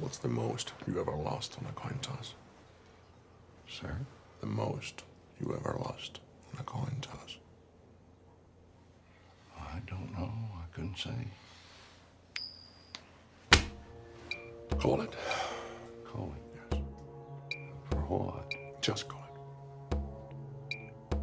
What's the most you ever lost on a coin toss? Sir? The most you ever lost on a coin toss? I don't know. I couldn't say. Call it. Call it. Yes. For what? Just call it.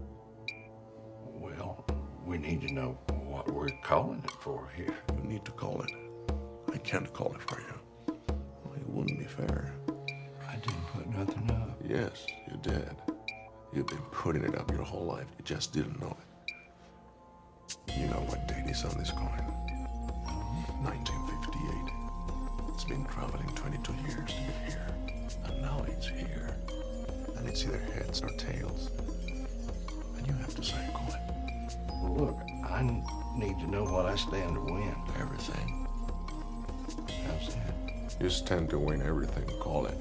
Well, we need to know what we're calling it for here. You need to call it. I can't call it for you. Well, it wouldn't be fair. I didn't put nothing up. Yes, you did. You've been putting it up your whole life. You just didn't know it. You know what date is on this coin? 1958. It's been traveling 22 years to get here. And now it's here. And it's either heads or tails. And you have to say a coin. Well, look, I need to know what I stand to win. Everything. How's that? You stand to win everything. Call it.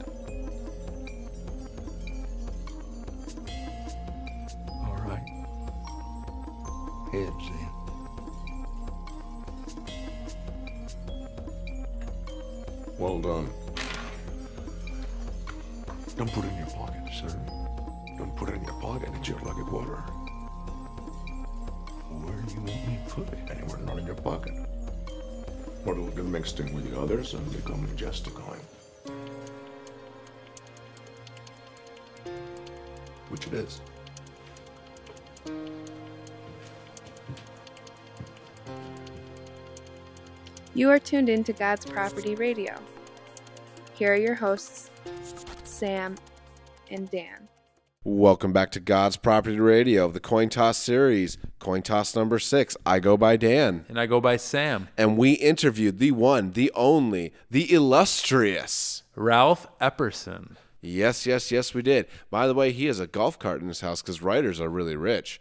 All right. Heads then. Well done. Don't put it in your pocket, sir. Don't put it in your pocket. It's your lucky water. Where do you want me to put it? Anywhere not in your pocket. Or it'll get mixed in with the others and become just a coin. Which it is. You are tuned in to God's Property Radio. Here are your hosts, Sam and Dan. Welcome back to God's Property Radio, the Coin Toss series, Coin Toss number 6. I go by Dan. And I go by Sam. And we interviewed the one, the only, the illustrious Ralph Epperson. Yes, we did. By the way, he has a golf cart in his house because writers are really rich.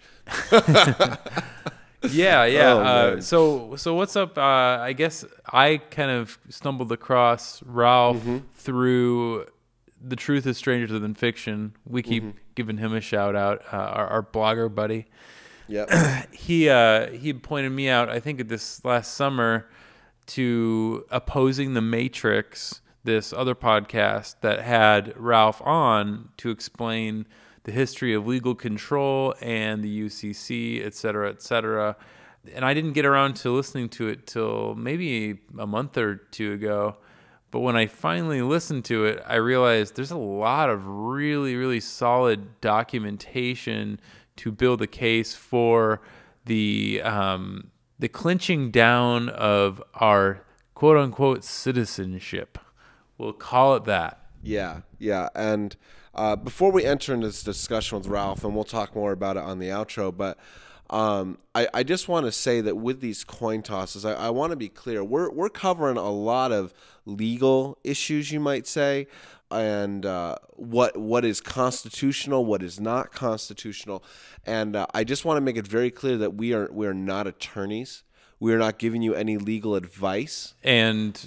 Yeah. Oh, So what's up? I guess I kind of stumbled across Ralph through The Truth is Stranger Than Fiction. We keep giving him a shout out, our blogger buddy. Yep. He pointed me out, I think this last summer, to Opposing the Matrix, this other podcast that had Ralph on to explain the history of legal control and the UCC, et cetera, et cetera. And I didn't get around to listening to it till maybe a month or two ago. But when I finally listened to it, I realized there's a lot of really, really solid documentation to build a case for the clinching down of our quote-unquote citizenship. We'll call it that. Yeah. And before we enter into this discussion with Ralph, and we'll talk more about it on the outro, but I just want to say that with these coin tosses, I want to be clear. We're covering a lot of legal issues, you might say, and what is constitutional, what is not constitutional. And I just want to make it very clear that we are not attorneys. We are not giving you any legal advice. And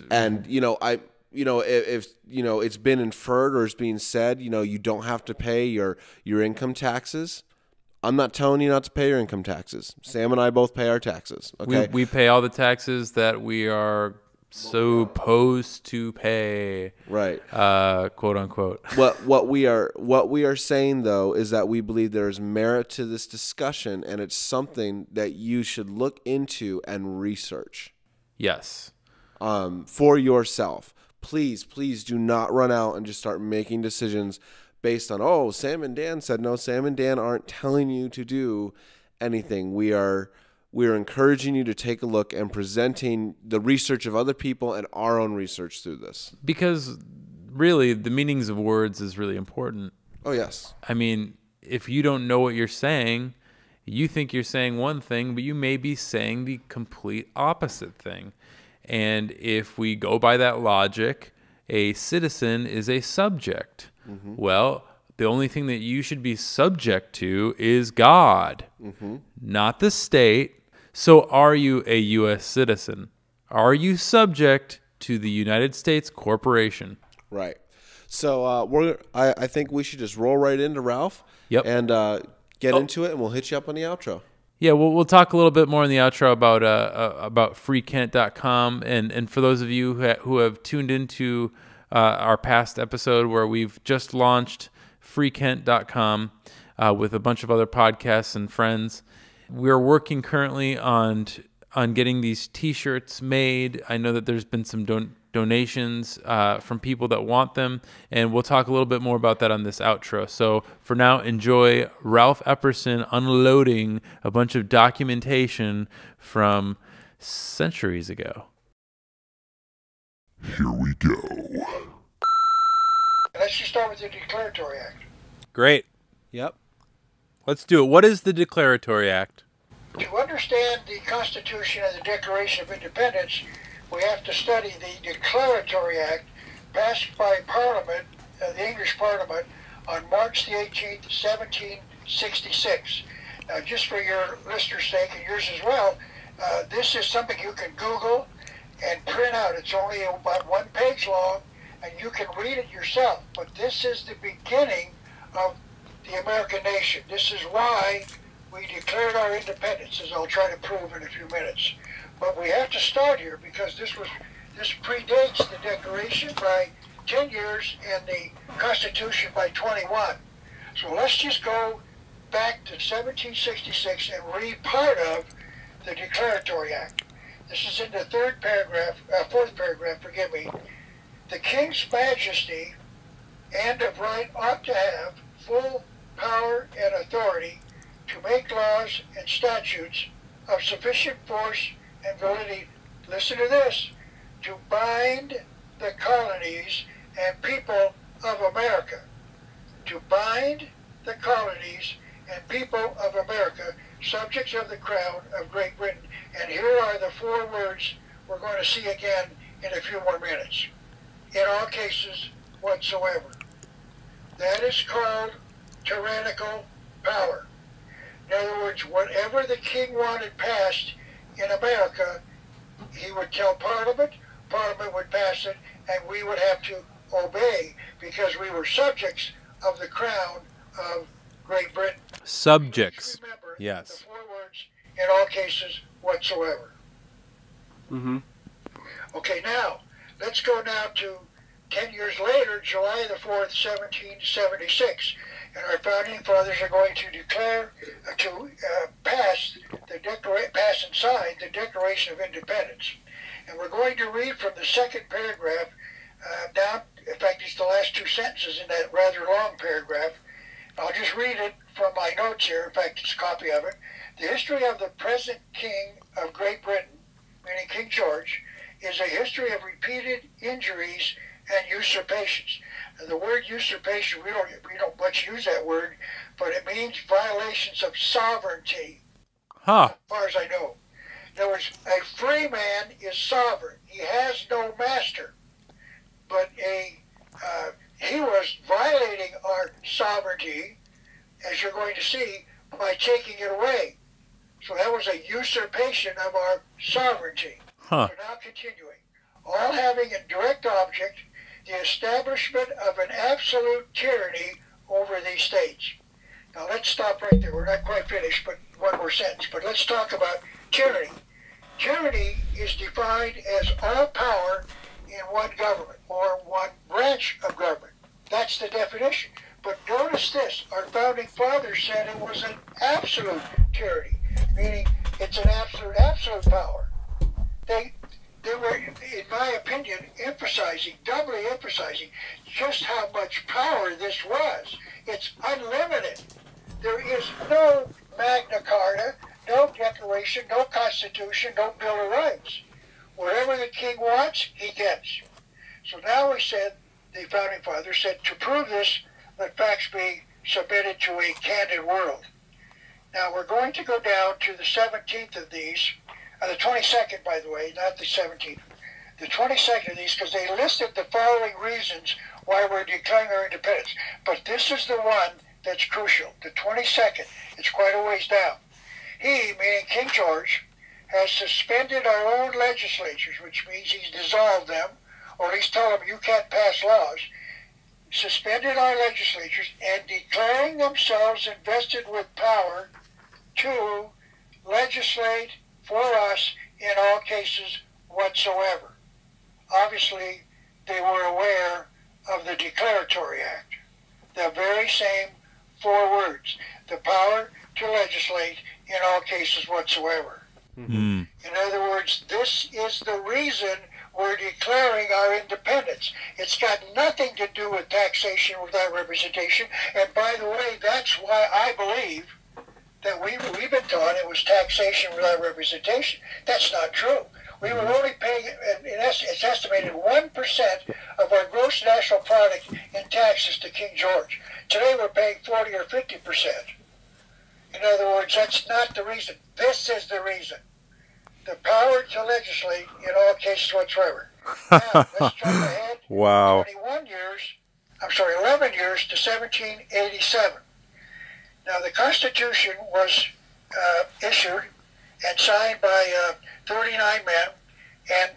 if it's been inferred or is being said, you don't have to pay your income taxes. I'm not telling you not to pay your income taxes. Sam and I both pay our taxes. Okay, we pay all the taxes that we are supposed to pay, right? Quote unquote. What we are saying though is that we believe there is merit to this discussion, and it's something that you should look into and research. Yes. For yourself. Please do not run out and just start making decisions based on, Sam and Dan said. No, Sam and Dan aren't telling you to do anything. We are encouraging you to take a look and presenting the research of other people and our own research through this. Because really, the meanings of words is really important. Oh, yes. I mean, if you don't know what you're saying, you think you're saying one thing, but you may be saying the complete opposite thing. And if we go by that logic, a citizen is a subject. Mm-hmm. Well, the only thing that you should be subject to is God, not the state. So are you a U.S. citizen? Are you subject to the United States corporation? Right. So I think we should just roll right into Ralph. Yep. And get into it, and we'll hit you up on the outro. Yeah, we'll talk a little bit more in the outro about freekent.com, and for those of you who have tuned into our past episode where we've just launched freekent.com with a bunch of other podcasts and friends. We're working currently on getting these T-shirts made. I know that there's been some donations from people that want them, and we'll talk a little bit more about that on this outro. So for now, enjoy Ralph Epperson unloading a bunch of documentation from centuries ago. Here we go. Let's just start with the Declaratory Act. Great. Yep. Let's do it. What is the Declaratory Act? To understand the Constitution and the Declaration of Independence, we have to study the Declaratory Act passed by Parliament, the English Parliament, on March the 18th, 1766. Now, just for your listeners' sake and yours as well, this is something you can Google and print out. It's only about 1 page long, and you can read it yourself. But this is the beginning of the American nation. This is why we declared our independence, as I'll try to prove in a few minutes. But we have to start here because this predates the Declaration by 10 years and the Constitution by 21. So let's just go back to 1766 and read part of the Declaratory Act. This is in the fourth paragraph, forgive me. The King's Majesty and of right ought to have full power and authority to make laws and statutes of sufficient force and validity, listen to this, to bind the colonies and people of America. To bind the colonies and people of America, subjects of the Crown of Great Britain. And here are the 4 words we're going to see again in a few more minutes. In all cases whatsoever. That is called tyrannical power. In other words, whatever the king wanted passed in America, he would tell Parliament, Parliament would pass it, and we would have to obey because we were subjects of the Crown of Great Britain. Subjects. Just remember Yes. the 4 words, in all cases whatsoever. Okay, now, let's go now to 10 years later, July the 4th, 1776. And our founding fathers are going to declare, pass and sign the Declaration of Independence. And we're going to read from the second paragraph down, in fact, it's the last 2 sentences in that rather long paragraph. I'll just read it from my notes here. In fact, it's a copy of it. The history of the present King of Great Britain, meaning King George, is a history of repeated injuries and usurpations. And the word usurpation, we don't much use that word, but it means violations of sovereignty, as far as I know. In other words, a free man is sovereign. He has no master. But he was violating our sovereignty, as you're going to see, by taking it away. So that was a usurpation of our sovereignty. So now continuing. All having in direct object the establishment of an absolute tyranny over these states. Now let's stop right there. We're not quite finished, but one more sentence. But let's talk about tyranny. Tyranny is defined as all power in one government or one branch of government. That's the definition. But notice this. Our founding fathers said it was an absolute tyranny, meaning it's an absolute power. They were, in my opinion, doubly emphasizing just how much power this was. It's unlimited. There is no Magna Carta, no Declaration, no Constitution, no Bill of Rights. Whatever the king wants, he gets. So now we said, the founding fathers said, to prove this, let facts be submitted to a candid world. Now we're going to go down to the 17th of these, the 22nd, by the way, not the 17th. The 22nd of these, because they listed the following reasons why we're declaring our independence. But this is the one that's crucial. The 22nd, it's quite a ways down. He, meaning King George, has suspended our own legislatures, which means he's dissolved them, or at least told them you can't pass laws, suspended our legislatures, and declaring themselves invested with power to legislate for us in all cases whatsoever. Obviously, they were aware of the Declaratory Act. The very same 4 words. The power to legislate in all cases whatsoever. Hmm. In other words, this is the reason we're declaring our independence. It's got nothing to do with taxation without representation. And by the way, that's why I believe that we've been taught it was taxation without representation. That's not true. We were only paying, it's estimated 1% of our gross national product in taxes to King George. Today we're paying 40 or 50%. In other words, that's not the reason. This is the reason. The power to legislate in all cases whatsoever. Now, let's jump ahead Wow. 11 years to 1787. Now, the Constitution was issued and signed by 39 men, and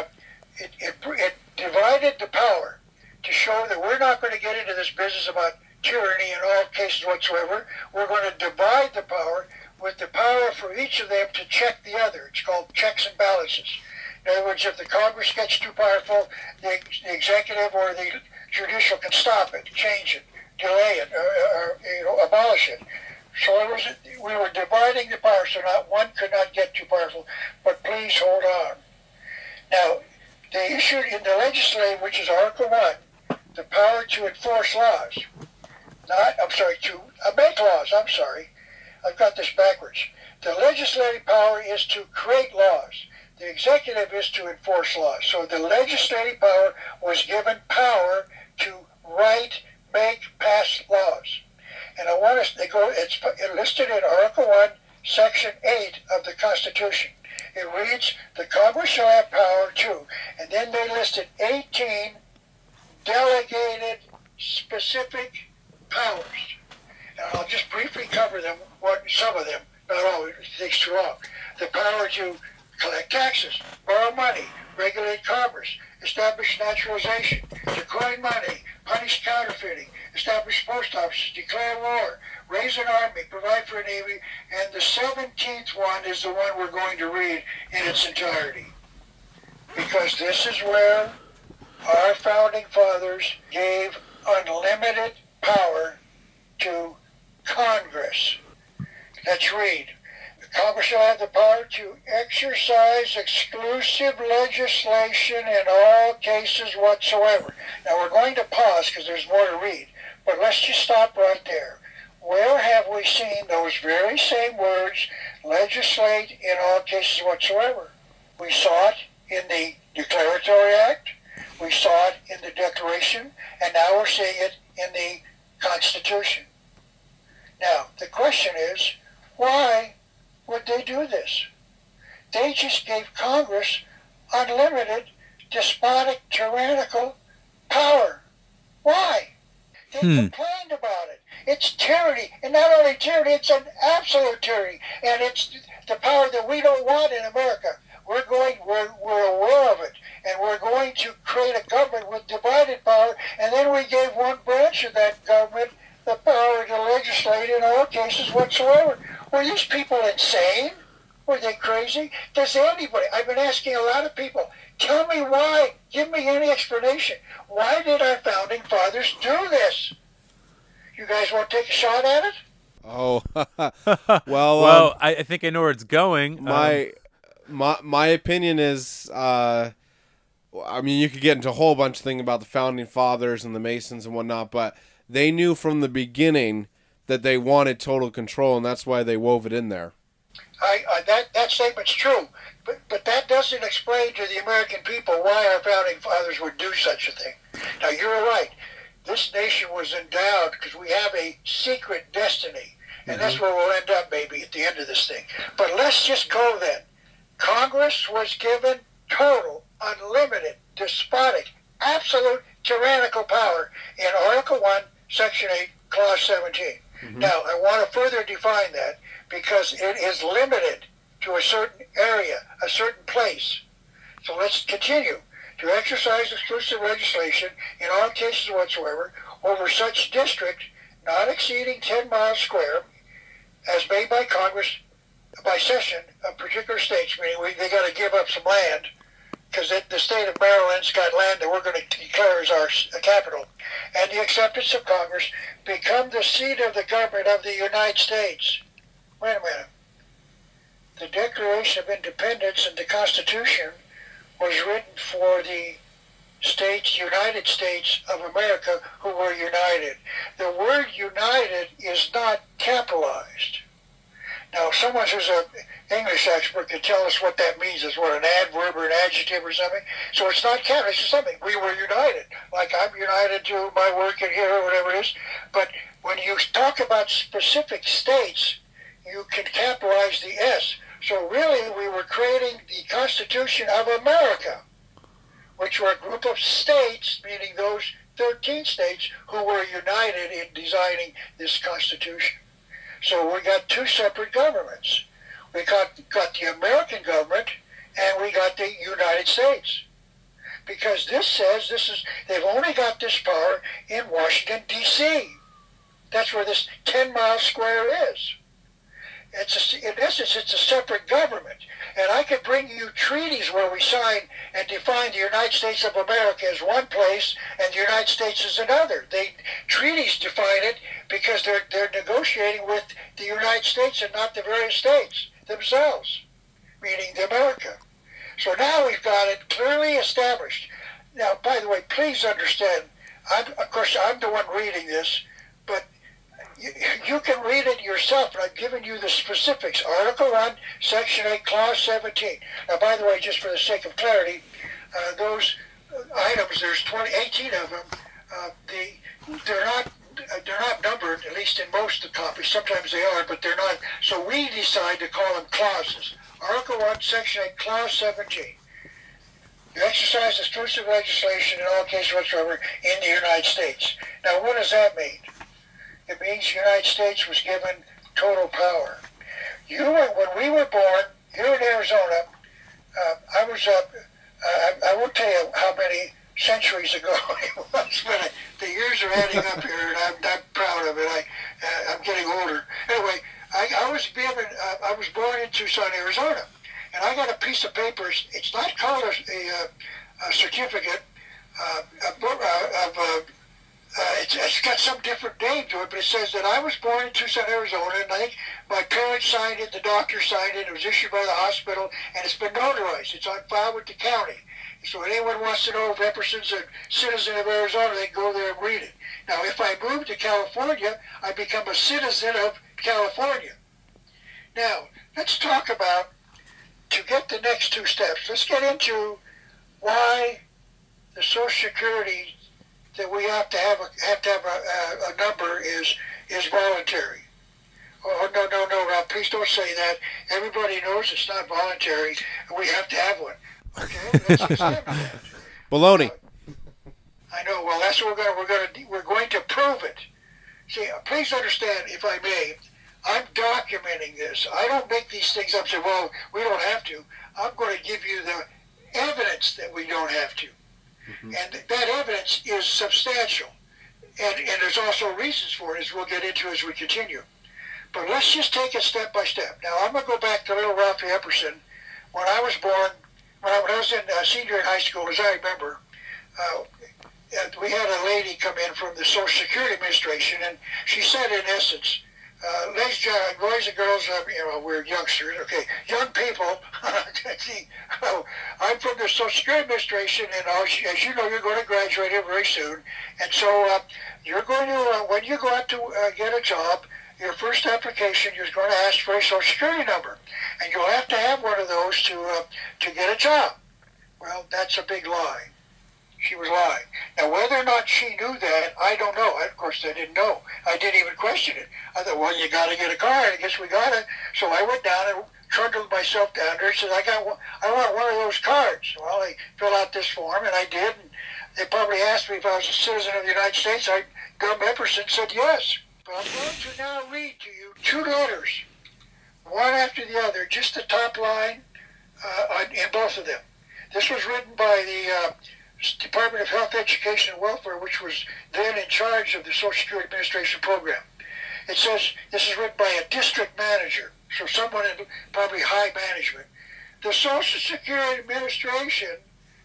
it divided the power to show that we're not going to get into this business about tyranny in all cases whatsoever. We're going to divide the power with the power for each of them to check the other. It's called checks and balances. In other words, if the Congress gets too powerful, the executive or the judicial can stop it, change it, delay it, or abolish it. So we were dividing the power so not one could not get too powerful. But please hold on. Now, they issued in the legislative, which is Article 1, the power to enforce laws. To make laws, I've got this backwards. The legislative power is to create laws. The executive is to enforce laws. So the legislative power was given power to write, make, pass laws. And I want to go, it's listed in Article 1, Section 8 of the Constitution. It reads, the Congress shall have power to, and then they listed 18 delegated specific powers. And I'll just briefly cover them, some of them, not all, it takes too long. The power to collect taxes, borrow money, regulate commerce, establish naturalization, to coin money, punish counterfeiting, establish post offices, declare war, raise an army, provide for a navy, and the 17th one is the one we're going to read in its entirety. Because this is where our founding fathers gave unlimited power to Congress. Let's read. Congress shall have the power to exercise exclusive legislation in all cases whatsoever. Now we're going to pause because there's more to read, but let's just stop right there. Where have we seen those very same words, legislate in all cases whatsoever? We saw it in the Declaratory Act, we saw it in the Declaration, and now we're seeing it in the Constitution. Now, the question is, why would they do this? They just gave Congress unlimited, despotic, tyrannical power. Why? They complained about it. It's tyranny, and not only tyranny, it's an absolute tyranny, and it's the power that we don't want in America. We're aware of it, and we're going to create a government with divided power, and then we gave one branch of that government the power to legislate in all cases whatsoever. Were these people insane? Were they crazy? Does anybody, I've been asking a lot of people, tell me why, give me any explanation. Why did our founding fathers do this? You guys want to take a shot at it? Oh, well, I think I know where it's going. My opinion is, I mean, you could get into a whole bunch of things about the founding fathers and the Masons and whatnot, but they knew from the beginning that they wanted total control, and that's why they wove it in there. That statement's true, but that doesn't explain to the American people why our founding fathers would do such a thing. Now, you're right. This nation was endowed because we have a secret destiny, and that's where we'll end up maybe at the end of this thing. But let's just go then. Congress was given total, unlimited, despotic, absolute tyrannical power in Article 1, Section 8, Clause 17. Now, I want to further define that because it is limited to a certain area, a certain place. So let's continue. To exercise exclusive legislation in all cases whatsoever over such district not exceeding 10 miles square as made by Congress by cession of particular states, meaning they got to give up some land because the state of Maryland's got land that we're going to declare as our capital, and the acceptance of Congress, become the seat of the government of the United States. Wait a minute. The Declaration of Independence and the Constitution was written for the states, United States of America, who were united. The word united is not capitalized. Now, someone who's an English expert could tell us what that means. Is what, an adverb or an adjective or something? So it's not capitalized, it's something. We were united. Like I'm united to my work in here or whatever it is. But when you talk about specific states, you can capitalize the S. So really, we were creating the Constitution of America, which were a group of states, meaning those 13 states who were united in designing this Constitution. So we got two separate governments. We got the American government, and we got the United States. Because this says they've only got this power in Washington, D.C. That's where this 10-mile square is. In essence, it's a separate government. And I could bring you treaties where we sign and define the United States of America as one place and the United States as another. Treaties define it because they're negotiating with the United States and not the various states themselves, meaning the America. So now we've got it clearly established. Now, by the way, please understand, of course, I'm the one reading this, but you can read it yourself, and I've given you the specifics. Article 1, Section 8, Clause 17. Now, by the way, just for the sake of clarity, those items, there's 18 of them. They're not numbered, at least in most of the copies. Sometimes they are, but they're not. So we decide to call them clauses. Article 1, Section 8, Clause 17. You exercise exclusive legislation in all cases whatsoever in the United States. Now, what does that mean? It means the United States was given total power. When we were born here in Arizona, I won't tell you how many centuries ago it was, but the years are adding up here, and I'm proud of it. I'm getting older. Anyway, I was born in Tucson, Arizona, and I got a piece of paper. It's not called a certificate it's got some different name to it, but it says that I was born in Tucson, Arizona, and I think my parents signed it, the doctor signed it, it was issued by the hospital, and it's been notarized. It's on file with the county. So anyone wants to know if Epperson's a citizen of Arizona, they can go there and read it. Now, if I move to California, I become a citizen of California. Now, let's talk about, to get the next two steps, let's get into why the Social Security that we have to have a number is voluntary. Oh, no, Rob, please don't say that. Everybody knows it's not voluntary, and we have to have one. Okay, let's accept that. Baloney. I know. Well, that's what we're going to prove it. See, please understand, if I may, I'm documenting this. I don't make these things up and say, well, we don't have to. I'm going to give you the evidence that we don't have to. Mm-hmm. And that evidence is substantial. And there's also reasons for it, as we'll get into as we continue. But let's just take it step by step. Now, I'm going to go back to little Ralphie Epperson. When I was born, when I was in senior in high school, as I remember, we had a lady come in from the Social Security Administration, and she said, in essence, ladies and gentlemen, boys and girls, we're youngsters, okay, young people, I'm from the Social Security Administration, and as you know, you're going to graduate here very soon, and so you're going to, when you go out to get a job, your first application, you're going to ask for a Social Security number, and you'll have to have one of those to get a job. Well, that's a big lie. She was lying. Now, whether or not she knew that, I don't know. Of course, I didn't know. I didn't even question it. I thought, well, you got to get a card. I guess we got it. So I went down and trundled myself down there and said, I want one of those cards. Well, they fill out this form, and I did. And they probably asked me if I was a citizen of the United States. Gum Epperson said yes. But I'm going to now read to you two letters, one after the other, just the top line in both of them. This was written by the Department of Health, Education, and Welfare, which was then in charge of the Social Security Administration program. It says, this is written by a district manager, so someone in probably high management. The Social Security Administration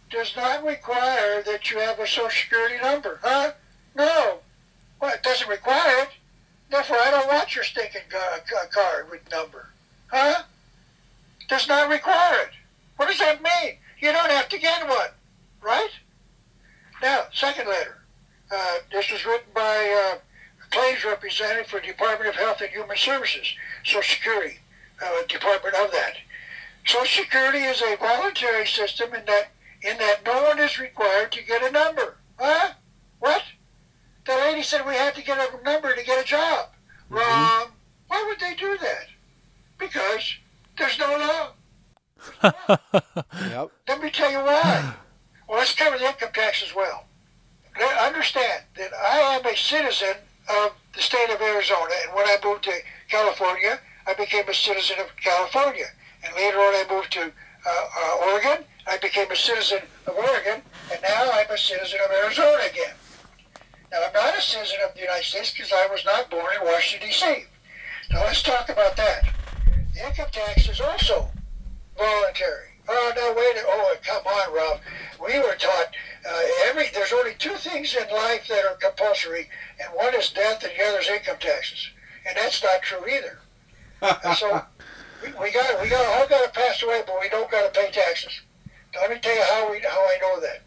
does not require that you have a Social Security number, huh? No. Well, it doesn't require it. Therefore, I don't want your stinking card with number, huh? Does not require it. What does that mean? You don't have to get one, right? Now, second letter. This was written by a claims representative for the Department of Health and Human Services, Social Security department of that. Social Security is a voluntary system in that no one is required to get a number. Huh? What? The lady said we had to get a number to get a job. Mm-hmm. Wrong. Why would they do that? Because there's no law. Yep. Let me tell you why. Well, let's cover the income tax as well. Understand that I am a citizen of the state of Arizona, and when I moved to California, I became a citizen of California. And later on, I moved to Oregon. I became a citizen of Oregon, and now I'm a citizen of Arizona again. Now, I'm not a citizen of the United States because I was not born in Washington, D.C. Now, let's talk about that. The income tax is also voluntary. Oh, no, wait. Oh, come on, Ralph. We were taught there's only two things in life that are compulsory, and one is death and the other is income taxes. And that's not true either. So we all got to pass away, but we don't got to pay taxes. Now, let me tell you how I know that.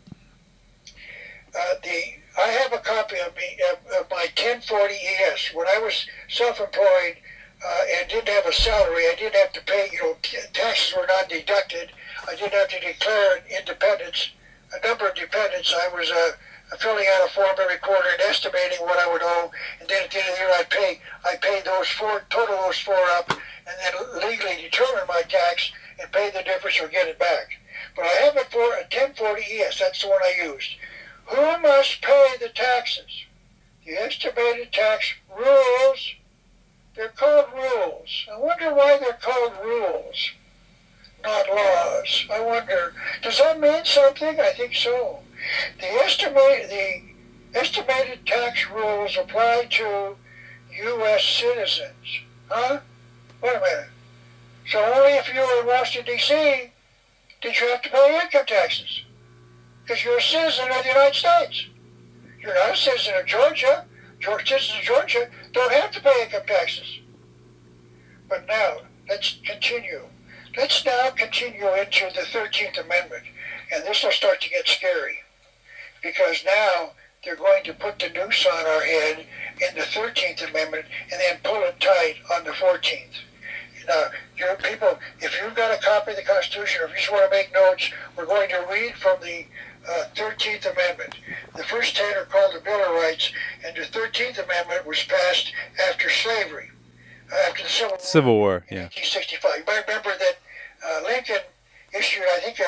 I have a copy of my 1040 ES. When I was self-employed and didn't have a salary, I didn't have to pay. Taxes were not deducted. I didn't have to declare a number of dependents. I was filling out a form every quarter and estimating what I would owe, and then at the end of the year I paid total those four up, and then legally determine my tax and pay the difference or get it back. But I have it for a 1040 ES. That's the one I used. Who must pay the taxes? The estimated tax rules. They're called rules. I wonder why they're called rules, not laws. I wonder, does that mean something? I think so. The estimated tax rules apply to U.S. citizens. Huh? Wait a minute. So only if you were in Washington, D.C., did you have to pay income taxes? Because you're a citizen of the United States. You're not a citizen of Georgia. Citizens of Georgia don't have to pay income taxes. But now, let's continue. Let's now continue into the 13th Amendment. And this will start to get scary. Because now they're going to put the noose on our head in the 13th Amendment and then pull it tight on the 14th. Now, people, if you've got a copy of the Constitution, or if you just want to make notes, we're going to read from the 13th Amendment. The first 10 are called the Bill of Rights, and the 13th Amendment was passed after slavery, after the Civil War in 1865. You might remember that Lincoln issued, I think,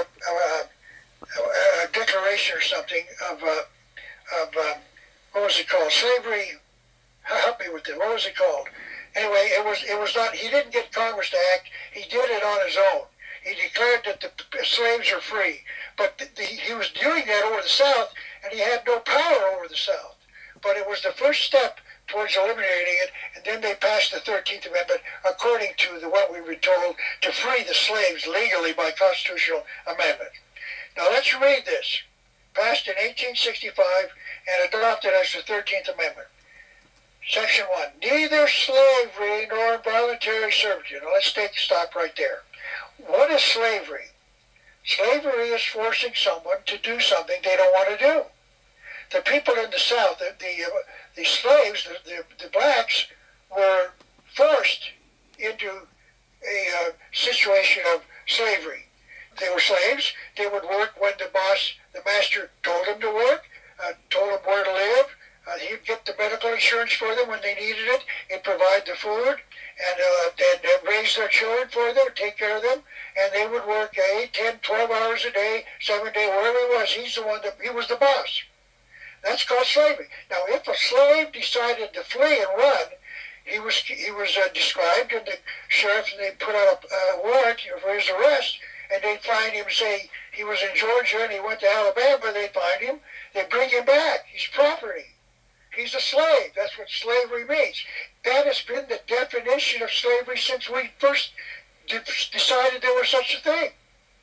a declaration or something of what was it called? Slavery. Help me with it. What was it called? Anyway, it was not. He didn't get Congress to act. He did it on his own. He declared that the slaves are free, but he was doing that over the South, and he had no power over the South. But it was the first step towards eliminating it, and then they passed the 13th Amendment, according to what we were told, to free the slaves legally by constitutional amendment. Now let's read this. Passed in 1865 and adopted as the 13th Amendment. Section 1. Neither slavery nor involuntary servitude. Now let's take a stop right there. What is slavery? Slavery is forcing someone to do something they don't want to do. The people in the South, the slaves, the blacks, were forced into a situation of slavery. They were slaves. They would work when the master told them to work, told them where to live. He'd get the medical insurance for them when they needed it. He'd provide the food and raise their children for them, take care of them. And they would work 8, 10, 12 hours a day, 7 days, wherever he was. He was the boss. That's called slavery. Now, if a slave decided to flee and run, he was described, and the sheriff, and they put out a warrant for his arrest, and they'd find him, say he was in Georgia and he went to Alabama, they'd find him, they'd bring him back. He's property. He's a slave. That's what slavery means. That has been the definition of slavery since we first decided there was such a thing.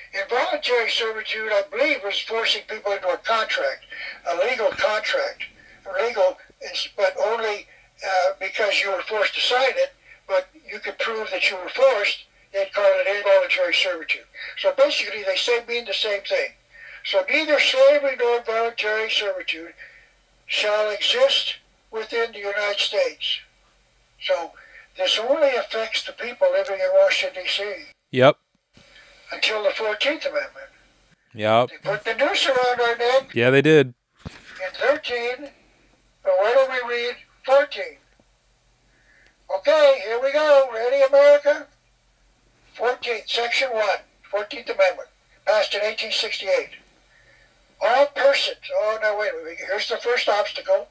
Involuntary servitude, I believe, was forcing people into a contract, a legal contract, but only because you were forced to sign it, but you could prove that you were forced, they'd call it involuntary servitude. So basically, they mean the same thing. So neither slavery nor involuntary servitude shall exist within the United States. So this only affects the people living in Washington, D.C. Yep. until the 14th Amendment. Yep. They put the noose around our neck Yeah, they did. in 13, but why don't we read 14? Okay, here we go. Ready, America? 14th, Section 1, 14th Amendment, passed in 1868. All persons, wait a minute, here's the first obstacle.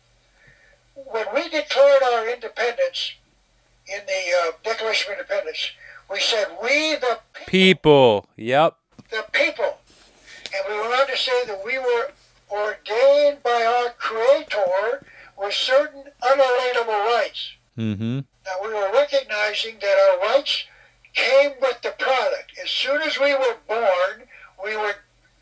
When we declared our independence in the Declaration of Independence, we said, we the People. Yep. the people. And we went on to say that we were ordained by our Creator with certain unalienable rights. Mm-hmm. Now, we were recognizing that our rights came with the product. As soon as we were born, we were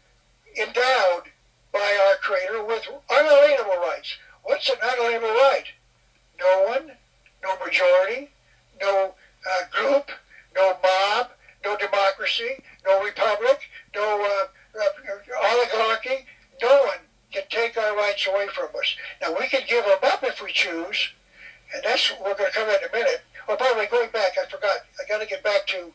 endowed by our Creator with unalienable rights. What's an unalienable right? No one, no majority, no group, no mob, no democracy, no republic, no oligarchy. No one can take our rights away from us. Now, we can give them up if we choose, and that's what we're going to cover in a minute. Oh, by the way, going back, I forgot. I got to get back to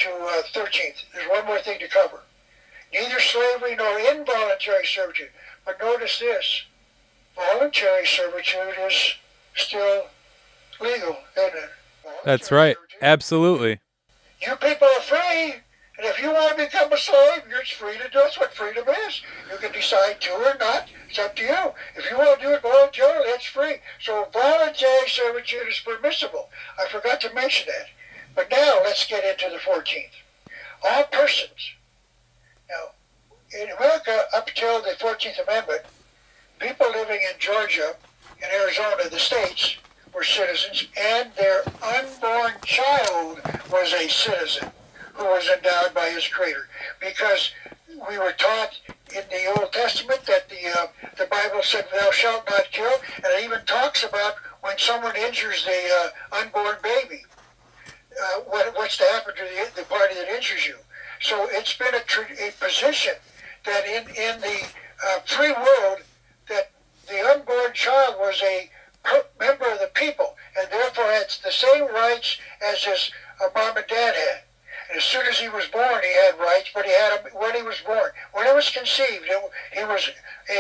13th. There's one more thing to cover. Neither slavery nor involuntary servitude. But notice this. Voluntary servitude is still legal, isn't it? That's right. Absolutely. You people are free, and if you want to become a slave, you're free to do it. That's what freedom is. You can decide to or not. It's up to you. If you want to do it voluntarily, it's free. So voluntary servitude is permissible. I forgot to mention that. But now let's get into the 14th. All persons. Now, in America, up till the 14th Amendment, people living in Georgia and Arizona, the states, were citizens, and their unborn child was a citizen who was endowed by his Creator. Because we were taught in the Old Testament that the Bible said, thou shalt not kill, and it even talks about when someone injures the unborn baby, what's to happen to the party that injures you. So it's been a position that in the free world, that the unborn child was a member of the people, and therefore had the same rights as his mom and dad had. And as soon as he was born, he had rights, but he had them when he was born. When he was conceived, he was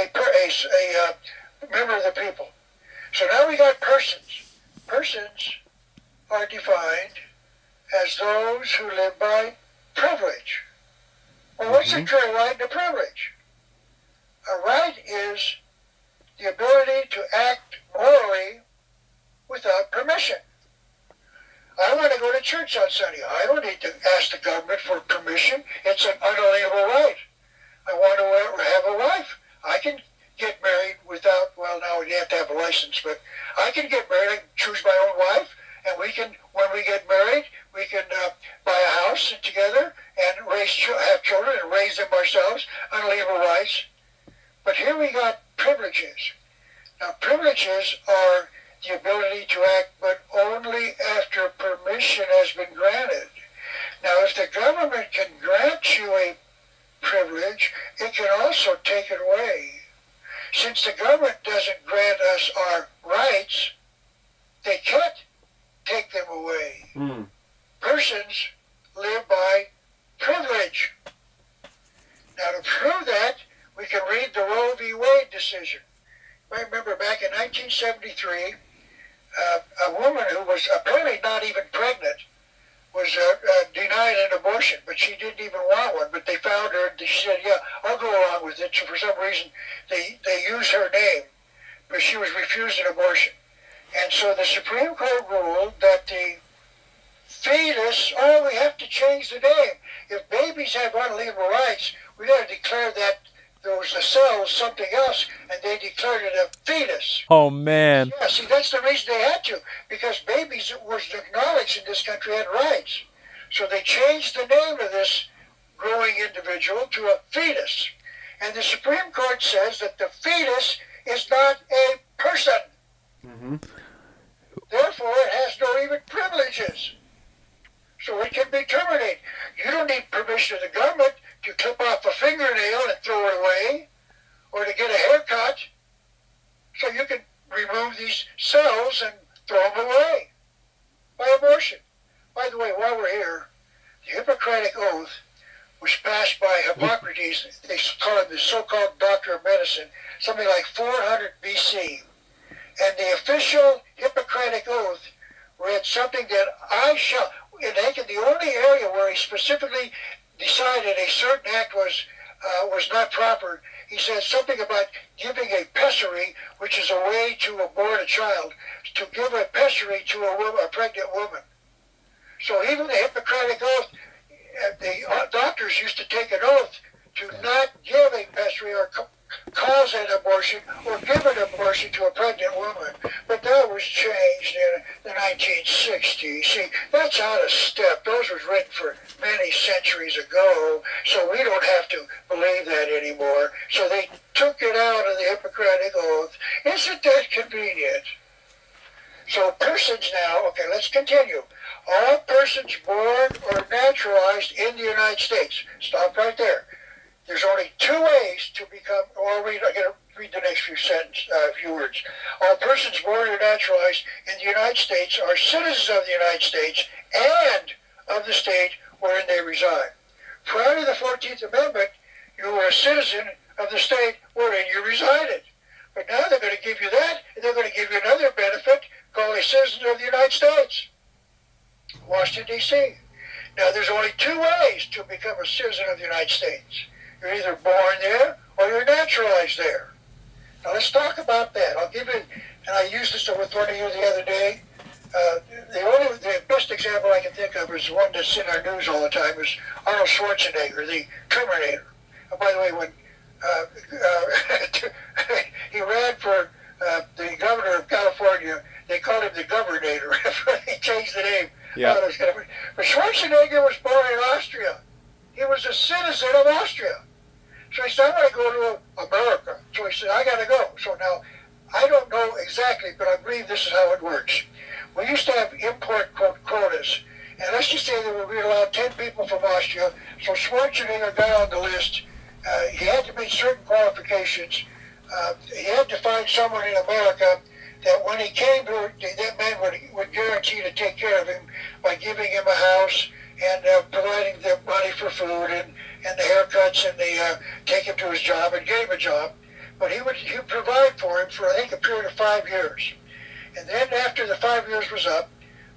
a member of the people. So now we got persons. Persons are defined as those who live by privilege. Well, what's a true right and a privilege? A right is the ability to act morally without permission. I want to go to church on Sunday. I don't need to ask the government for permission. It's an unalienable right. I want to have a wife. I can get married without, well, now you have to have a license, but I can get married. I can choose my own wife, and we can, when we get married, we can buy a house together and have children and raise them ourselves, unalienable rights. But here we got privileges. Now, privileges are the ability to act, but only after permission has been granted. Now, if the government can grant you a privilege, it can also take it away. Since the government doesn't grant us our rights, they can't take them away. Persons live by privilege. Now, to prove that, we can read the Roe v. Wade decision. I remember back in 1973, a woman who was apparently not even pregnant was denied an abortion, but she didn't even want one. But they found her, and she said, yeah, I'll go along with it. So for some reason, they used her name, but she was refused an abortion. And so the Supreme Court ruled that the fetus, we have to change the name. If babies have unalienable rights, we got to declare that those cells something else, and they declared it a fetus. Oh, man. Yeah, see, that's the reason they had to, because babies was acknowledged in this country had rights. So they changed the name of this growing individual to a fetus. And the Supreme Court says that the fetus is not a person. Therefore, it has no even privileges. So it can be terminated. You don't need permission of the government to clip off a fingernail and throw it away, or to get a haircut. So you can remove these cells and throw them away by abortion. By the way, while we're here, the Hippocratic Oath was passed by Hippocrates. They call him the so-called Doctor of Medicine, something like 400 BC. And the official Hippocratic Oath read something that I shall, in the only area where he specifically decided a certain act was not proper, he says something about giving a pessary, which is a way to abort a child, to give a pessary to a pregnant woman. So even the Hippocratic Oath, the doctors used to take an oath to not give a pessary or cause an abortion or give an abortion to a pregnant woman. But that was changed in the 1960s. See, that's out of step. Those was written for many centuries ago, so we don't have to believe that anymore. So they took it out of the Hippocratic Oath. Isn't that convenient? So persons now, okay, let's continue. All persons born or naturalized in the United States. Stop right there. There's only two ways to become, I got to read the next few words. All persons born or naturalized in the United States are citizens of the United States and of the state wherein they reside. Prior to the 14th Amendment, you were a citizen of the state wherein you resided. But now they're going to give you that, and they're going to give you another benefit called a citizen of the United States. Washington, D.C. Now, there's only two ways to become a citizen of the United States. You're either born there or you're naturalized there. Now, let's talk about that. I'll give you, and I used this with one of you the other day. The best example I can think of is one that's in our news all the time is Arnold Schwarzenegger, the Terminator. And by the way, when he ran for the governor of California, they called him the Governator. He changed the name. Yeah. But Schwarzenegger was born in Austria. He was a citizen of Austria. So he said, I'm going to go to America. So he said, I got to go. So now, I don't know exactly, but I believe this is how it works. We used to have import quotas. And let's just say that we allowed 10 people from Austria. So Schwarzenegger got on the list. He had to meet certain qualifications. He had to find someone in America that when he came to that man would guarantee to take care of him by giving him a house and providing the money for food and the haircuts and take him to his job and gave him a job. But he would provide for him for, I think, a period of 5 years. And then after the 5 years was up,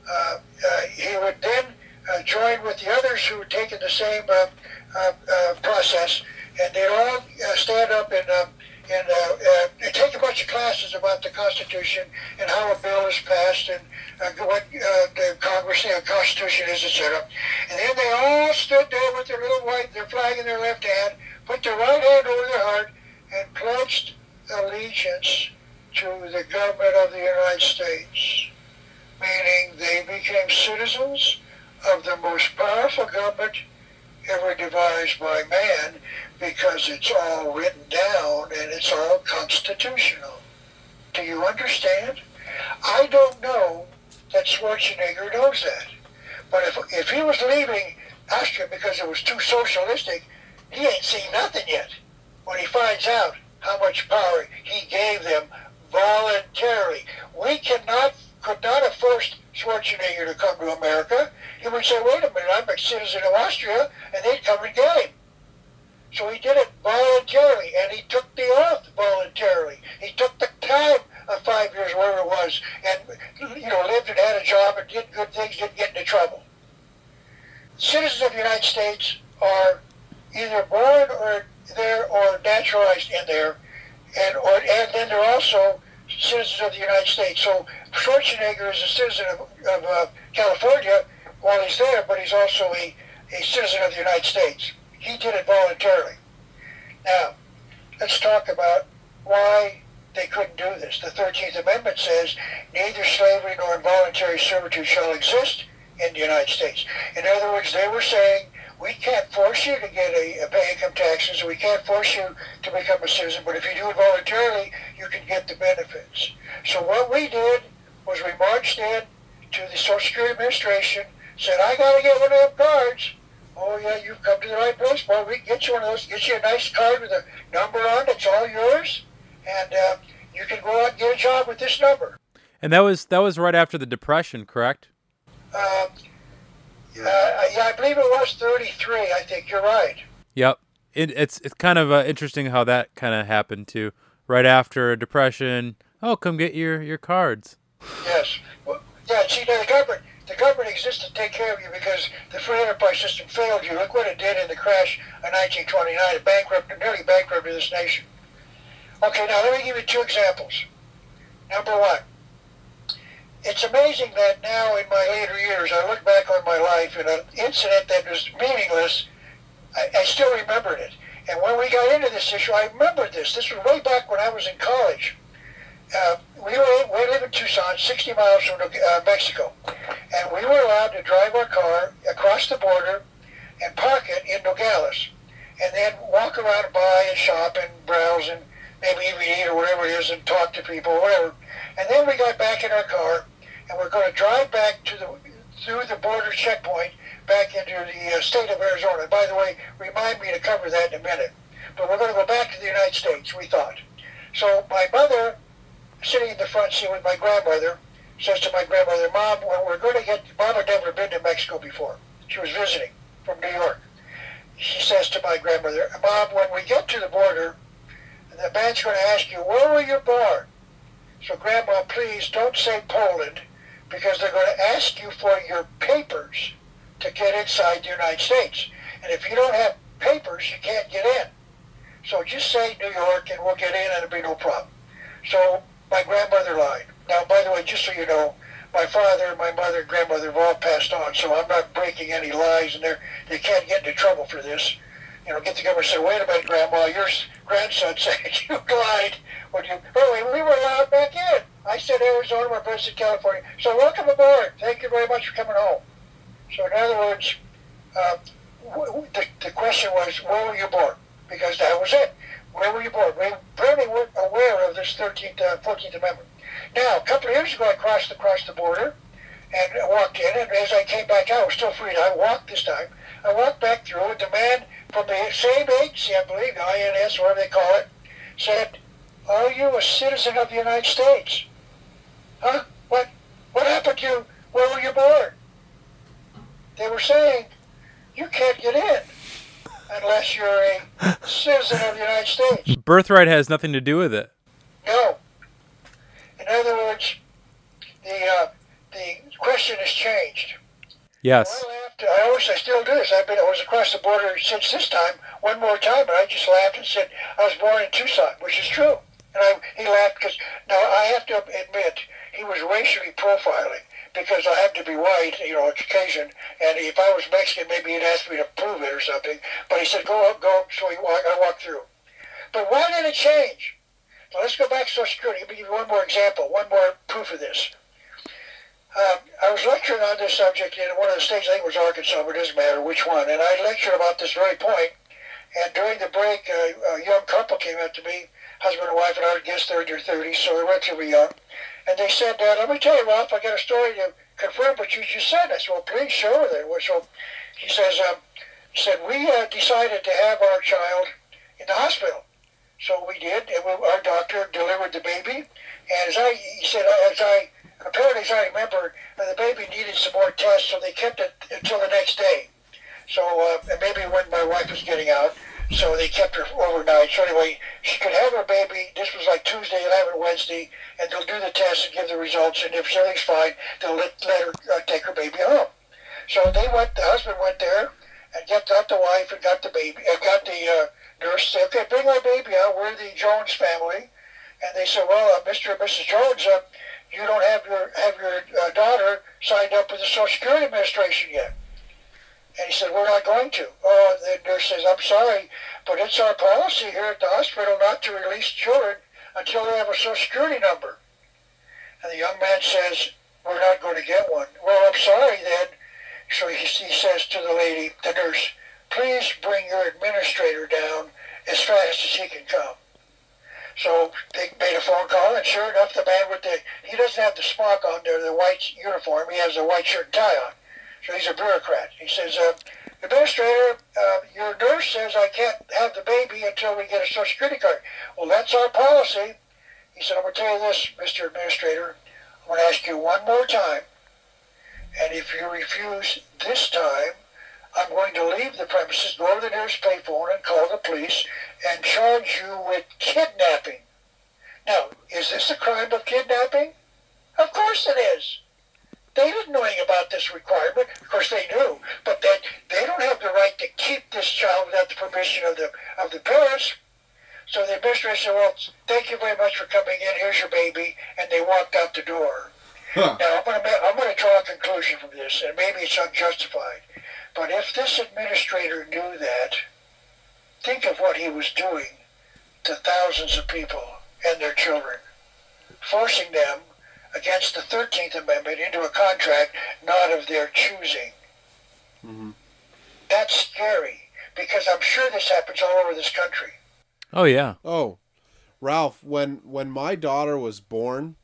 he would then join with the others who had taken the same process, and they'd all stand up and take a bunch of classes about the Constitution and how a bill is passed and what the Congress and the Constitution is, etc. And then they all stood there with their flag in their left hand, put their right hand over their heart, and pledged allegiance to the government of the United States, meaning they became citizens of the most powerful government ever devised by man, because it's all written down and it's all constitutional. Do you understand? I don't know that Schwarzenegger knows that. But if he was leaving Austria because it was too socialistic, he ain't seen nothing yet. When he finds out how much power he gave them voluntarily. We could not have forced Schwarzenegger to come to America. He would say, wait a minute, I'm a citizen of Austria, and they'd come and get him. So he did it voluntarily, and he took the oath voluntarily. He took the time of 5 years, whatever it was, and lived and had a job and did good things, didn't get into trouble. Citizens of the United States are either born or there or naturalized in there, and then they're also citizens of the United States. So Schwarzenegger is a citizen of California while he's there, but he's also a citizen of the United States. He did it voluntarily. Now, let's talk about why they couldn't do this. The 13th Amendment says, neither slavery nor involuntary servitude shall exist in the United States. In other words, they were saying, we can't force you to get pay income taxes, and we can't force you to become a citizen, but if you do it voluntarily, you can get the benefits. So what we did was we marched in to the Social Security Administration, said, I got to get one of them cards. Oh, yeah, you've come to the right place, boy. We can get you one of those, get you a nice card with a number on it. It's all yours, and you can go out and get a job with this number. And that was right after the Depression, correct? Yeah, I believe it was 33, I think. You're right. Yep. It's kind of interesting how that kind of happened, too. Right after a Depression, oh, come get your cards. Yes. Well, yeah, see, the government exists to take care of you because the free enterprise system failed you. Look what it did in the crash of 1929. It nearly bankrupted this nation. Okay, now let me give you two examples. Number one, it's amazing that now in my later years, I look back on my life and an incident that was meaningless, I still remembered it. And when we got into this issue, I remembered this. This was way back when I was in college. We live in Tucson, 60 miles from Mexico, and we were allowed to drive our car across the border and park it in Nogales, and then walk around and buy and shop and browse and maybe even eat or whatever it is and talk to people, whatever. And then we got back in our car, and we're going to drive back through the border checkpoint back into the state of Arizona. And by the way, remind me to cover that in a minute. But we're going to go back to the United States, we thought. So my mother, sitting in the front seat with my grandmother, says to my grandmother, Mom, when we're going to get, Mom had never been to Mexico before. She was visiting from New York. She says to my grandmother, Mom, when we get to the border, the man's going to ask you, where were you born? So Grandma, please don't say Poland, because they're going to ask you for your papers to get inside the United States. And if you don't have papers, you can't get in. So just say New York and we'll get in and it'll be no problem. So my grandmother lied. Now, by the way, just so you know, my father, my mother, and grandmother have all passed on, so I'm not breaking any lies, and they can't get into trouble for this. You know, get the government and say, wait a minute, Grandma, your grandson said you lied. We were allowed back in. I said Arizona, my brother said California. So welcome aboard. Thank you very much for coming home. So in other words, the question was, where were you born? Because that was it. Where were you born? We apparently weren't aware of this 14th Amendment. Now, a couple of years ago, I crossed across the border and walked in, and as I came back out, I was still free. I walked this time. I walked back through, and the man from the same agency, I believe, INS, whatever they call it, said, are you a citizen of the United States? Huh? What happened to you? Where were you born? They were saying, you can't get in unless you're a citizen of the United States. Birthright has nothing to do with it. No. In other words, the question has changed. Yes. I still do this. I was across the border since this time, one more time, and I just laughed and said, I was born in Tucson, which is true. And he laughed because, now I have to admit, he was racially profiling because I have to be white, you know, on occasion, and if I was Mexican, maybe he'd ask me to prove it or something. But he said, go, so I walked through. But why did it change? Now let's go back to Social Security. Let me give you one more example, one more proof of this. I was lecturing on this subject in one of the states, I think it was Arkansas, but it doesn't matter which one, and I lectured about this very point, and during the break, a young couple came up to me, husband and wife, and I would guess they're in their 30s, so they're relatively young, and they said, let me tell you, Ralph, I got a story to confirm what you just said. I said, well, please, sure. So he said, we decided to have our child in the hospital. So we did, and our doctor delivered the baby, and apparently, as I remember, the baby needed some more tests, so they kept it until the next day. So, and maybe when my wife was getting out, so they kept her overnight. So anyway, she could have her baby. This was like Tuesday, they'll have it Wednesday, and they'll do the test and give the results, and if everything's fine, they'll let her take her baby home. So the husband went there and got the wife and got the baby, and got the nurse, said, okay, bring our baby out. We're the Jones family. And they said, well, Mr. and Mrs. Jones, you don't have your daughter signed up with the Social Security Administration yet. And he said, we're not going to. Oh, the nurse says, I'm sorry, but it's our policy here at the hospital not to release children until they have a Social Security number. And the young man says, we're not going to get one. Well, I'm sorry then. So he says to the lady, the nurse, please bring your administrator down as fast as he can come. So they made a phone call, and sure enough, the man he doesn't have the smock on there, the white uniform. He has a white shirt and tie on. So he's a bureaucrat. He says, administrator, your nurse says I can't have the baby until we get a Social Security card. Well, that's our policy. He said, I'm going to tell you this, Mr. Administrator. I'm going to ask you one more time. And if you refuse this time, I'm going to leave the premises, go to the nearest payphone and call the police and charge you with kidnapping. Now, is this a crime of kidnapping? Of course it is. They didn't know anything about this requirement. Of course they knew, but they don't have the right to keep this child without the permission of the parents. So the administrator said, well, thank you very much for coming in. Here's your baby. And they walked out the door. Huh. Now, I'm going to draw a conclusion from this, and maybe it's unjustified. But if this administrator knew that, think of what he was doing to thousands of people and their children, forcing them against the 13th Amendment into a contract not of their choosing. Mm-hmm. That's scary, because I'm sure this happens all over this country. Oh, yeah. Oh, Ralph, when my daughter was born,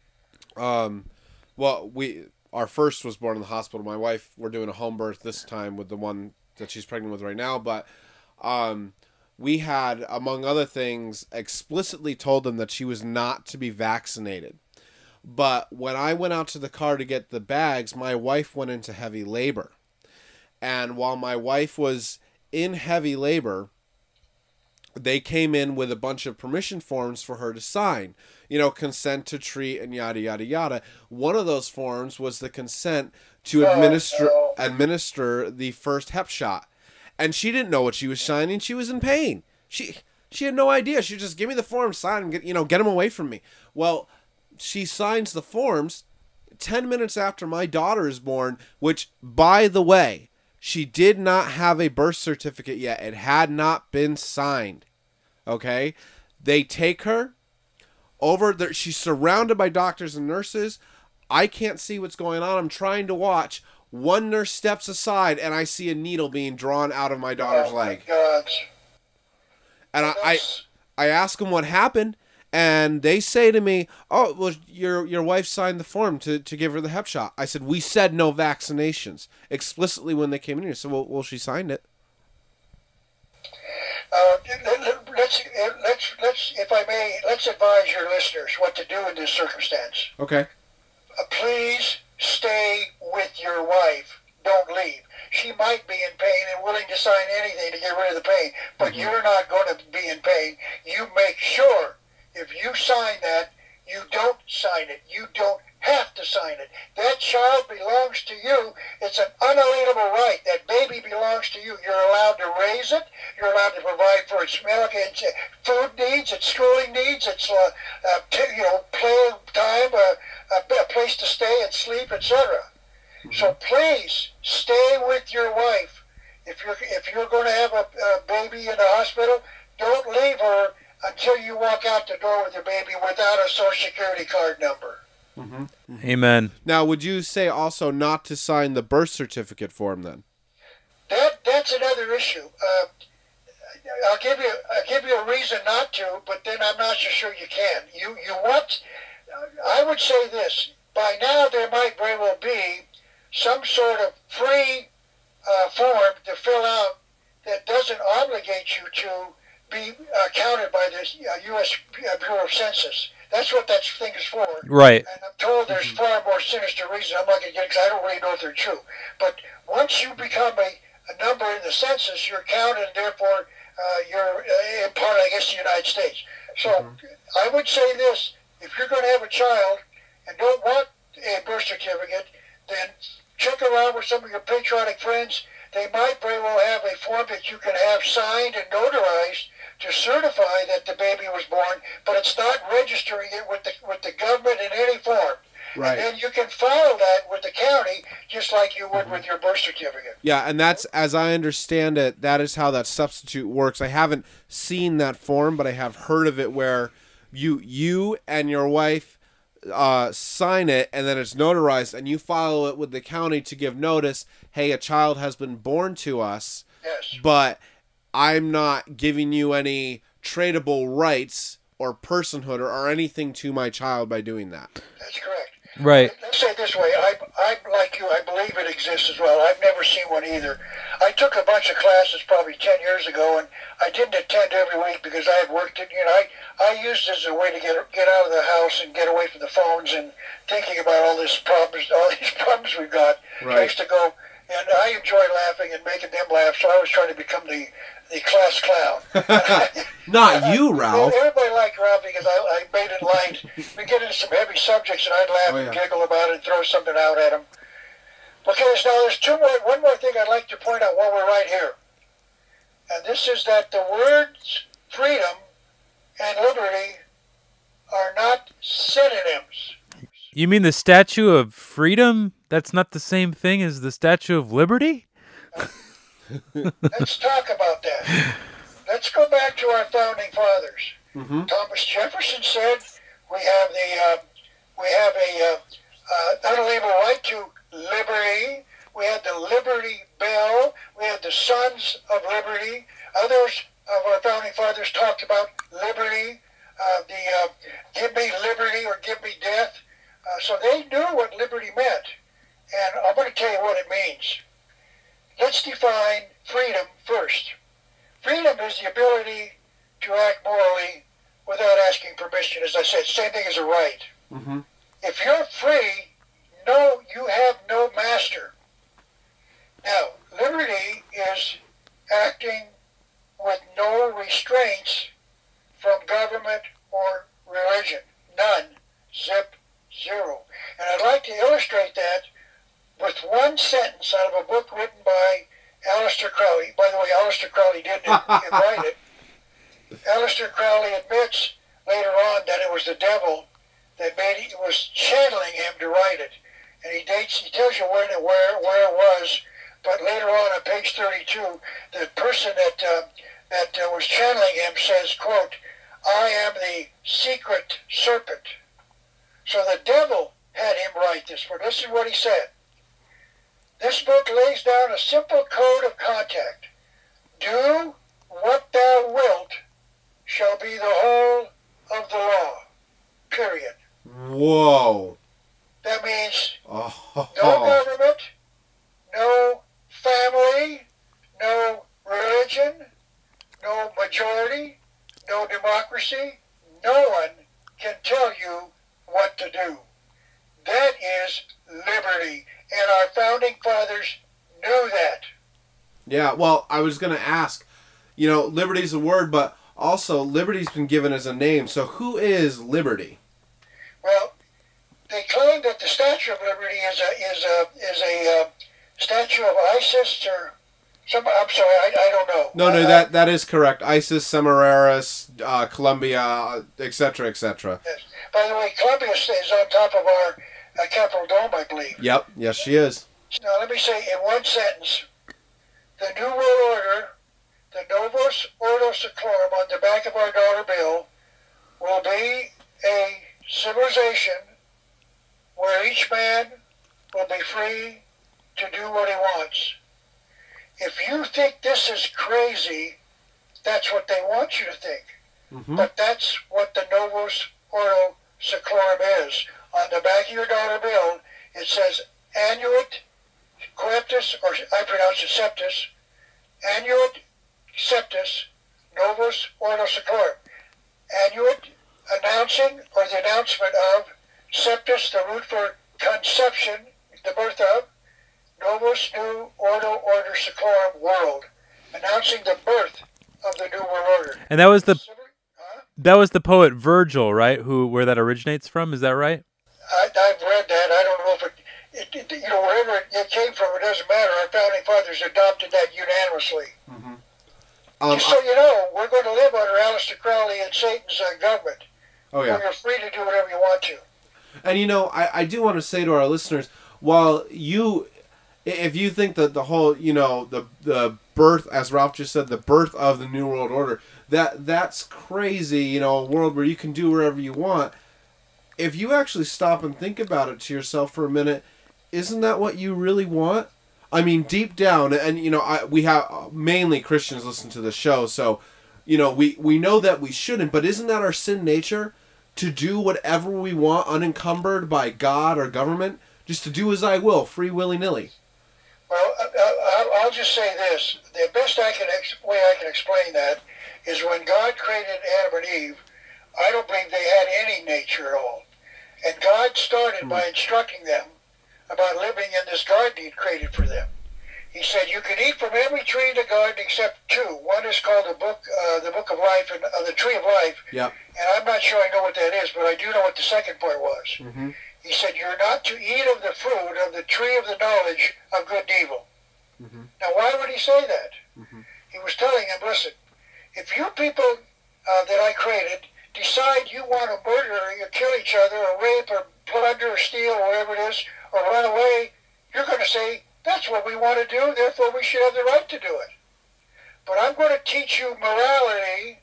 our first was born in the hospital. My wife, we're doing a home birth this time with the one that she's pregnant with right now. But we had, among other things, explicitly told them that she was not to be vaccinated. But when I went out to the car to get the bags, my wife went into heavy labor. And while my wife was in heavy labor, they came in with a bunch of permission forms for her to sign. You know, consent to treat and yada, yada, yada. One of those forms was the consent to administer the first Hep shot. And she didn't know what she was signing. She was in pain. She had no idea. She just, give me the form, sign, and get them away from me. Well, she signs the forms 10 minutes after my daughter is born, which, by the way, she did not have a birth certificate yet. It had not been signed. Okay? They take her over there. She's surrounded by doctors and nurses. I can't see what's going on. I'm trying to watch. One nurse steps aside, and I see a needle being drawn out of my daughter's leg. God. And I ask them what happened, and they say to me, "Oh, well, your wife signed the form to give her the Hep shot." I said, "We said no vaccinations explicitly when they came in here." So, well, she signed it. If I may, let's advise your listeners what to do in this circumstance. Okay. Please stay with your wife. Don't leave. She might be in pain and willing to sign anything to get rid of the pain, but you're not going to be in pain. You make sure if you sign that, you don't sign it. You don't have to sign it. That child belongs to you. It's an unalienable right. That baby belongs to you. You're allowed to raise it. You're allowed to provide for its milk and food needs, its schooling needs, its play time, a place to stay and sleep, etc. So please stay with your wife. If you're going to have a baby in the hospital, don't leave her until you walk out the door with your baby without a Social Security card number. Mm-hmm. Amen. Now, would you say also not to sign the birth certificate form then? That's another issue. I'll give you a reason not to, but then I'm not so sure you can. You want? I would say this. By now, there might very well be some sort of free form to fill out that doesn't obligate you to be counted by the U.S. Bureau of Census. That's what that thing is for. Right. And I'm told there's far more sinister reasons. I'm not going to get it because I don't really know if they're true. But once you become a number in the census, you're counted, and therefore you're in part, I guess, the United States. So I would say this. If you're going to have a child and don't want a birth certificate, then check around with some of your patriotic friends. They might very well have a form that you can have signed and notarized to certify that the baby was born, but it's not registering it with the government in any form. Right. And then you can file that with the county just like you would with your birth certificate. Yeah, and that's, as I understand it, that is how that substitute works. I haven't seen that form, but I have heard of it where you and your wife sign it, and then it's notarized, and you file it with the county to give notice, hey, a child has been born to us. Yes. but I'm not giving you any tradable rights or personhood or anything to my child by doing that. That's correct. Right. Let's say it this way. I'm like you. I believe it exists as well. I've never seen one either. I took a bunch of classes probably 10 years ago, and I didn't attend every week because I had worked it. You know, I used it as a way to get out of the house and get away from the phones and thinking about all these problems we've got. Right. So I used to go, and I enjoy laughing and making them laugh. So I was trying to become the class clown. Not you, Ralph. Everybody liked Ralph because I made it light. We get into some heavy subjects, and I'd laugh and giggle about it and throw something out at him. Okay, so now there's one more thing I'd like to point out while we're right here. And this is that the words freedom and liberty are not synonyms. You mean the Statue of Freedom? That's not the same thing as the Statue of Liberty? Let's talk about that. Let's go back to our founding fathers. Mm-hmm. Thomas Jefferson said we have a unalienable right to liberty. We had the Liberty Bell. We had the Sons of Liberty. Others of our founding fathers talked about liberty, give me liberty or give me death. So they knew what liberty meant. And I'm going to tell you what it means. Let's define freedom first. Freedom is the ability to act morally without asking permission. As I said, same thing as a right. Mm-hmm. If you're free, no, you have no master. Now, liberty is acting with no restraints from government or religion. None. Zip. Zero. And I'd like to illustrate that with one sentence out of a book written by Aleister Crowley. By the way, Aleister Crowley didn't write it. Aleister Crowley admits later on that it was the devil that was channeling him to write it. And he tells you where it was, but later on page 32, the person that was channeling him says, quote, I am the secret serpent. So the devil had him write this, but listen to what he said. This book lays down a simple code of contact. Do what thou wilt shall be the whole of the law. Period. Whoa. That means Oh. no government, no family, no religion, no majority, no democracy. No one can tell you what to do. That is liberty. And our founding fathers knew that. Yeah, well, I was going to ask, liberty's a word, but also liberty's been given as a name. So who is Liberty? Well, they claim that the Statue of Liberty is a statue of Isis or some. I'm sorry, I don't know. No, that is correct. Isis, Semiramis, Columbia, etc., etc. Yes. By the way, Columbia is on top of our Capitol Dome, I believe. Yep, yes, she is. Now, let me say in one sentence, the New World Order, the Novus Ordo Seclorum on the back of our dollar bill, will be a civilization where each man will be free to do what he wants. If you think this is crazy, that's what they want you to think. Mm-hmm. But that's what the Novus Ordo Seclorum is. On the back of your dollar bill, it says Annuit Coeptus, or I pronounce it Septus, Annuit Septus Novus Ordo Seclorum. Annuit, announcing, or the announcement of, Septus, the root for conception, the birth of, Novus New Ordo Order Seclorum, world, announcing the birth of the New World Order. And that was the poet Virgil, right? Where that originates from? Is that right? I've read that. I don't know if it wherever it came from, it doesn't matter. Our founding fathers adopted that unanimously. Mm-hmm. Just so you know, we're going to live under Aleister Crowley and Satan's government. Oh, yeah. Where you're free to do whatever you want to. And I do want to say to our listeners, while if you think that the whole, the birth, as Ralph just said, the birth of the New World Order, that's crazy, a world where you can do whatever you want. If you actually stop and think about it to yourself for a minute, isn't that what you really want? I mean, deep down, and we have mainly Christians listen to the show, so we know that we shouldn't. But isn't that our sin nature, to do whatever we want, unencumbered by God or government, just to do as I will, free willy nilly? Well, I'll just say this: the best way I can explain that is when God created Adam and Eve, I don't believe they had any nature at all, and God started by instructing them about living in this garden He'd created for them. He said, "You can eat from every tree in the garden except two. One is called the book of life, and the tree of life. Yep. And I'm not sure I know what that is, but I do know what the second part was. Mm-hmm. He said, "You're not to eat of the fruit of the tree of the knowledge of good and evil." Mm-hmm. Now, why would He say that? Mm-hmm. He was telling them, listen, if you people that I created decide you want to murder or you kill each other or rape or plunder or steal or whatever it is, or run away, you're going to say, that's what we want to do, therefore we should have the right to do it. But I'm going to teach you morality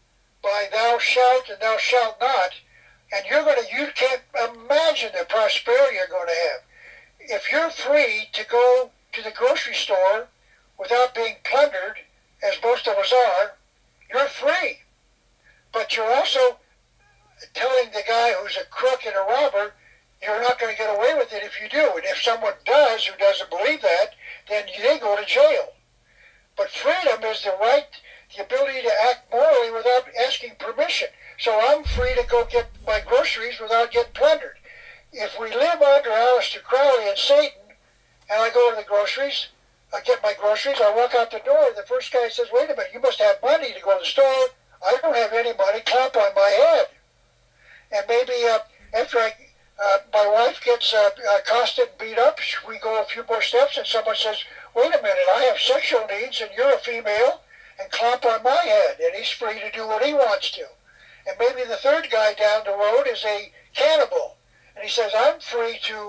by thou shalt and thou shalt not, and you can't imagine the prosperity you're going to have. If you're free to go to the grocery store without being plundered, as most of us are, you're free. But you're also telling the guy who's a crook and a robber, you're not going to get away with it if you do. And if someone does who doesn't believe that, then they go to jail. But freedom is the right, the ability to act morally without asking permission. So I'm free to go get my groceries without getting plundered. If we live under Aleister Crowley and Satan, and I go to the groceries, I get my groceries, I walk out the door, the first guy says, wait a minute, you must have money to go to the store. I don't have any money, clap on my head. And maybe after my wife gets accosted and beat up, we go a few more steps and someone says, wait a minute, I have sexual needs and you're a female, and clomp on my head, and he's free to do what he wants to. And maybe the third guy down the road is a cannibal, and he says, I'm free to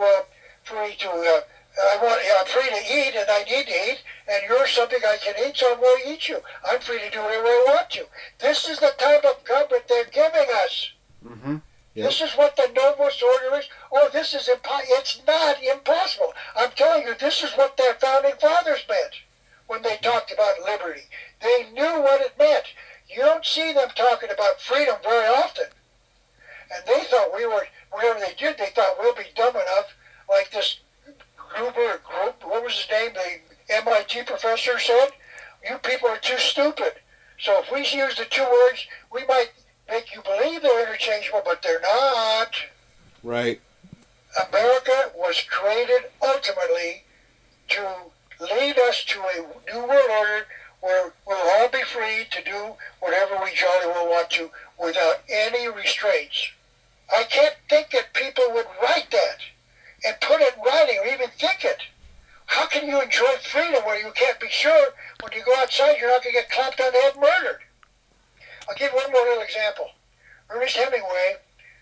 eat, and I need to eat, and you're something I can eat, so I'm going to eat you. I'm free to do whatever I want to. This is the type of government they're giving us. Mm-hmm. Yep. This is what the Novus Order is. Oh, this is it's not impossible. I'm telling you, this is what their founding fathers meant when they talked about liberty. They knew what it meant. You don't see them talking about freedom very often. And they thought whatever they did, they thought we'll be dumb enough, like this Gruber group, what was his name, the MIT professor said, you people are too stupid. So if we use the two words, we might make you believe they're interchangeable, but they're not. Right. America was created ultimately to lead us to a new world order where we'll all be free to do whatever we jolly well want to without any restraints. I can't think that people would write that and put it in writing or even think it. How can you enjoy freedom when you can't be sure when you go outside you're not going to get clapped on the head and murdered? I'll give one more little example. Ernest Hemingway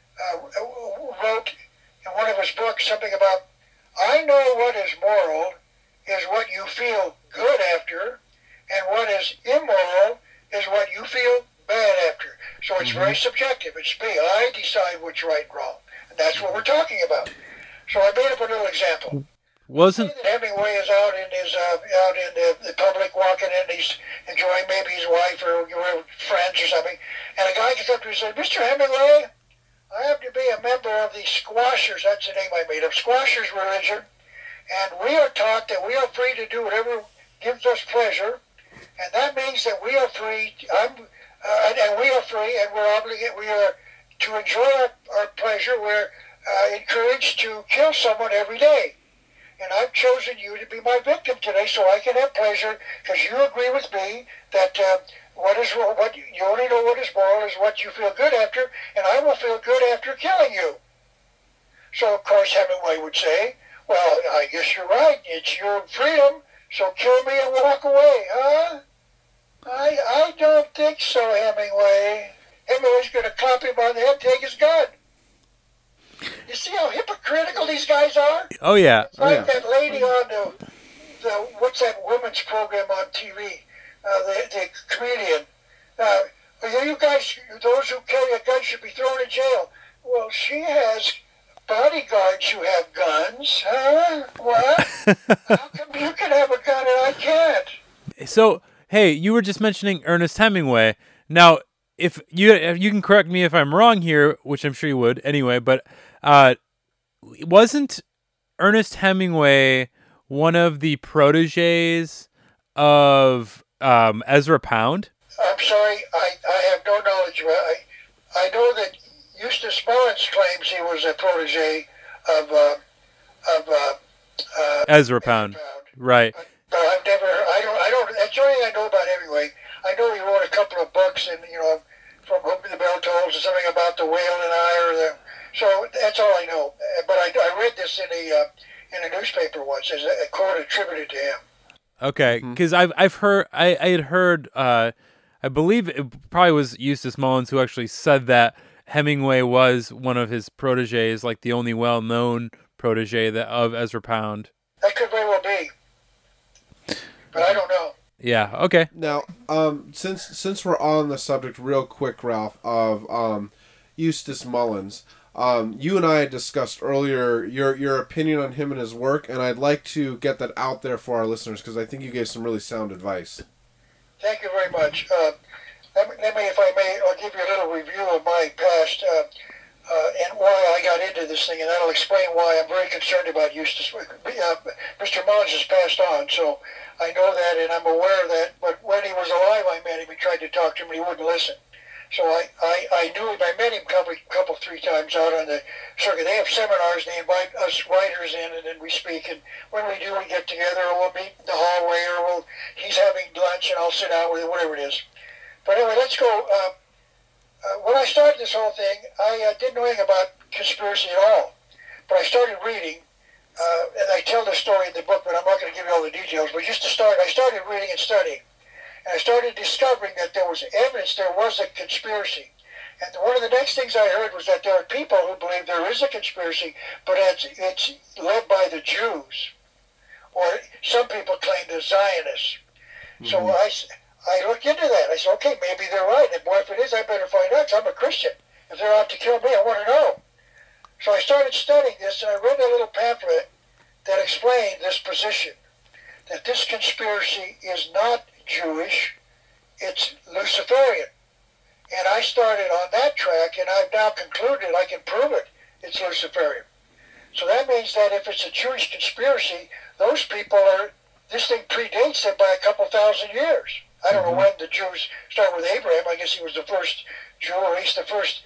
wrote in one of his books something about, I know what is moral is what you feel good after, and what is immoral is what you feel bad after. So it's very subjective. It's me. I decide what's right and wrong. And that's what we're talking about. So I made up a little example. Wasn't that Hemingway is out in the public walking and he's enjoying maybe his wife or friends or something, and a guy gets up to him and says, Mr. Hemingway, I happen to be a member of the Squashers, that's the name I made up, Squashers religion, and we are taught that we are free to do whatever gives us pleasure, and that means that we are free, and we are free, and we're obligated, we are to enjoy our pleasure, we're encouraged to kill someone every day. And I've chosen you to be my victim today so I can have pleasure because you agree with me that what you only know what is moral is what you feel good after, and I will feel good after killing you. So, of course, Hemingway would say, well, I guess you're right. It's your freedom, so kill me and walk away, huh? I don't think so, Hemingway. Hemingway's going to clap him on the head and take his gun. You see how hypocritical these guys are? Oh, yeah. It's like that lady on the what's that women's program on TV? The comedian. You guys, those who carry a gun should be thrown in jail. Well, she has bodyguards who have guns, huh? What? How come you can have a gun and I can't? So, hey, you were just mentioning Ernest Hemingway. Now, if you can correct me if I'm wrong here, which I'm sure you would anyway, but wasn't Ernest Hemingway one of the proteges of Ezra Pound? I'm sorry, I have no knowledge about it. I know that Eustace Mullins claims he was a protege of Ezra Pound. Right. But I've never, I don't, that's the only thing I know about Hemingway. I know he wrote a couple of books, and, From Whom the Bell Tolls, or something about the whale and I, so that's all I know. But I read this in a newspaper once as a quote attributed to him. Okay, because I've heard, I had heard, I believe it probably was Eustace Mullins who actually said that Hemingway was one of his proteges, like the only well-known protege of Ezra Pound. That could very well be, but I don't know. Yeah. Okay. Now, since we're on the subject, real quick, Ralph, of Eustace Mullins, you and I had discussed earlier your opinion on him and his work, and I'd like to get that out there for our listeners because I think you gave some really sound advice. Thank you very much. Let me, if I may, I'll give you a little review of my past and why I got into this thing, and that'll explain why I'm very concerned about Eustace. Mr. Mullins has passed on, so I know that, and I'm aware of that. But when he was alive, I met him. He tried to talk to me, he wouldn't listen. So I knew him. I met him a couple, 3 times out on the circuit. They have seminars, they invite us writers in, and then we speak. And when we do, we get together, or we'll meet in the hallway, or he's having lunch, and I'll sit down with him, whatever it is. But anyway, let's go. When I started this whole thing, I didn't know anything about conspiracy at all. But I started reading, and I tell the story in the book, but I'm not going to give you all the details. But just to start, I started reading and studying. And I started discovering that there was evidence there was a conspiracy. And one of the next things I heard was that there are people who believe there is a conspiracy, but it's led by the Jews. Or some people claim the Zionists. Mm-hmm. So I looked into that. I said, okay, maybe they're right. And boy, if it is, I better find out, 'cause I'm a Christian. If they're out to kill me, I want to know. So I started studying this, and I read a little pamphlet that explained this position, that this conspiracy is not Jewish, it's Luciferian. And I started on that track, and I've now concluded, I can prove it, it's Luciferian. So that means that if it's a Jewish conspiracy, those people this thing predates them by a couple thousand years. I don't know when the Jews started with Abraham. I guess he was the first Jew, or at least the first,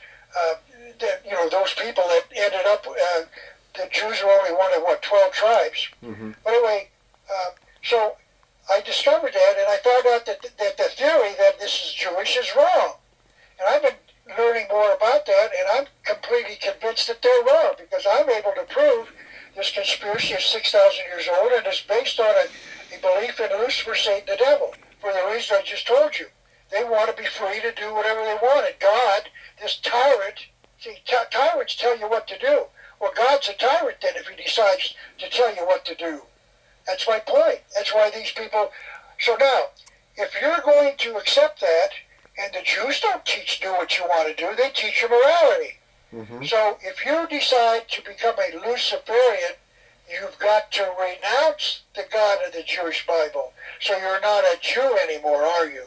those people that ended up, the Jews were only one of, 12 tribes. Mm-hmm. But anyway, so I discovered that, and I found out that the theory that this is Jewish is wrong. And I've been learning more about that, and I'm completely convinced that they're wrong, because I'm able to prove this conspiracy is 6,000 years old, and it's based on a belief in Lucifer, Satan, the devil, for the reason I just told you. They want to be free to do whatever they want. And God, this tyrant, tyrants tell you what to do. Well, God's a tyrant then if he decides to tell you what to do. That's my point. That's why these people... So now, if you're going to accept that, and the Jews don't do what you want to do, they teach you morality. Mm-hmm. So if you decide to become a Luciferian, you've got to renounce the God of the Jewish Bible. So you're not a Jew anymore, are you?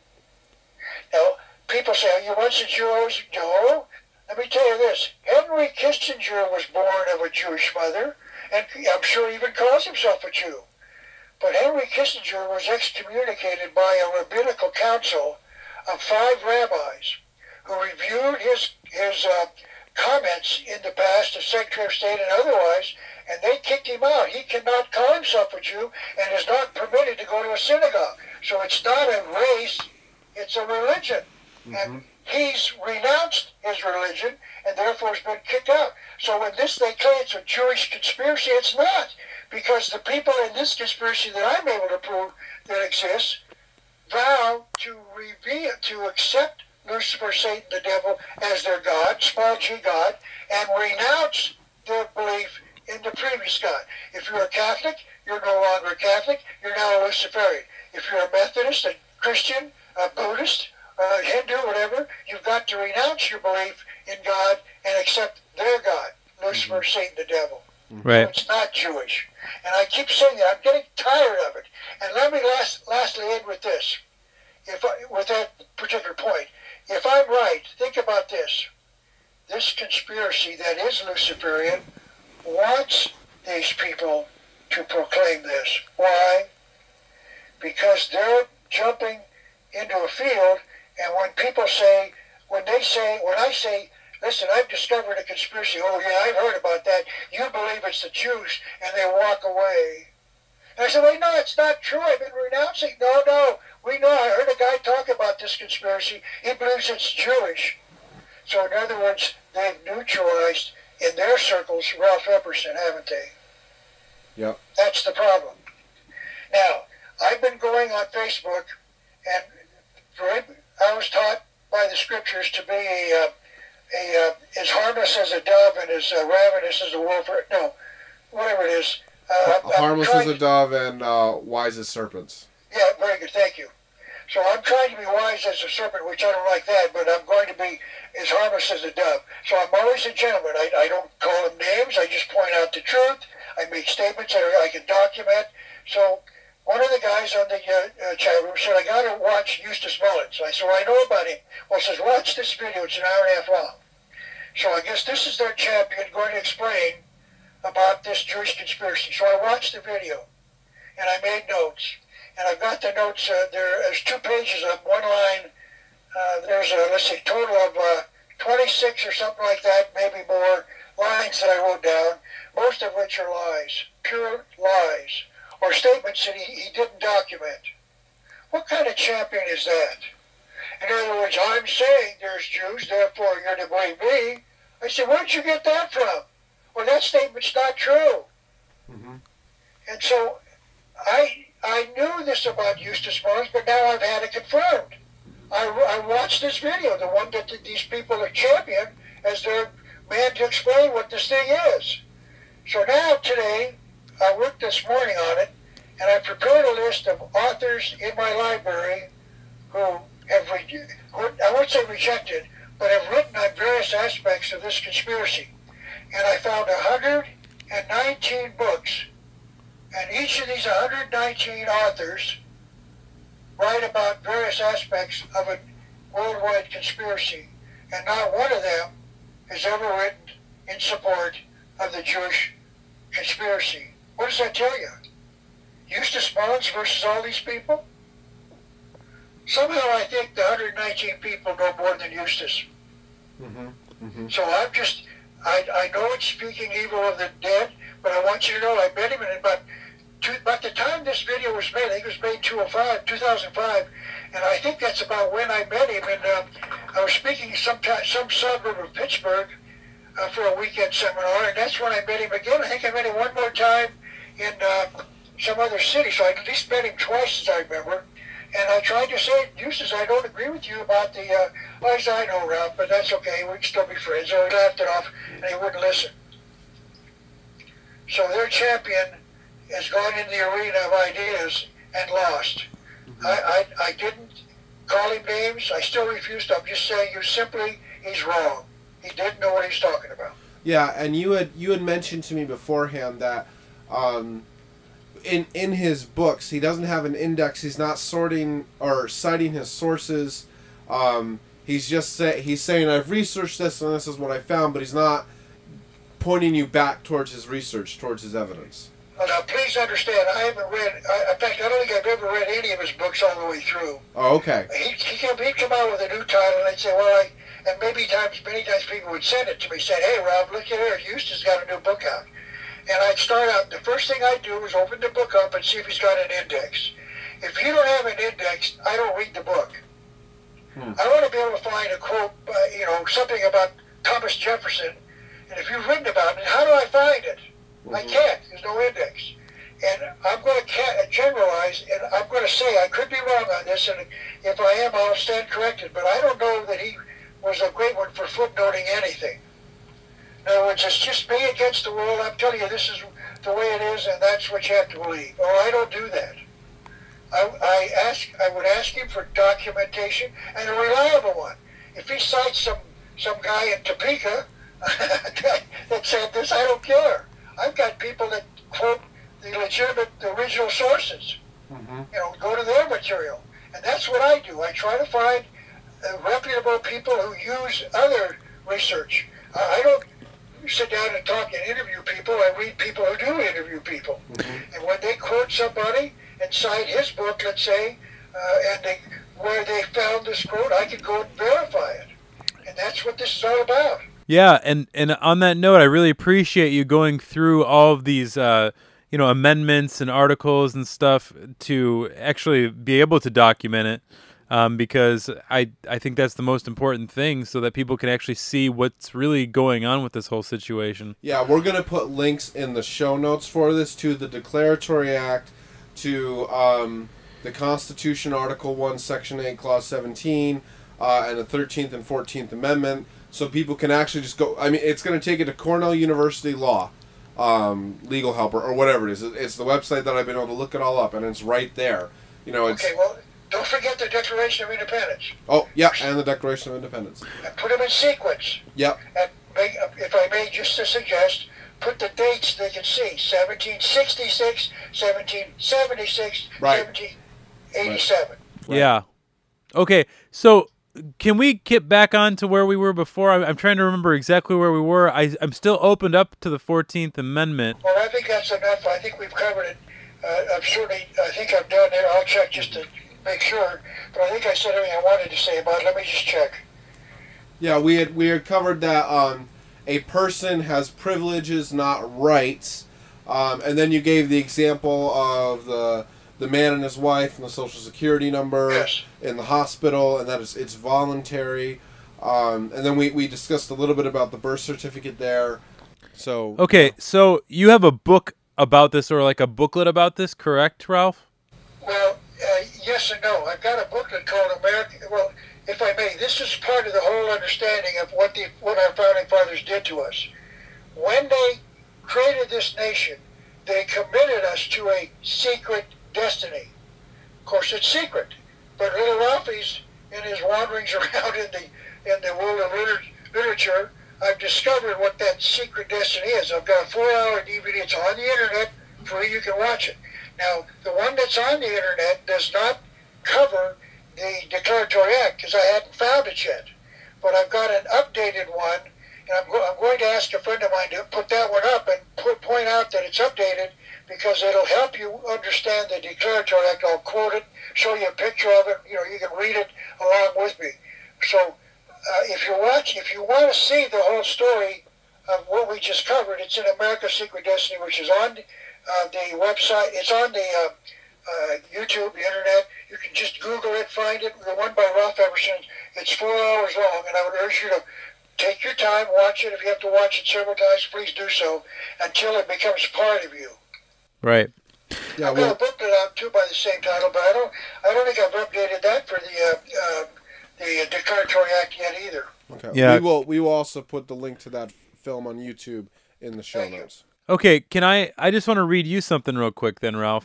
Now, people say, are you once a Jew, always? No. Let me tell you this. Henry Kissinger was born of a Jewish mother, and I'm sure he even calls himself a Jew. But Henry Kissinger was excommunicated by a rabbinical council of 5 rabbis who reviewed his comments in the past as Secretary of State and otherwise, and they kicked him out. He cannot call himself a Jew and is not permitted to go to a synagogue. So it's not a race, it's a religion. Mm-hmm. And he's renounced his religion and therefore has been kicked out. So when they claim it's a Jewish conspiracy, it's not. Because the people in this conspiracy that I'm able to prove that exists vow to accept Lucifer, Satan, the devil, as their God, small g God, and renounce their belief in the previous God. If you're a Catholic, you're no longer a Catholic, you're now a Luciferian. If you're a Methodist, a Christian, a Buddhist, Hindu, whatever, you've got to renounce your belief in God and accept their God, Lucifer, Satan, the devil. Right. So it's not Jewish. And I keep saying that. I'm getting tired of it. And let me lastly end with this. With that particular point. If I'm right, think about this. This conspiracy that is Luciferian wants these people to proclaim this. Why? Because they're jumping into a field, and when I say, listen, I've discovered a conspiracy. Oh, yeah, I've heard about that. You believe it's the Jews, and they walk away. And I said, wait, no, it's not true. I've been renouncing. No, we know. I heard a guy talk about this conspiracy. He believes it's Jewish. So, in other words, they've neutralized, in their circles, Ralph Epperson, haven't they? Yep. That's the problem. Now, I've been going on Facebook, and I was taught by the scriptures to be as harmless as a dove and as ravenous as a wolf. No, whatever it is. Harmless as a dove and wise as serpents. Yeah, very good. Thank you. So I'm trying to be wise as a serpent, which I don't like that, but I'm going to be as harmless as a dove. So I'm always a gentleman. I don't call them names. I just point out the truth. I make statements that I can document. So one of the guys on the chat room said, I got to watch Eustace Mullins. I said, well, I know about him. Well, he says, watch this video. It's an hour and a half long. So I guess this is their champion going to explain about this Jewish conspiracy. So I watched the video, and I made notes. And I've got the notes. There's 2 pages of one line. There's let's say, total of 26 or something like that, maybe more, lines that I wrote down, most of which are lies, pure lies, or statements that he didn't document. What kind of champion is that? In other words, I'm saying there's Jews, therefore you're to believe me. I said, where'd you get that from? Well, that statement's not true. Mm-hmm. And so I knew this about Eustace Mullins, but now I've had it confirmed. I watched this video, the one that these people have championed as their man to explain what this thing is. So now today, I worked this morning on it, and I prepared a list of authors in my library who have, I won't say rejected, but have written on various aspects of this conspiracy. And I found 119 books. And each of these 119 authors write about various aspects of a worldwide conspiracy. And not one of them has ever written in support of the Jewish conspiracy. What does that tell you? Eustace Mullins versus all these people? Somehow I think the 119 people know more than Eustace. Mm-hmm. Mm-hmm. So I know it's speaking evil of the dead, but I want you to know I met him, and about the time this video was made, I think it was made 2005, and I think that's about when I met him. And I was speaking some suburb of Pittsburgh for a weekend seminar, and that's when I met him again. I think I met him one more time in some other city, so I at least met him twice, as I remember. And I tried to say, Eustace, I don't agree with you about the, I said, I know, Ralph, but that's okay, we can still be friends. So he laughed it off, and he wouldn't listen. So their champion has gone in the arena of ideas and lost. I didn't call him names. I still refused. I'm just saying he's wrong. He didn't know what he's talking about. Yeah, and you had mentioned to me beforehand that in his books he doesn't have an index. He's not sorting or citing his sources. He's saying I've researched this and this is what I found, but he's not pointing you back towards his research, towards his evidence. Well, now, please understand, I haven't read, in fact, I don't think I've ever read any of his books all the way through. Oh, okay. He'd come out with a new title, and I'd say, well, and many times people would send it to me, saying, hey, Rob, look at here, Eustace got a new book out. And I'd start out, the first thing I'd do is open the book up and see if he's got an index. If you don't have an index, I don't read the book. I want to be able to find a quote, something about Thomas Jefferson, and if you've written about it, how do I find it? I can't. There's no index. And I'm going to generalize, and I'm going to say I could be wrong on this, and if I am, I'll stand corrected. But I don't know that he was a great one for footnoting anything. In other words, it's just me against the world. I'm telling you, this is the way it is, and that's what you have to believe. Oh, I don't do that. I would ask him for documentation, and a reliable one. If he cites some guy in Topeka that said this, I don't care. I've got people that quote the legitimate, the original sources. Go to their material. And that's what I do. I try to find reputable people who use other research. I don't sit down and talk and interview people. I read people who do interview people. And when they quote somebody and cite his book, let's say, where they found this quote, I can go and verify it. And that's what this is all about. Yeah, and on that note, I really appreciate you going through all of these amendments and articles and stuff to actually be able to document it, because I think that's the most important thing, so that people can actually see what's really going on with this whole situation. Yeah, we're going to put links in the show notes for this to the Declaratory Act, to the Constitution, Article 1, Section 8, Clause 17, and the 13th and 14th Amendment, so people can actually just go. I mean, it's going to take it to Cornell University Law, Legal Helper, or whatever it is. It's the website that I've been able to look it all up, and it's right there. It's, okay, well, don't forget the Declaration of Independence. Oh, yeah, and the Declaration of Independence. And put them in sequence. Yep. And if I may just to suggest, put the dates they can see: 1766, 1776, right. 1787. Right. Yeah. Okay, so can we get back on to where we were before? I'm trying to remember exactly where we were. I'm still opened up to the 14th Amendment. Well, I think that's enough. I think we've covered it. I think I've done it. I'll check just to make sure. But I think I said everything I wanted to say about it. Let me just check. Yeah, we had covered that a person has privileges, not rights. And then you gave the example of the man and his wife and the Social Security number. Yes. In the hospital, and that it's voluntary. And then we discussed a little bit about the birth certificate there. So okay, so you have a book about this, or like a booklet about this, correct, Ralph? Well, yes and no. I've got a booklet called America. Well, if I may, this is part of the whole understanding of what our founding fathers did to us. When they created this nation, they committed us to a secret destiny. Of course, it's secret. But little Ralphie's, in his wanderings around in the world of literature, I've discovered what that secret destiny is. I've got a 4-hour DVD. It's on the internet, free. You can watch it. Now, the one that's on the internet does not cover the Declaratory Act because I hadn't found it yet. But I've got an updated one, and I'm going to ask a friend of mine to put that one up and point out that it's updated, because it'll help you understand the Declaratory Act. I'll quote it, show you a picture of it. You can read it along with me. So if you want to see the whole story of what we just covered, it's in America's Secret Destiny, which is on the website. It's on the YouTube, the internet. You can just Google it, find it. The one by Ralph Everson. It's 4 hours long, and I would urge you to take your time, watch it. If you have to watch it several times, please do so until it becomes part of you. Right. Yeah, I've got a booklet out too by the same title, but I don't think I've updated that for the Declaratory Act yet either. Okay. Yeah. We will also put the link to that film on YouTube in the show notes. Okay, I just want to read you something real quick then, Ralph.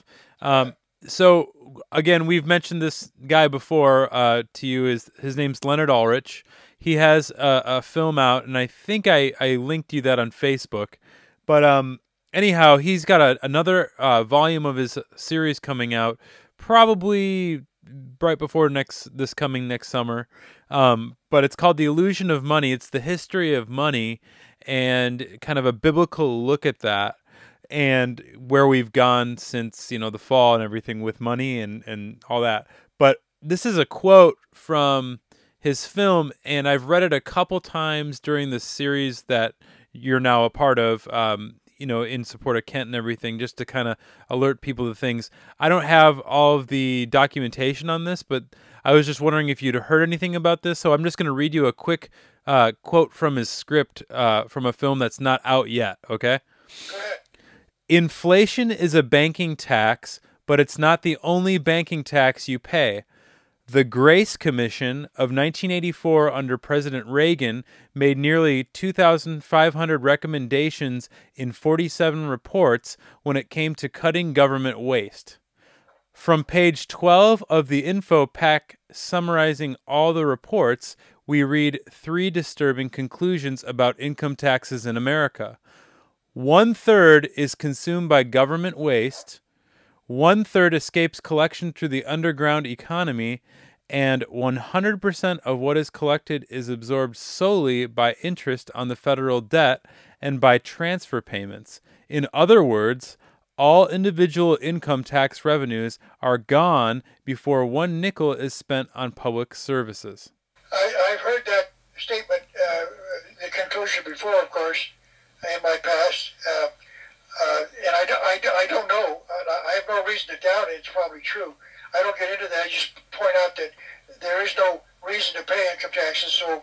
So again, we've mentioned this guy before to you. His name's Leonard Ulrich. He has a film out, and I think I linked you that on Facebook. But anyhow, he's got another volume of his series coming out, probably right before this coming next summer. But it's called The Illusion of Money. It's the history of money and kind of a biblical look at that and where we've gone since, the fall and everything with money and all that. But this is a quote from his film, and I've read it a couple times during the series that you're now a part of, in support of Kent and everything, just to kind of alert people to things. I don't have all of the documentation on this, but I was just wondering if you'd heard anything about this. So I'm just going to read you a quick quote from his script from a film that's not out yet, okay? Go ahead. Inflation is a banking tax, but it's not the only banking tax you pay. The Grace Commission of 1984 under President Reagan made nearly 2,500 recommendations in 47 reports when it came to cutting government waste. From page 12 of the info pack summarizing all the reports, we read 3 disturbing conclusions about income taxes in America. 1/3 is consumed by government waste, 1/3 escapes collection through the underground economy, and 100% of what is collected is absorbed solely by interest on the federal debt and by transfer payments. In other words, all individual income tax revenues are gone before 1 nickel is spent on public services. I've heard that statement, the conclusion before, of course, in my past, and I don't know. I have no reason to doubt it. It's probably true. I don't get into that. I just point out that there is no reason to pay income taxes. So,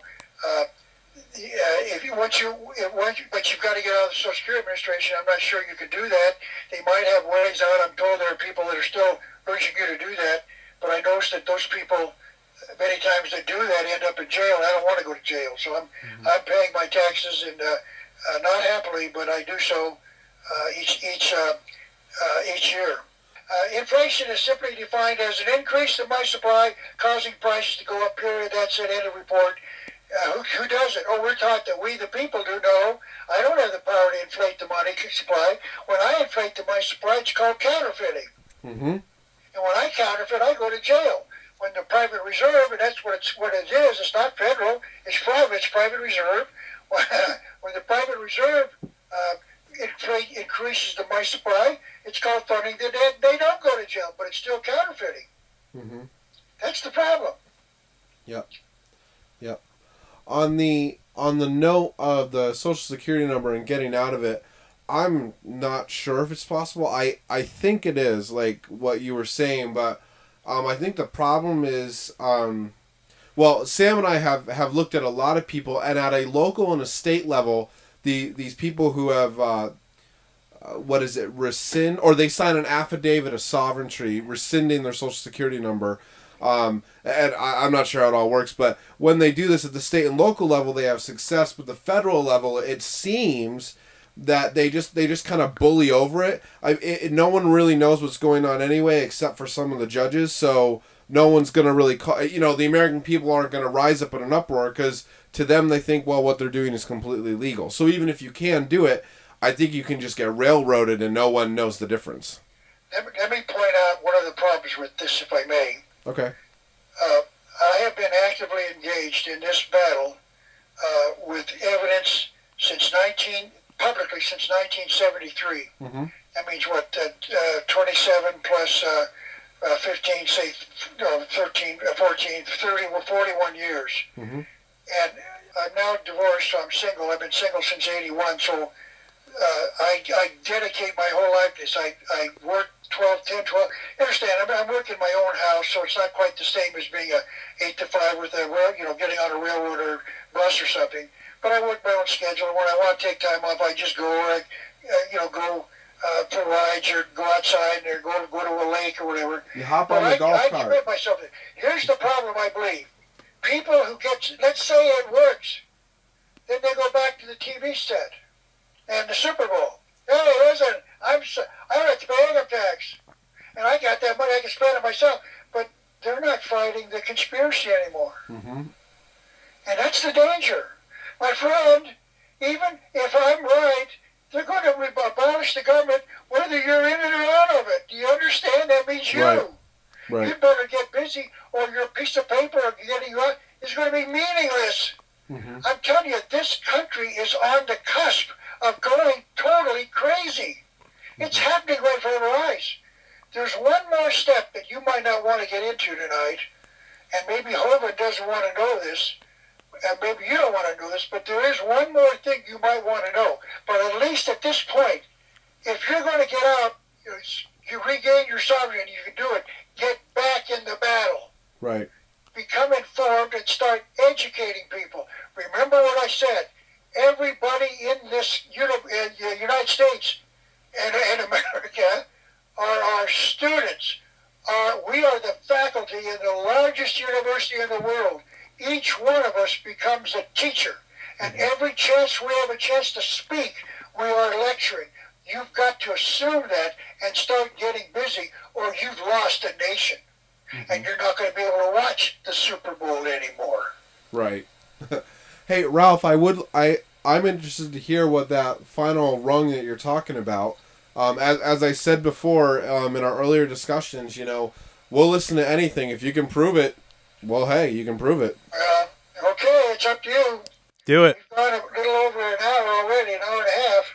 but you've got to get out of the Social Security Administration. I'm not sure you can do that. They might have ways out. I'm told there are people that are still urging you to do that. But I noticed that those people, many times that do that, end up in jail. I don't want to go to jail, so I'm paying my taxes, and not happily, but I do so each year. Inflation is simply defined as an increase in my supply causing prices to go up, period. That's it, end of report. Who does it? Oh, we're taught that we, the people, do. No, I don't have the power to inflate the money supply. When I inflate the money supply, it's called counterfeiting. And when I counterfeit, I go to jail. When the private reserve, and that's what it is, it's not federal, it's private reserve. When the private reserve increases the money supply, it's called funding the debt. They don't go to jail, but it's still counterfeiting. That's the problem. Yep. On the note of the Social Security number and getting out of it, I'm not sure if it's possible. I think it is, like what you were saying, but I think the problem is, well, Sam and I have looked at a lot of people, and at a local and a state level, these people who have rescind, or they sign an affidavit of sovereignty rescinding their Social Security number. And I'm not sure how it all works, but when they do this at the state and local level, they have success. But the federal level, it seems that they just kind of bully over it. No one really knows what's going on anyway, except for some of the judges. So no one's going to really the American people aren't going to rise up in an uproar, because to them they think, well, what they're doing is completely legal. So even if you can do it, I think you can just get railroaded and no one knows the difference. Let me point out one of the problems with this, if I may. Okay. I have been actively engaged in this battle with evidence publicly since 1973. That means what, 27 plus 15, say 13, 14, 30, 41 years. And I'm now divorced, so I'm single. I've been single since 81, so I dedicate my whole life to this. I work 10, 12. You understand, I'm working my own house, so it's not quite the same as being a 8 to 5 with getting on a railroad or bus or something. But I work my own schedule, and when I want to take time off, I just go, go for rides or go outside or go to a lake or whatever. You hop on the golf cart. I commit myself to it. Here's the problem, I believe. People who let's say it works, then they go back to the TV set and the Super Bowl. Hey, listen, I don't have to pay income tax, and I got that money, I can spend it myself. But they're not fighting the conspiracy anymore. And that's the danger. My friend, even if I'm right, they're going to abolish the government whether you're in it or out of it. Do you understand? That means you. Right. You better get busy, or your piece of paper getting you out is going to be meaningless. I'm telling you, this country is on the cusp of going totally crazy. It's happening right before our eyes. There's one more step that you might not want to get into tonight, and maybe Hovind doesn't want to know this, and maybe you don't want to know this, but there is one more thing you might want to know. But at least at this point, if you're going to get out, you regain your sovereignty, you can do it, get back in the battle. Right. Become informed and start educating people. Remember what I said. Everybody in this United States and America are our students. We are the faculty in the largest university in the world. Each one of us becomes a teacher. And every chance we have a chance to speak, we are lecturing. You've got to assume that and start getting busy, or you've lost a nation. And you're not going to be able to watch the Super Bowl anymore. Right. Hey, Ralph, I'm interested to hear what that final rung that you're talking about. As I said before, in our earlier discussions, we'll listen to anything. If you can prove it, well, hey, you can prove it. Okay, it's up to you. Do it. We've gone a little over an hour already, an hour and a half.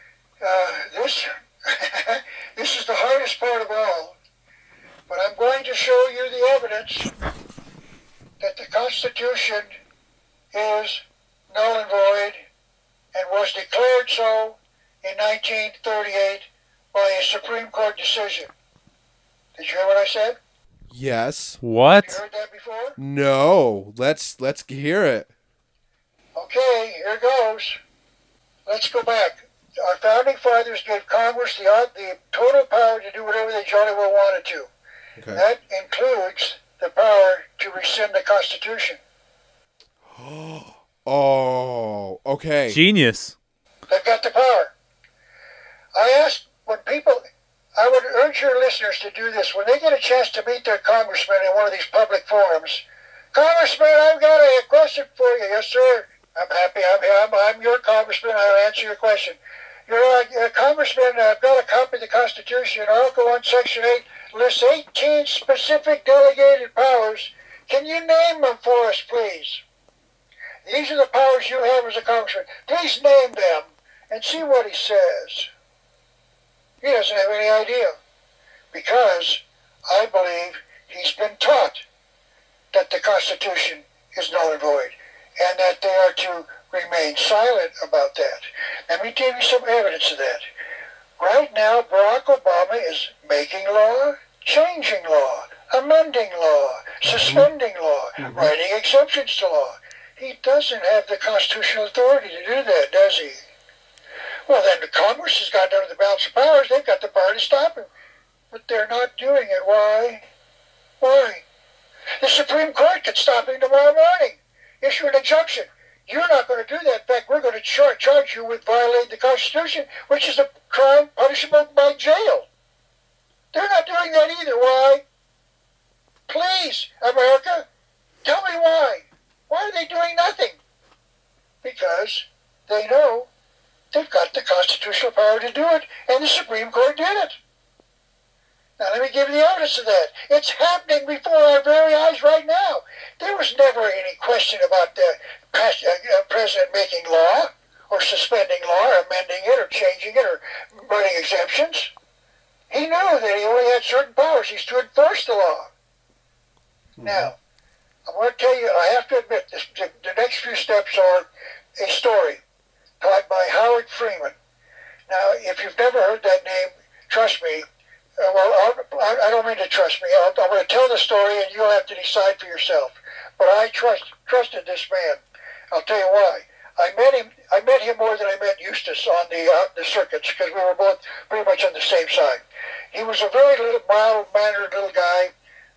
This is the hardest part of all. But I'm going to show you the evidence that the Constitution is null and void and was declared so in 1938 by a Supreme Court decision. Did you hear what I said? Yes. What? You heard that before? No. Let's hear it. Okay, here goes. Let's go back. Our founding fathers gave Congress the total power to do whatever they jolly well wanted to. Okay. That includes the power to rescind the Constitution. Oh, okay. Genius. They've got the power. I would urge your listeners to do this. When they get a chance to meet their congressman in one of these public forums, Congressman, I've got a question for you. Yes, sir. I'm happy. I'm your congressman. I'll answer your question. You're a congressman. I've got a copy of the Constitution. Article 1, Section 8 lists 18 specific delegated powers. Can you name them for us, please? These are the powers you have as a congressman. Please name them and see what he says. He doesn't have any idea, because I believe he's been taught that the Constitution is null and void, and that they are to remain silent about that. Let me give you some evidence of that. Right now, Barack Obama is making law, changing law, amending law, suspending law, writing exceptions to law. He doesn't have the constitutional authority to do that, does he? Well, then the Congress has got under the balance of powers. They've got the power to stop him. But they're not doing it. Why? Why? The Supreme Court could stop him tomorrow morning, issue an injunction. You're not going to do that. In fact, we're going to charge you with violating the Constitution, which is a crime punishable by jail. They're not doing that either. Why? Please, America, tell me why. Why are they doing nothing? Because they know they've got the constitutional power to do it, and the Supreme Court did it. Now, let me give you the evidence of that. It's happening before our very eyes right now. There was never any question about the president making law, or suspending law, or amending it, or changing it, or writing exemptions. He knew that he only had certain powers. He's to enforce the law. Now, I want to tell you, I have to admit, the next few steps are a story taught by Howard Freeman. Now, if you've never heard that name, trust me. I don't mean to trust me. I'm going to tell the story, and you'll have to decide for yourself. But I trusted this man. I'll tell you why. I met him more than I met Eustace on the circuits, because we were both pretty much on the same side. He was a very mild-mannered little guy.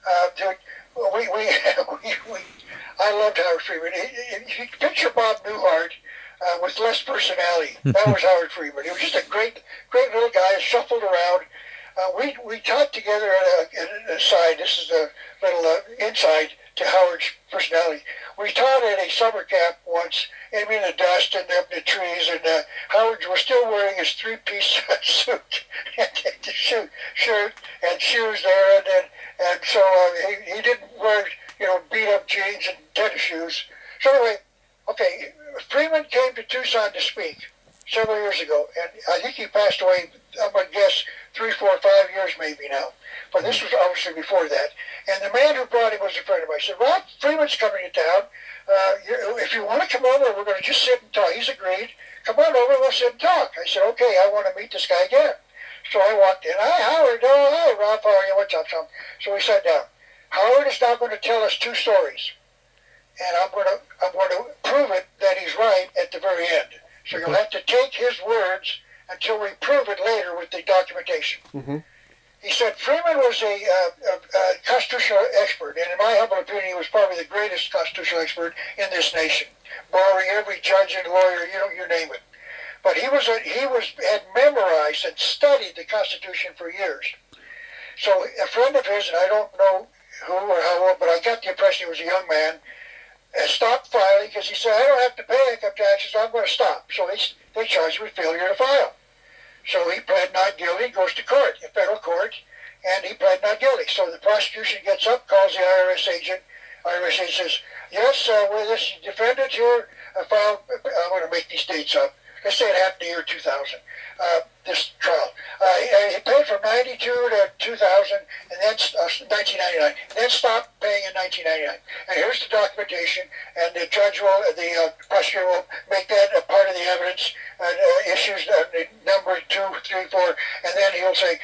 I loved Howard Freeman. You picture Bob Newhart with less personality. That was Howard Freeman. He was just a great little guy, shuffled around. We taught together at an aside. This is a little insight to Howard's personality. We taught at a summer camp once, in the dust and up in the trees, and Howard was still wearing his three-piece suit, and shirt and shoes there, and so he didn't wear beat-up jeans and tennis shoes. So anyway, okay, Freeman came to Tucson to speak several years ago, and I think he passed away, I'm going to guess, 3, 4, 5 years maybe now. But this was obviously before that. And the man who brought him was a friend of mine. I said, Rob Freeman's coming to town. If you want to come over, we're going to just sit and talk. He's agreed. Come on over, we'll sit and talk. I said, okay, I want to meet this guy again. So I walked in. Hi, Howard. Oh, hi, Rob. How are you? What's up, son? So we sat down. Howard is now going to tell us 2 stories. And I'm going to prove it that he's right at the very end. So you'll have to take his words until we prove it later with the documentation. Mm-hmm. He said Freeman was a constitutional expert, and in my humble opinion, he was probably the greatest constitutional expert in this nation, borrowing every judge and lawyer, you name it. But he had memorized and studied the Constitution for years. So a friend of his, and I don't know who or how old, but I got the impression he was a young man, stopped filing because he said, I don't have to pay income taxes, I'm going to stop. So they charged him with failure to file. So he pled not guilty, goes to court, in federal court, and he pled not guilty. So the prosecution gets up, calls the IRS agent. IRS agent says, yes, with this defendant here, filed, I'm going to make these dates up. Let's say it happened in the year 2000, this trial. He paid from 92 to 2000, and then 1999, and then stopped paying in 1999. And here's the documentation, and the judge will, the prosecutor will make that a part of the evidence, issues number 2, 3, 4, and then he'll say,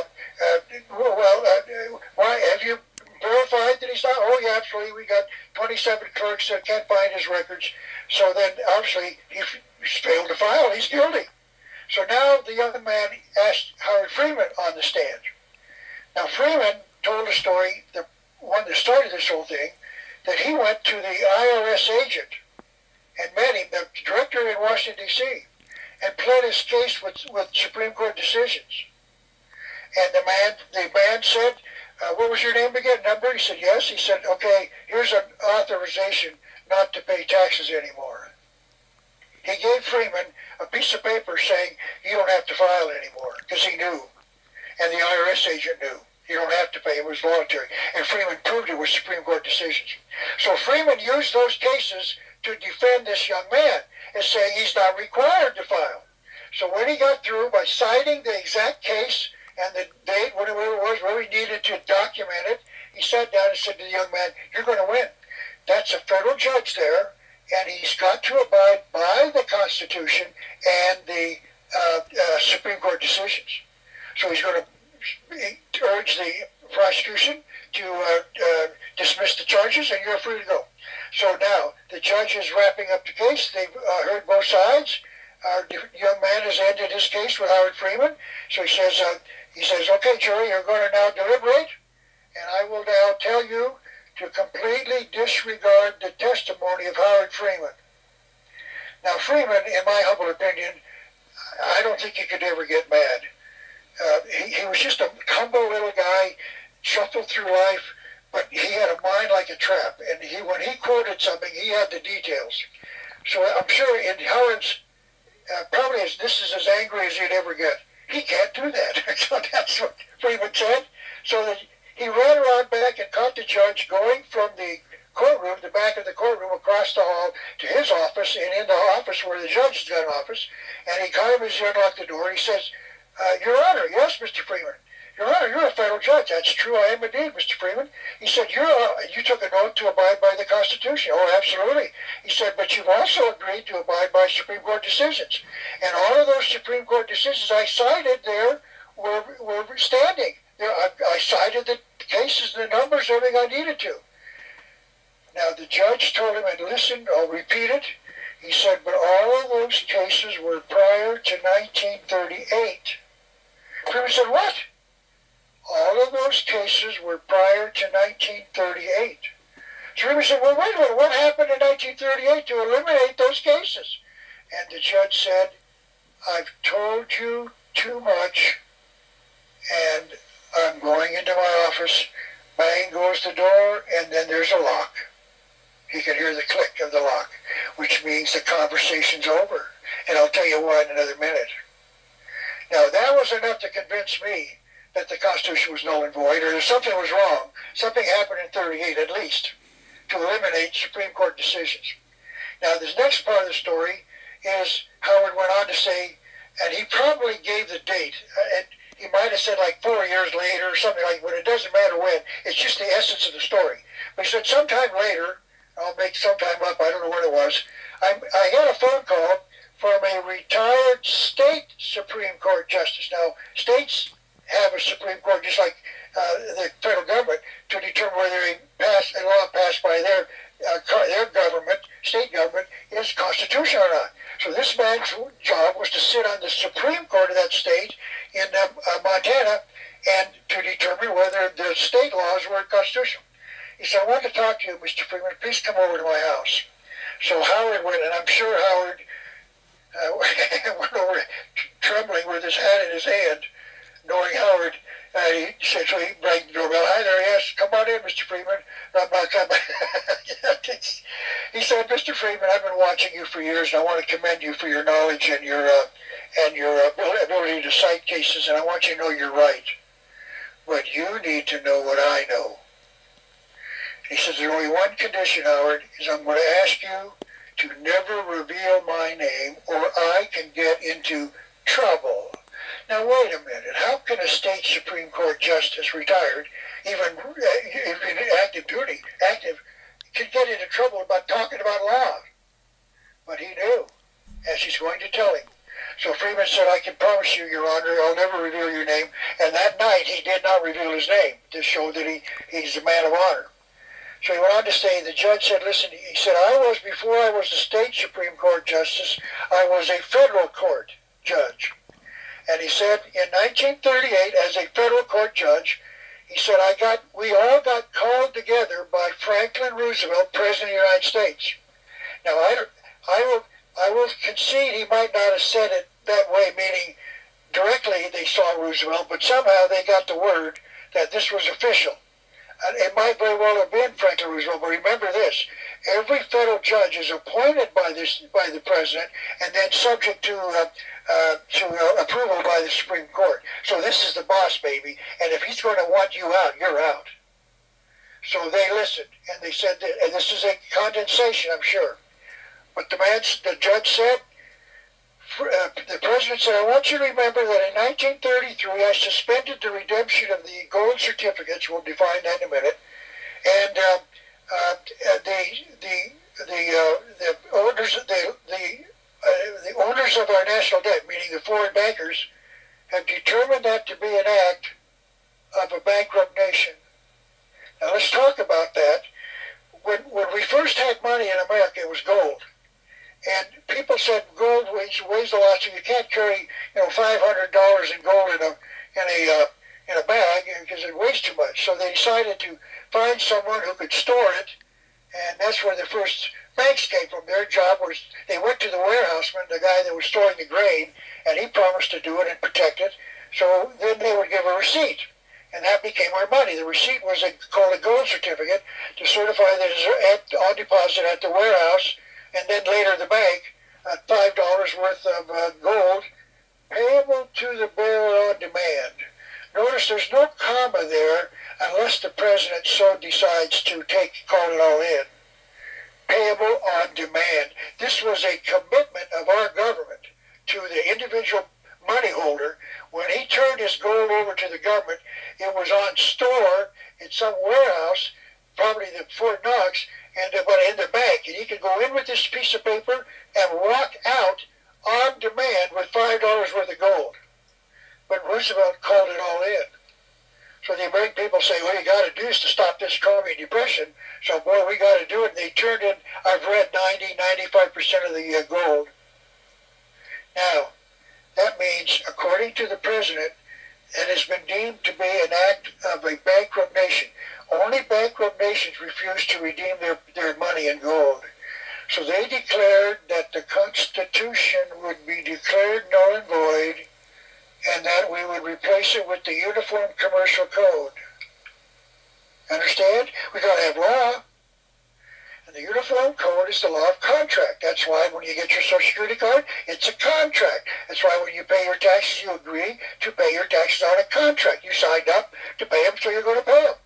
why have you verified that he's not? Oh, yeah, absolutely. We got 27 clerks that can't find his records. So then, obviously, he's failed to file. He's guilty. So now the young man asked Howard Freeman on the stand. Now, Freeman told a story, the one that started this whole thing, that he went to the IRS agent and met him, the director in Washington, D.C., and pled his case with Supreme Court decisions. And the man said, what was your name again? Number? He said, yes. He said, okay, here's an authorization not to pay taxes anymore. He gave Freeman a piece of paper saying you don't have to file anymore because he knew, and the IRS agent knew. You don't have to pay. It was voluntary. And Freeman proved it with Supreme Court decisions. So Freeman used those cases to defend this young man and saying he's not required to file. So when he got through by citing the exact case and the date, whatever it was, where he needed to document it, he sat down and said to the young man, you're going to win. That's a federal judge there, and he's got to abide by the Constitution and the Supreme Court decisions. So he's going to urge the prosecution to dismiss the charges, and you're free to go. So now the judge is wrapping up the case. They've heard both sides. Our young man has ended his case with Howard Freeman. So he says, okay, jury, you're going to now deliberate, and I will now tell you to completely disregard the testimony of Howard Freeman. Now, Freeman, in my humble opinion, I don't think he could ever get mad. He was just a humble little guy, shuffled through life, but he had a mind like a trap. And when he quoted something, he had the details. So I'm sure in Howard's, probably this is as angry as he'd ever get. He can't do that. So that's what Freeman said. So that he ran around back and caught the judge going from the courtroom, the back of the courtroom, across the hall to his office, and in the office where the judge has got an office. And he caught him as he unlocked the door. And he says, Your Honor, yes, Mr. Freeman. Your Honor, you're a federal judge. That's true, I am indeed, Mr. Freeman. He said, you took an oath to abide by the Constitution. Oh, absolutely. He said, but you've also agreed to abide by Supreme Court decisions. And all of those Supreme Court decisions I cited there were standing. I cited the cases, the numbers, everything I needed to. Now, the judge told him, and listen, I'll repeat it. He said, but all of those cases were prior to 1938. Freeman said, what? All of those cases were prior to 1938. So Freeman said, well, wait a minute, what happened in 1938 to eliminate those cases? And the judge said, I've told you too much, and I'm going into my office. Bang goes the door, and then there's a lock. He can hear the click of the lock, which means the conversation's over. And I'll tell you why in another minute. Now, that was enough to convince me that the Constitution was null and void, or that something was wrong. Something happened in 38 at least to eliminate Supreme Court decisions. Now, this next part of the story is Howard went on to say, and he probably gave the date. And he might have said like 4 years later or something like that, but it doesn't matter when. It's just the essence of the story. But he said sometime later, I'll make sometime up, I don't know when it was, I had a phone call from a retired state Supreme Court justice. Now, states have a Supreme Court, just like the federal government, to determine whether a law passed by their government, state government, is constitutional or not. So this man's job was to sit on the Supreme Court of that state in Montana and to determine whether the state laws were constitutional. He said, I want to talk to you, Mr. Freeman. Please come over to my house. So Howard went, and I'm sure Howard went over trembling with his hat in his hand, knowing Howard And he said, so he rang the doorbell. Hi there, yes, come on in, Mr. Freeman. He said, Mr. Freeman, I've been watching you for years, and I want to commend you for your knowledge and your ability to cite cases, and I want you to know you're right. But you need to know what I know. He says, there's only one condition, Howard, is I'm going to ask you to never reveal my name, or I can get into trouble. Now, wait a minute. How can a state Supreme Court justice, retired, even active duty, could get into trouble about talking about law? But he knew, as he's going to tell him. So Freeman said, I can promise you, Your Honor, I'll never reveal your name. And that night, he did not reveal his name to show that he's a man of honor. So he went on to say, the judge said, listen, he said, before I was a state Supreme Court justice, I was a federal court judge. And he said, in 1938, as a federal court judge, he said, we all got called together by Franklin Roosevelt, President of the United States. Now, I will concede he might not have said it that way, meaning directly they saw Roosevelt, but somehow they got the word that this was official. And it might very well have been Franklin Roosevelt, but remember this: every federal judge is appointed by the president, and then subject to approval by the Supreme Court. So this is the boss, baby, and if he's going to want you out, you're out. So they listened, and they said that, and this is a condensation, I'm sure. But the judge said, the president said, I want you to remember that in 1933, I suspended the redemption of the gold certificates. We'll define that in a minute. And the owners of our national debt, meaning the foreign bankers, have determined that to be an act of a bankrupt nation. Now let's talk about that. When we first had money in America, it was gold. And people said gold weighs a lot, so you can't carry, $500 in gold in a bag because it weighs too much. So they decided to find someone who could store it, and that's where the first banks came from. Their job was they went to the warehouseman, the guy that was storing the grain, and he promised to do it and protect it. So then they would give a receipt, and that became our money. The receipt was called a gold certificate to certify that it's on deposit at the warehouse. And then later the bank, $5 worth of gold, payable to the bearer on demand. Notice there's no comma there unless the president so decides to call it all in. Payable on demand. This was a commitment of our government to the individual money holder. When he turned his gold over to the government, it was on store in some warehouse, probably the Fort Knox, but in the bank, and he could go in with this piece of paper and walk out on demand with $5 worth of gold. But Roosevelt called it all in. So the American people say, well, you got to do is to stop this crony depression. So, boy, we got to do it. And they turned in, I've read 95% of the gold. Now, that means, according to the president, it has been deemed to be an act of a bankrupt nation. Only bankrupt nations refuse to redeem their money in gold. So they declared that the Constitution would be declared null and void, and that we would replace it with the Uniform Commercial Code. Understand? We got to have law. And the Uniform Code is the law of contract. That's why when you get your Social Security card, it's a contract. That's why when you pay your taxes, you agree to pay your taxes on a contract. You signed up to pay them, so you're going to pay them.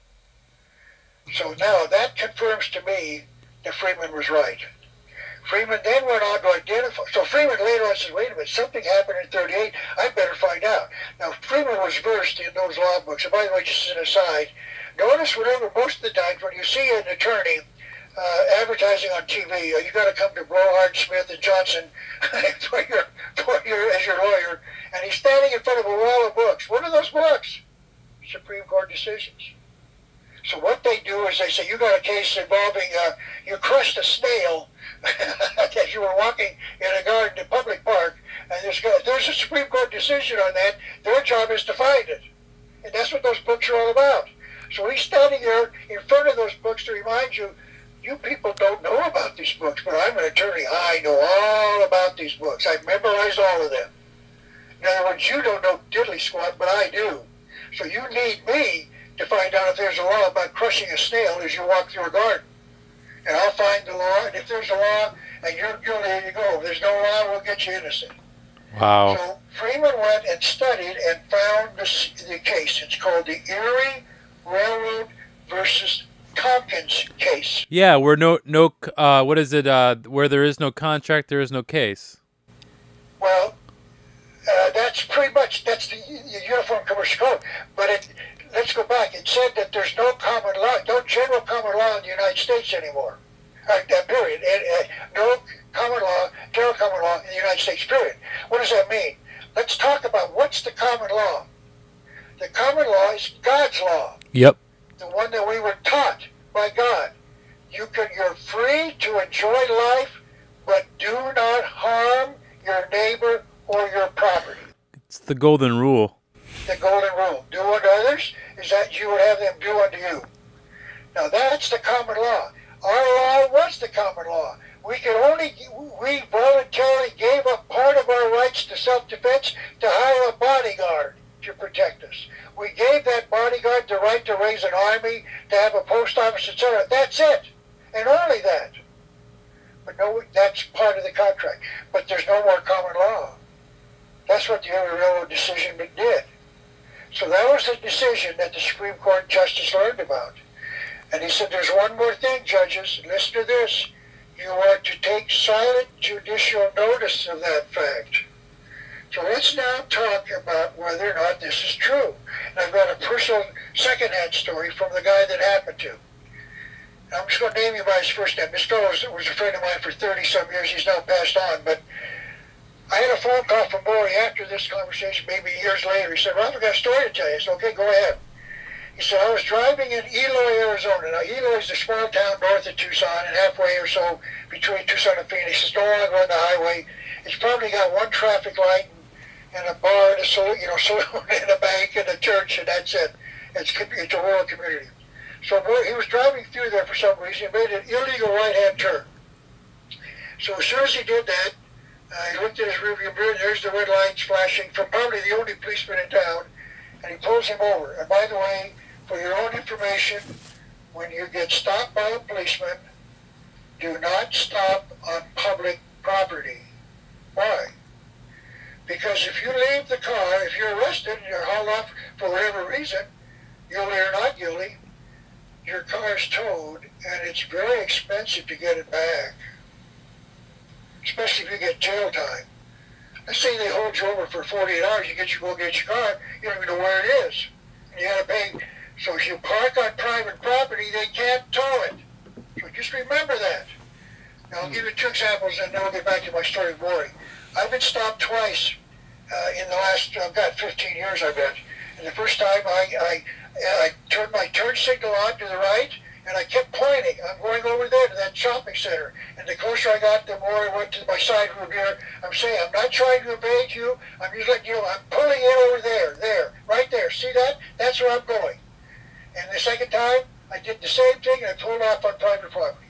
So now that confirms to me that Freeman was right. Freeman then went on to identify. So Freeman later on says, wait a minute, something happened in 38. I better find out. Now, Freeman was versed in those law books. And by the way, just as an aside, notice whenever, most of the times when you see an attorney advertising on TV, you got to come to Blowhard, Smith, and Johnson as your lawyer, and he's standing in front of a wall of books. What are those books? Supreme Court decisions. So what they do is they say, you got a case involving, you crushed a snail as you were walking in a garden in a public park, and there's a Supreme Court decision on that. Their job is to find it. And that's what those books are all about. So he's standing there in front of those books to remind you, you people don't know about these books, but I'm an attorney. I know all about these books. I've memorized all of them. In other words, you don't know diddly squat, but I do. So you need me to find out if there's a law about crushing a snail as you walk through a garden. And I'll find the law, and if there's a law, and you're guilty, there you go. If there's no law, we'll get you innocent. Wow. So Freeman went and studied and found the case. It's called the Erie Railroad versus Tompkins case. Yeah, where what is it? Where there is no contract, there is no case. Well, that's pretty much, that's the Uniform Commercial Code. But let's go back. It said that there's no common law, no general common law in the United States anymore. Period. No general common law in the United States, period. What does that mean? Let's talk about what's the common law. The common law is God's law. Yep. The one that we were taught by God. You're free to enjoy life, but do not harm your neighbor or your property. It's the golden rule. The golden rule. Do unto others is that you would have them do unto you. Now that's the common law. Our law was the common law. We voluntarily gave up part of our rights to self-defense to hire a bodyguard to protect us. We gave that bodyguard the right to raise an army, to have a post office, etc. That's it, and only that. But no, that's part of the contract. But there's no more common law. That's what the Erie Railroad decision did. So that was the decision that the Supreme Court Justice learned about. And he said, there's one more thing, judges. Listen to this. You are to take silent judicial notice of that fact. So let's now talk about whether or not this is true. And I've got a personal second-hand story from the guy that happened to. I'm just going to name you by his first name. This fellow was a friend of mine for 30-some years. He's now passed on. But I had a phone call from Maury after this conversation, maybe years later. He said, Ralph, I've got a story to tell you. I said, okay, go ahead. He said, I was driving in Eloy, Arizona. Now, Eloy is a small town north of Tucson and halfway or so between Tucson and Phoenix. It's no longer on the highway. It's probably got one traffic light and a bar and a saloon, and a bank and a church, and that's it. It's a rural community. So he was driving through there for some reason. He made an illegal right-hand turn. So as soon as he did that, he looked at his rearview mirror, and there's the red lights flashing from probably the only policeman in town, and he pulls him over. And by the way, for your own information, when you get stopped by a policeman, do not stop on public property. Why? Because if you leave the car, if you're arrested and you're hauled off for whatever reason, guilty or not guilty, your car's towed, and it's very expensive to get it back, especially if you get jail time. Let's say they hold you over for 48 hours, go get your car, you don't even know where it is, and you got to pay. So if you park on private property, they can't tow it. So just remember that. Now I'll give you two examples, and then we'll get back to my story of Maury. I've been stopped twice in the last, 15 years, I bet. And the first time I turned my turn signal on to the right, and I kept pointing. I'm going over there to that shopping center. And the closer I got, the more I went to my side room here. I'm saying, I'm not trying to evade you. I'm just letting you know, I'm pulling in over there, right there. See that? That's where I'm going. And the second time, I did the same thing, and I pulled off on private property.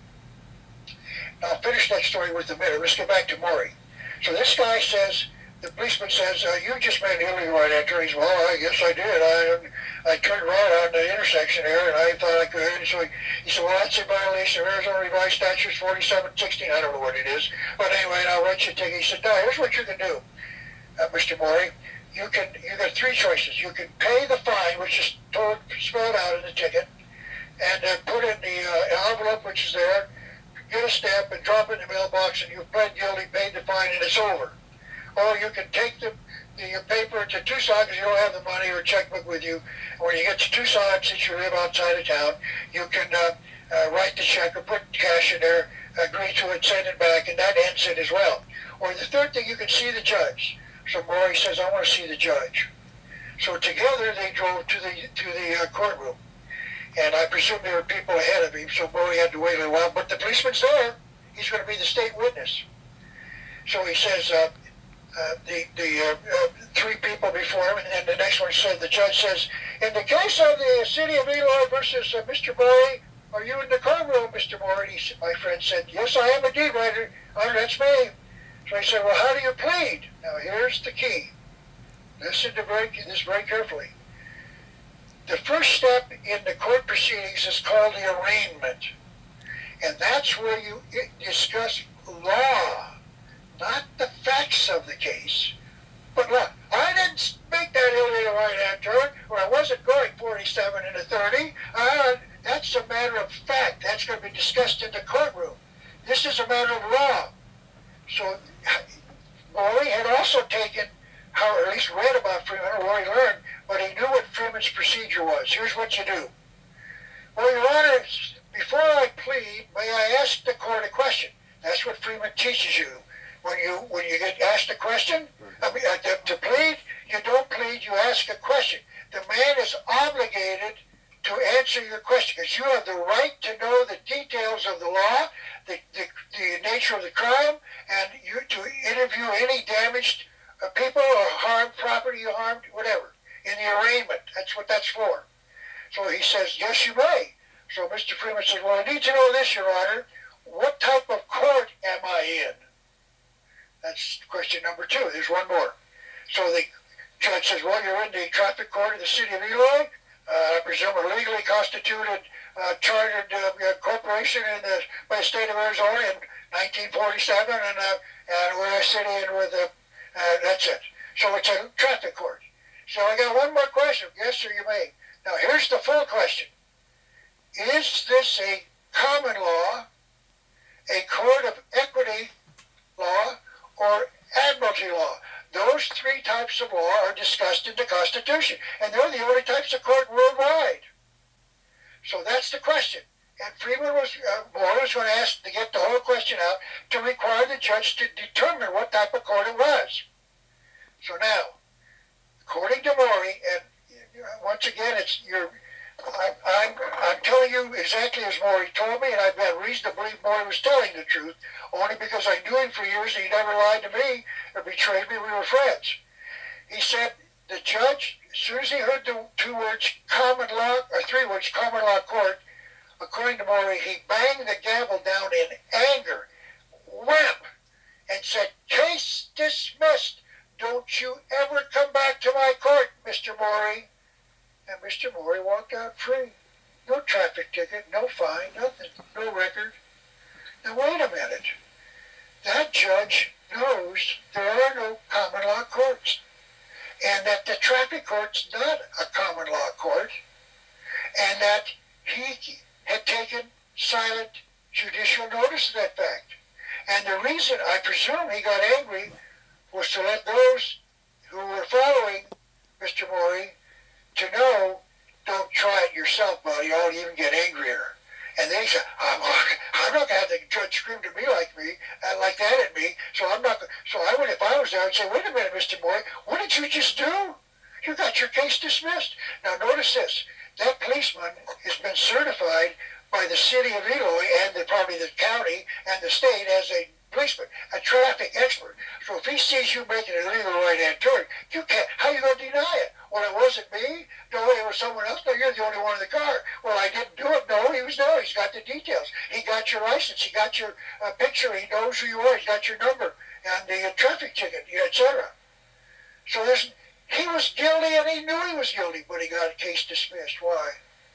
Now, I'll finish that story with a minute. Let's get back to Maury. So this guy says, the policeman says, you just made an illegal right-hand turn. He says, well, I guess I did. I turned right on the intersection here, and I thought I could. And so he said, well, that's a violation of Arizona Revised Statutes 4716. I don't know what it is. But anyway, and I'll write you a ticket. He said, no, here's what you can do, Mr. Maury. You got three choices. You can pay the fine, which is spelled out in the ticket, and put in the envelope, which is there, get a stamp, and drop it in the mailbox, and you've pled guilty, paid the fine, and it's over. Or you can take the paper to Tucson because you don't have the money or checkbook with you. And when you get to Tucson, since you live outside of town, you can write the check or put cash in there, agree to it, send it back, and that ends it as well. Or the third thing, you can see the judge. So Maury says, I want to see the judge. So together they drove to the courtroom. And I presume there were people ahead of him, so Maury had to wait a little while. But the policeman's there. He's going to be the state witness. So he says, the three people before him, and then the next one said, the judge says, in the case of the city of Eloy versus Mr. Maury, are you in the courtroom, Mr. Maury? My friend said, yes, I am indeed, Ryder. That's me. So he said, well, how do you plead? Now, here's the key. Listen to this very carefully. The first step in the court proceedings is called the arraignment. And that's where you discuss law, not the facts of the case. But look, I didn't make that illegal right-hand turn, or I wasn't going 47 into 30. That's a matter of fact. That's going to be discussed in the courtroom. This is a matter of law. So Morey had also taken, or at least read about Freeman, or he learned, but he knew what Freeman's procedure was. Here's what you do. Well, Your Honor, before I plead, may I ask the court a question? That's what Freeman teaches you. When you get asked a question, to plead, you don't plead, you ask a question. The man is obligated to answer your question because you have the right to know the details of the law, the nature of the crime, and you to interview any damaged people or harmed property you harmed, whatever, in the arraignment. That's what that's for. So he says, yes, you may. So Mr. Freeman says, well, I need to know this, Your Honor. What type of court am I in? That's question number 2. There's one more. So the judge says, well, you're in the traffic court of the city of Eloy. I presume a legally constituted, chartered corporation by the state of Arizona in 1947, and we're a city, and that's it. So it's a traffic court. So I got one more question. Yes, sir, you may. Now, here's the full question. Is this a common law, a court of equity law, or admiralty law? Those 3 types of law are discussed in the Constitution, and they're the only types of court worldwide. So that's the question. And Freeman was going to ask to get the whole question out to require the judge to determine what type of court it was. So now, according to Morey, and once again, I'm telling you exactly as Morey told me, and I've got reason to believe Morey was telling the truth, only because I knew him for years and he never lied to me or betrayed me. We were friends. He said the judge, as soon as he heard the 2 words common law, or 3 words common law court, according to Morey, he banged the gavel down in anger, wham, and said, case dismissed. Don't you ever come back to my court, Mr. Morey. And Mr. Morey walked out free. No traffic ticket, no fine, nothing, no record. Now wait a minute. That judge knows there are no common law courts, and that the traffic court's not a common law court, and that he had taken silent judicial notice of that fact. And the reason, I presume, he got angry was to let those who were following Mr. Morey to know, don't try it yourself, buddy. I'll even get angrier. And they said, I'm not going to have the judge scream to me like that at me. So I'm not. So I would, if I was there, I'd say, wait a minute, Mr. Morey, what did you just do? You got your case dismissed. Now notice this: that policeman has been certified by the city of Eloy and probably the county and the state as a policeman, a traffic expert. So if he sees you making an illegal right-hand turn, you can't. How are you going to deny it? Well, it wasn't me. No, it was someone else. No, you're the only one in the car. Well, I didn't do it. No, he was there. He's got the details. He got your license. He got your picture. He knows who you are. He's got your number and the traffic ticket, etc. So he was guilty, and he knew he was guilty, but he got a case dismissed. Why?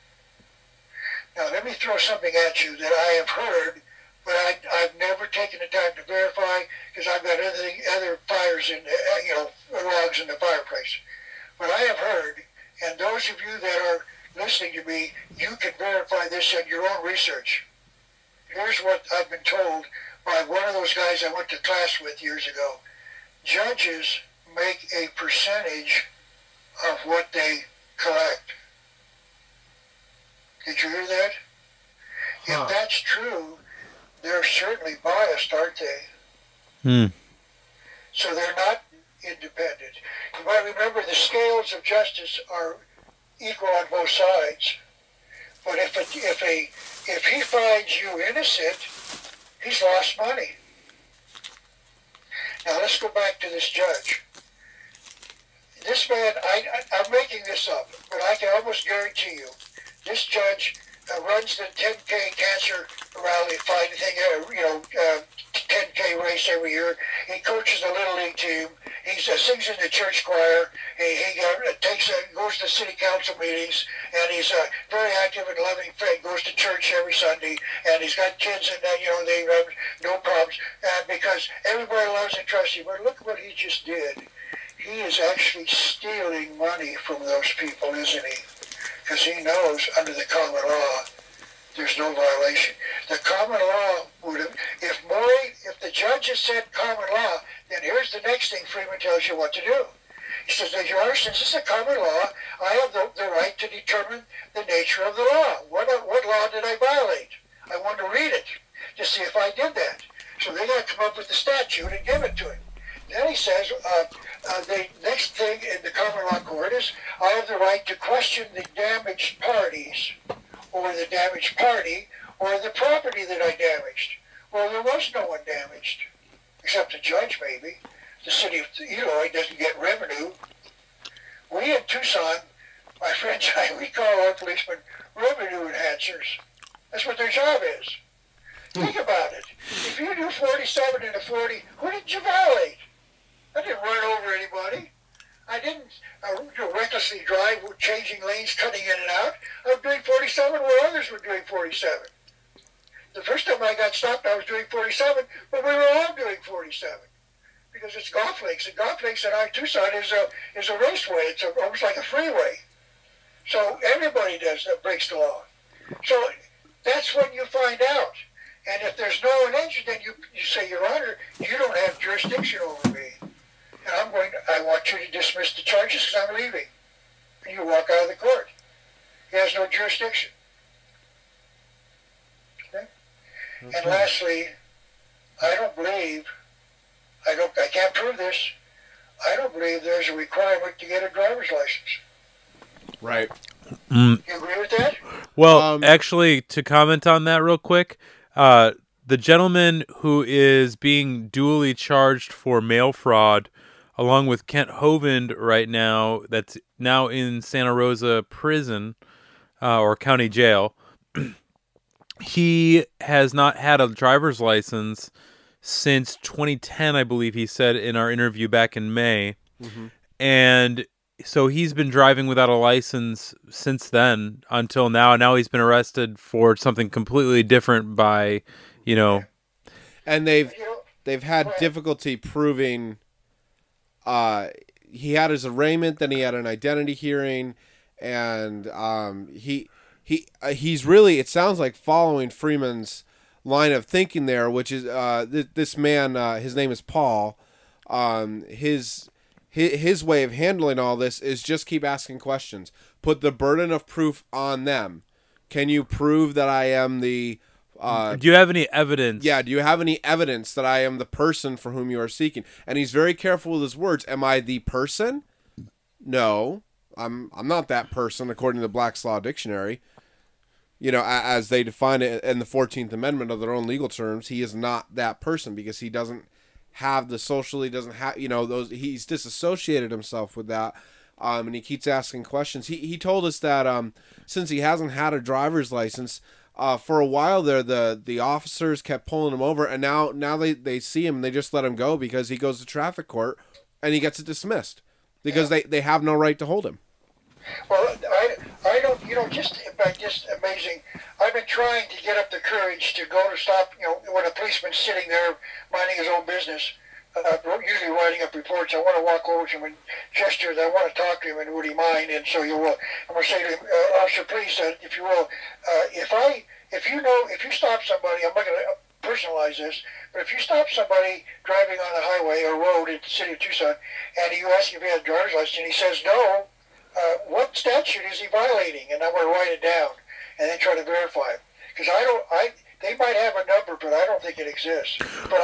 Now, let me throw something at you that I have heard, but I've never taken the time to verify because I've got other fires in, logs in the fireplace. But I have heard, and those of you that are listening to me, you can verify this in your own research. Here's what I've been told by one of those guys I went to class with years ago. Judges make a percentage of what they collect. Did you hear that? If that's true, they're certainly biased, aren't they? So they're not independent. You might remember the scales of justice are equal on both sides. But if he finds you innocent, he's lost money. Now let's go back to this judge. This man, I'm making this up, but I can almost guarantee you, this judge runs the 10K cancer rally fight thing, 10K race every year. He coaches the Little League team. He sings in the church choir. He goes to city council meetings, and he's very active and loving faith. Goes to church every Sunday, and he's got kids, and they have no problems. And because everybody loves and trusts him. But look what he just did. He is actually stealing money from those people, isn't he? Because he knows under the common law, there's no violation. The common law would have, if the judge has said common law, then here's the next thing Freeman tells you what to do. He says, Your Honor, since it's a common law, I have the right to determine the nature of the law. What law did I violate? I want to read it to see if I did that. So they got to come up with the statute and give it to him. Then he says, the next thing in the common law court is, I have the right to question the damaged parties, or the damaged party, or the property that I damaged. Well, there was no one damaged, except the judge maybe. The city of Eloy doesn't get revenue. We in Tucson, my friends and I, we call our policemen revenue enhancers. That's what their job is. Think about it. If you do 47 and a 40, who did you violate? I didn't run over anybody. I didn't recklessly drive, changing lanes, cutting in and out. I was doing 47 where others were doing 47. The first time I got stopped, I was doing 47, but we were all doing 47 because it's golf links. And golf links in our Tucson is a raceway. It's almost like a freeway. So everybody breaks the law. So that's when you find out. And if there's no one injured, then you say, Your Honor, you don't have jurisdiction over me. And I want you to dismiss the charges because I'm leaving. And you walk out of the court. He has no jurisdiction. Okay? And lastly, I can't prove this. I don't believe there's a requirement to get a driver's license. Right. You agree with that? Well, actually, to comment on that real quick, the gentleman who is being duly charged for mail fraud, along with Kent Hovind right now, that's now in Santa Rosa prison or county jail, he has not had a driver's license since 2010, I believe he said in our interview back in May. Mm-hmm. And so he's been driving without a license since then until now. Now he's been arrested for something completely different by, And they've had difficulty proving he had his arraignment, then he had an identity hearing, and he's really, it sounds like, following Freeman's line of thinking there, which is this man, his name is Paul. His way of handling all this is just keep asking questions. Put the burden of proof on them. Can you prove that I am the... do you have any evidence? Yeah, do you have any evidence that I am the person for whom you are seeking? And he's very careful with his words. Am I the person? No, I'm not that person, according to the Black's Law Dictionary. As they define it in the 14th Amendment of their own legal terms, he is not that person because he doesn't have the social, he doesn't have, he's disassociated himself with that. And he keeps asking questions. He told us that since he hasn't had a driver's license, for a while there, the officers kept pulling him over, and now they see him and they just let him go because he goes to traffic court and he gets it dismissed because they have no right to hold him. Well, I don't, just amazing. I've been trying to get up the courage to go to stop, when a policeman's sitting there minding his own business, usually writing up reports. I want to walk over to him and gesture that I want to talk to him, and would he mind? And so I'm going to say to him, Officer, please, if you will, if you stop somebody, I'm not going to personalize this, but if you stop somebody driving on the highway or road in the city of Tucson, and you ask him if he has a driver's license, and he says no, what statute is he violating? And I'm going to write it down and then try to verify it. Because they might have a number, but I don't think it exists. But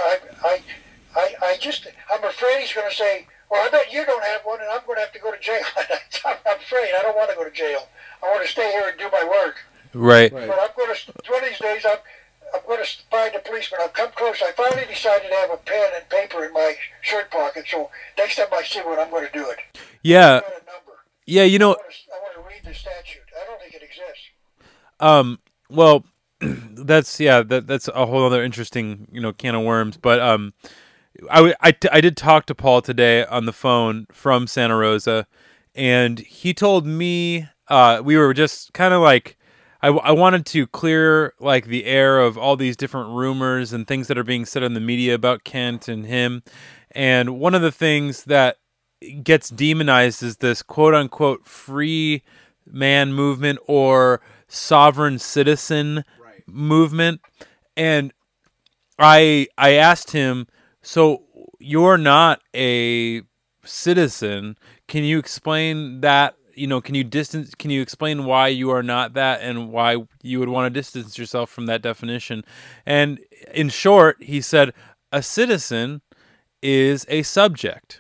I'm afraid he's going to say, well, I bet you don't have one, and I'm going to have to go to jail. I'm afraid. I don't want to go to jail. I want to stay here and do my work. Right. But I'm going to, one of these days, I'm going to find a policeman. I've come close. I finally decided to have a pen and paper in my shirt pocket, so next time I see one, I'm going to do it. Yeah. I've got a number. Yeah, I want to read the statute. I don't think it exists. Well, that's a whole other interesting can of worms. But I did talk to Paul today on the phone from Santa Rosa, and he told me we were just kind of like I wanted to clear like the air of all these different rumors and things that are being said in the media about Kent and him. And one of the things that gets demonized is this quote unquote free man movement or sovereign citizen movement. And I asked him, so you're not a citizen. Can you explain that? Can you explain why you are not that and why you would want to distance yourself from that definition? And in short, he said, a citizen is a subject.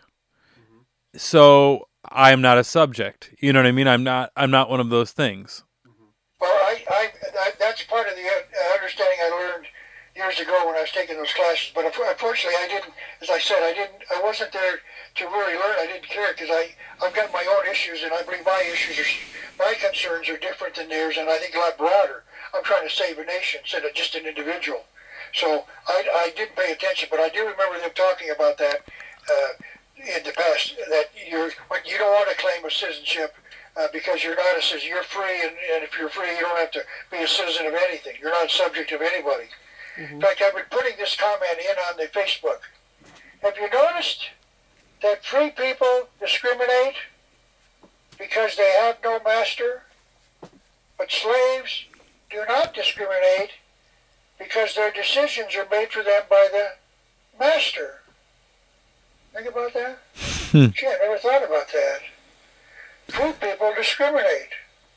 So I'm not a subject. You know what I mean? I'm not one of those things. Well, I that's part of the understanding I learned years ago when I was taking those classes. But unfortunately, I didn't. As I said, I wasn't there to really learn. I didn't care because I've got my own issues, and I believe my concerns are different than theirs, and I think a lot broader. I'm trying to save a nation instead of just an individual. So I didn't pay attention, but I do remember them talking about that in the past. That you don't want to claim a citizenship. Because you're not a citizen, you're free, and if you're free, you don't have to be a citizen of anything. You're not subject of anybody. In fact, I've been putting this comment in on the Facebook. Have you noticed that free people discriminate because they have no master, but slaves do not discriminate because their decisions are made for them by the master? Think about that? Gee, I never thought about that. Free people discriminate.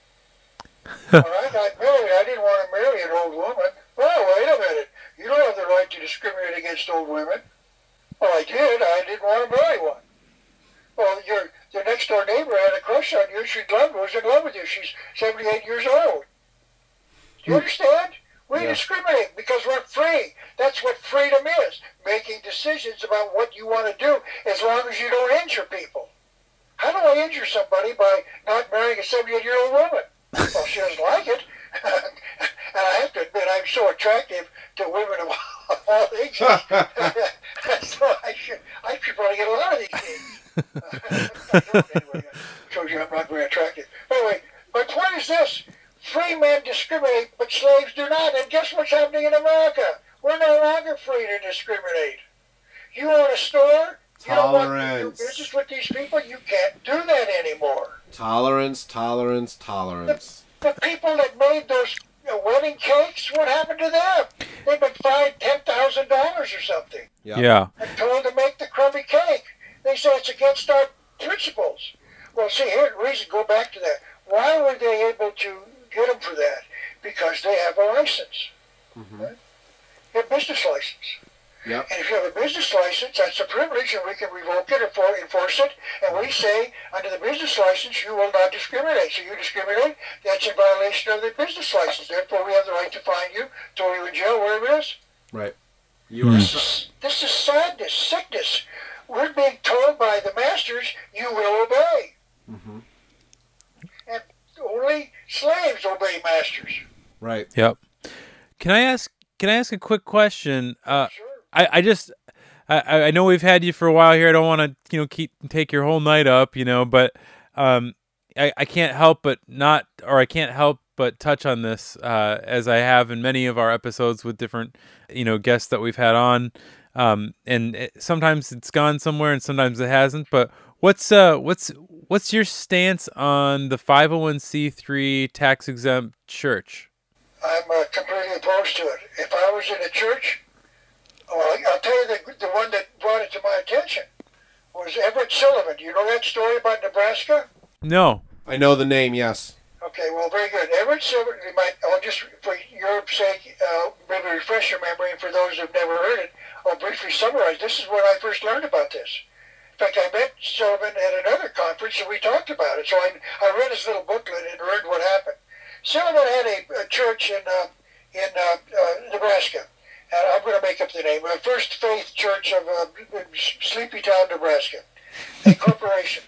When I got married, I didn't want to marry an old woman. Well, wait a minute. You don't have the right to discriminate against old women. Well, I did. I didn't want to marry one. Well, your next door neighbor had a crush on you. She was in love with you. She's 78 years old. Do you understand? We discriminate because we're free. That's what freedom is. Making decisions about what you want to do as long as you don't injure people. How do I injure somebody by not marrying a 78-year-old woman? Well, she doesn't like it. And I have to admit, I'm so attractive to women of all ages. So I should probably get a lot of these things. I don't anyway. I told you I'm not very attractive. Anyway, my point is this. Free men discriminate, but slaves do not. And guess what's happening in America? We're no longer free to discriminate. You own a store? You don't want to do business with these people? You can't do that anymore. Tolerance. The people that made those wedding cakes, what happened to them? They've been fined $10,000 or something. Yeah. And told to make the crummy cake. They say it's against our principles. Well, see, here's the reason, go back to that. Why were they able to get them for that? Because they have a license. Right? They have a business license. Yep. And if you have a business license, that's a privilege, and we can revoke it or enforce it. And we say, under the business license, you will not discriminate. So you discriminate, that's in violation of the business license. Therefore, we have the right to fine you, throw you in jail, wherever it is. Right. This is sadness, sickness. We're being told by the masters, you will obey. And only slaves obey masters. Right. Yep. Can I ask a quick question? Sure. I know we've had you for a while here. I don't want to take your whole night up, but I can't help but touch on this as I have in many of our episodes with different guests that we've had on, and sometimes it's gone somewhere and sometimes it hasn't. But what's your stance on the 501c3 tax exempt church? I'm completely opposed to it. If I was in a church, well, I'll tell you the one that brought it to my attention was Everett Sullivan. Do you know that story about Nebraska? No. I know the name, yes. Okay, well, very good. Everett Sullivan, I'll just, for your sake, maybe refresh your memory, and for those who've never heard it, I'll briefly summarize. This is when I first learned about this. In fact, I met Sullivan at another conference, and we talked about it. So I read his little booklet and learned what happened. Sullivan had a church in Nebraska. And I'm going to make up the name. First Faith Church of Sleepytown, Nebraska, a corporation.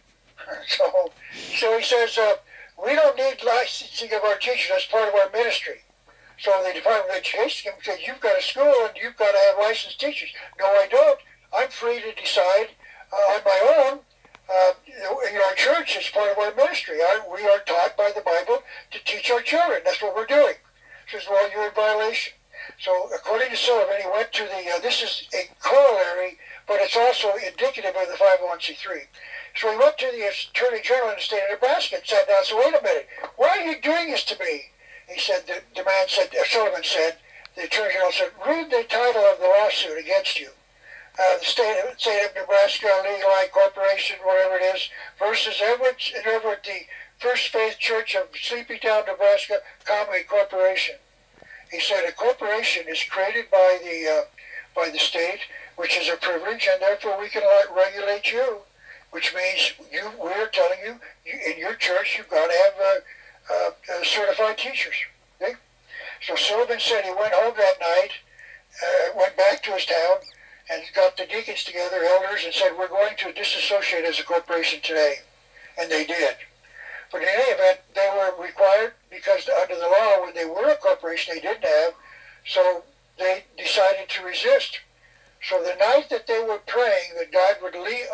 So he says, we don't need licensing of our teachers as part of our ministry. So the Department of Education said, you've got a school and you've got to have licensed teachers. No, I don't. I'm free to decide on my own. Our church is part of our ministry. We are taught by the Bible to teach our children. That's what we're doing. She says, well, you're in violation. So according to Sullivan, he went to this is a corollary, but it's also indicative of the 501c3. So he went to the Attorney General in the state of Nebraska and sat down and said, wait a minute, why are you doing this to me? He said, Sullivan said, the Attorney General said, read the title of the lawsuit against you. The state of Nebraska Legal Aid Corporation, whatever it is, versus Everett, the First Faith Church of Sleepytown, Nebraska, Comedy Corporation. He said a corporation is created by the state, which is a privilege, and therefore we can regulate you, which means we're telling you in your church you've got to have certified teachers. Okay? So Sullivan said he went home that night, went back to his town, and got the deacons together, elders, and said, we're going to disassociate as a corporation today. And they did. But in any event, they were required, because under the law, when they were a corporation, they didn't have, so they decided to resist. So the night that they were praying that God would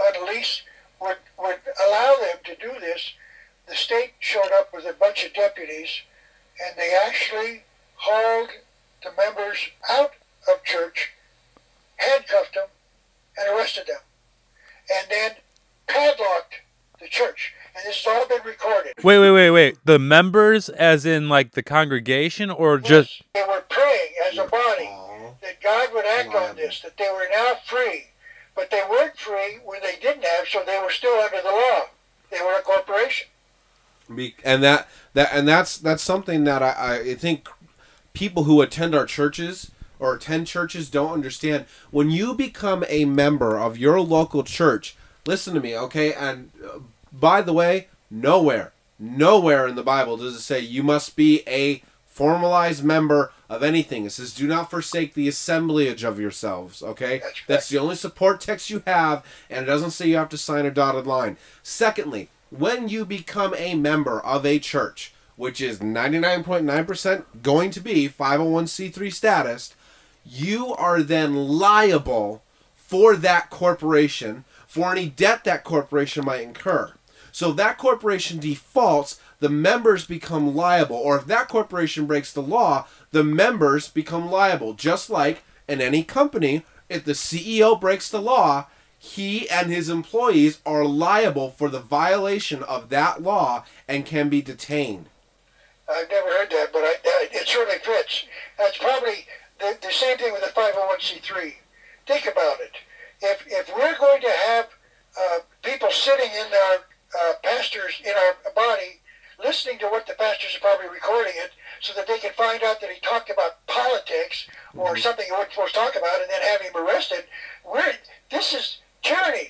would allow them to do this, the state showed up with a bunch of deputies, and they actually hauled the members out of church, handcuffed them, and arrested them, and then padlocked the church. And this has all been recorded. Wait. The members, as in like the congregation, or just... They were praying as a body that God would act on this, that they were now free. But they weren't free when they didn't have, so they were still under the law. They were a corporation. And that's something that I think people who attend our churches or attend churches don't understand. When you become a member of your local church, listen to me, okay? And by the way, nowhere in the Bible does it say you must be a formalized member of anything. It says, do not forsake the assemblage of yourselves, okay? That's the only support text you have, and it doesn't say you have to sign a dotted line. Secondly, when you become a member of a church, which is 99.9% going to be 501c3 status, you are then liable for that corporation, for any debt that corporation might incur. So if that corporation defaults, the members become liable. Or if that corporation breaks the law, the members become liable. Just like in any company, if the CEO breaks the law, he and his employees are liable for the violation of that law and can be detained. I've never heard that, but it certainly fits. That's probably the same thing with the 501c3. Think about it. If we're going to have people sitting in our pastors, in our body, listening to what the pastors are probably recording it, so that they can find out that he talked about politics or something he wasn't supposed to talk about, and then have him arrested, this is tyranny.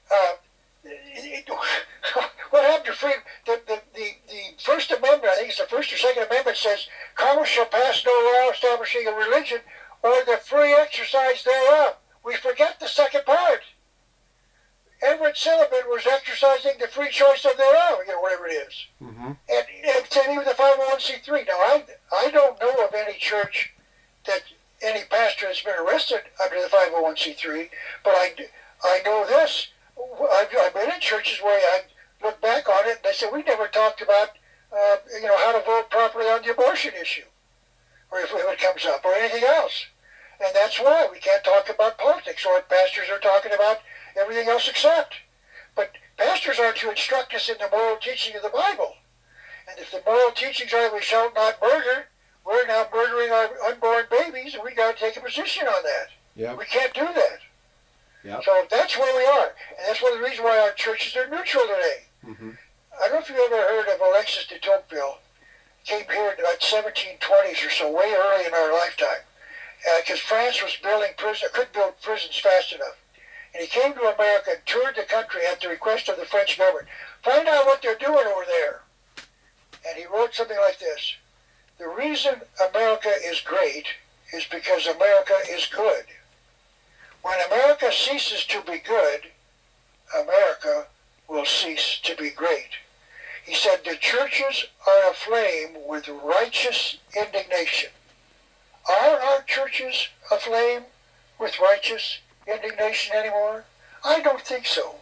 What happened to freedom? The First Amendment, I think it's the First or Second Amendment, says Congress shall pass no law establishing a religion or the free exercise thereof. We forget the second part. Edward Sullivan was exercising the free choice of thereof, whatever it is. Mm-hmm. And same with the 501c3. Now, I don't know of any church that any pastor has been arrested under the 501c3, but I know this. I've been in churches where I look back on it and they say, we never talked about how to vote properly on the abortion issue, or if it comes up, or anything else. And that's why we can't talk about politics, or pastors are talking about everything else except. But pastors are to instruct us in the moral teaching of the Bible. And if the moral teachings are we shall not murder, we're now murdering our unborn babies, and we got to take a position on that. Yep. We can't do that. Yep. So that's where we are. And that's one of the reasons why our churches are neutral today. Mm-hmm. I don't know if you've ever heard of Alexis de Tocqueville. Came here in the 1720s or so, way early in our lifetime. Because France was building prisons, couldn't build prisons fast enough. And he came to America and toured the country at the request of the French government. Find out what they're doing over there. And he wrote something like this. The reason America is great is because America is good. When America ceases to be good, America will cease to be great. He said the churches are aflame with righteous indignation. Are our churches aflame with righteous indignation anymore? I don't think so.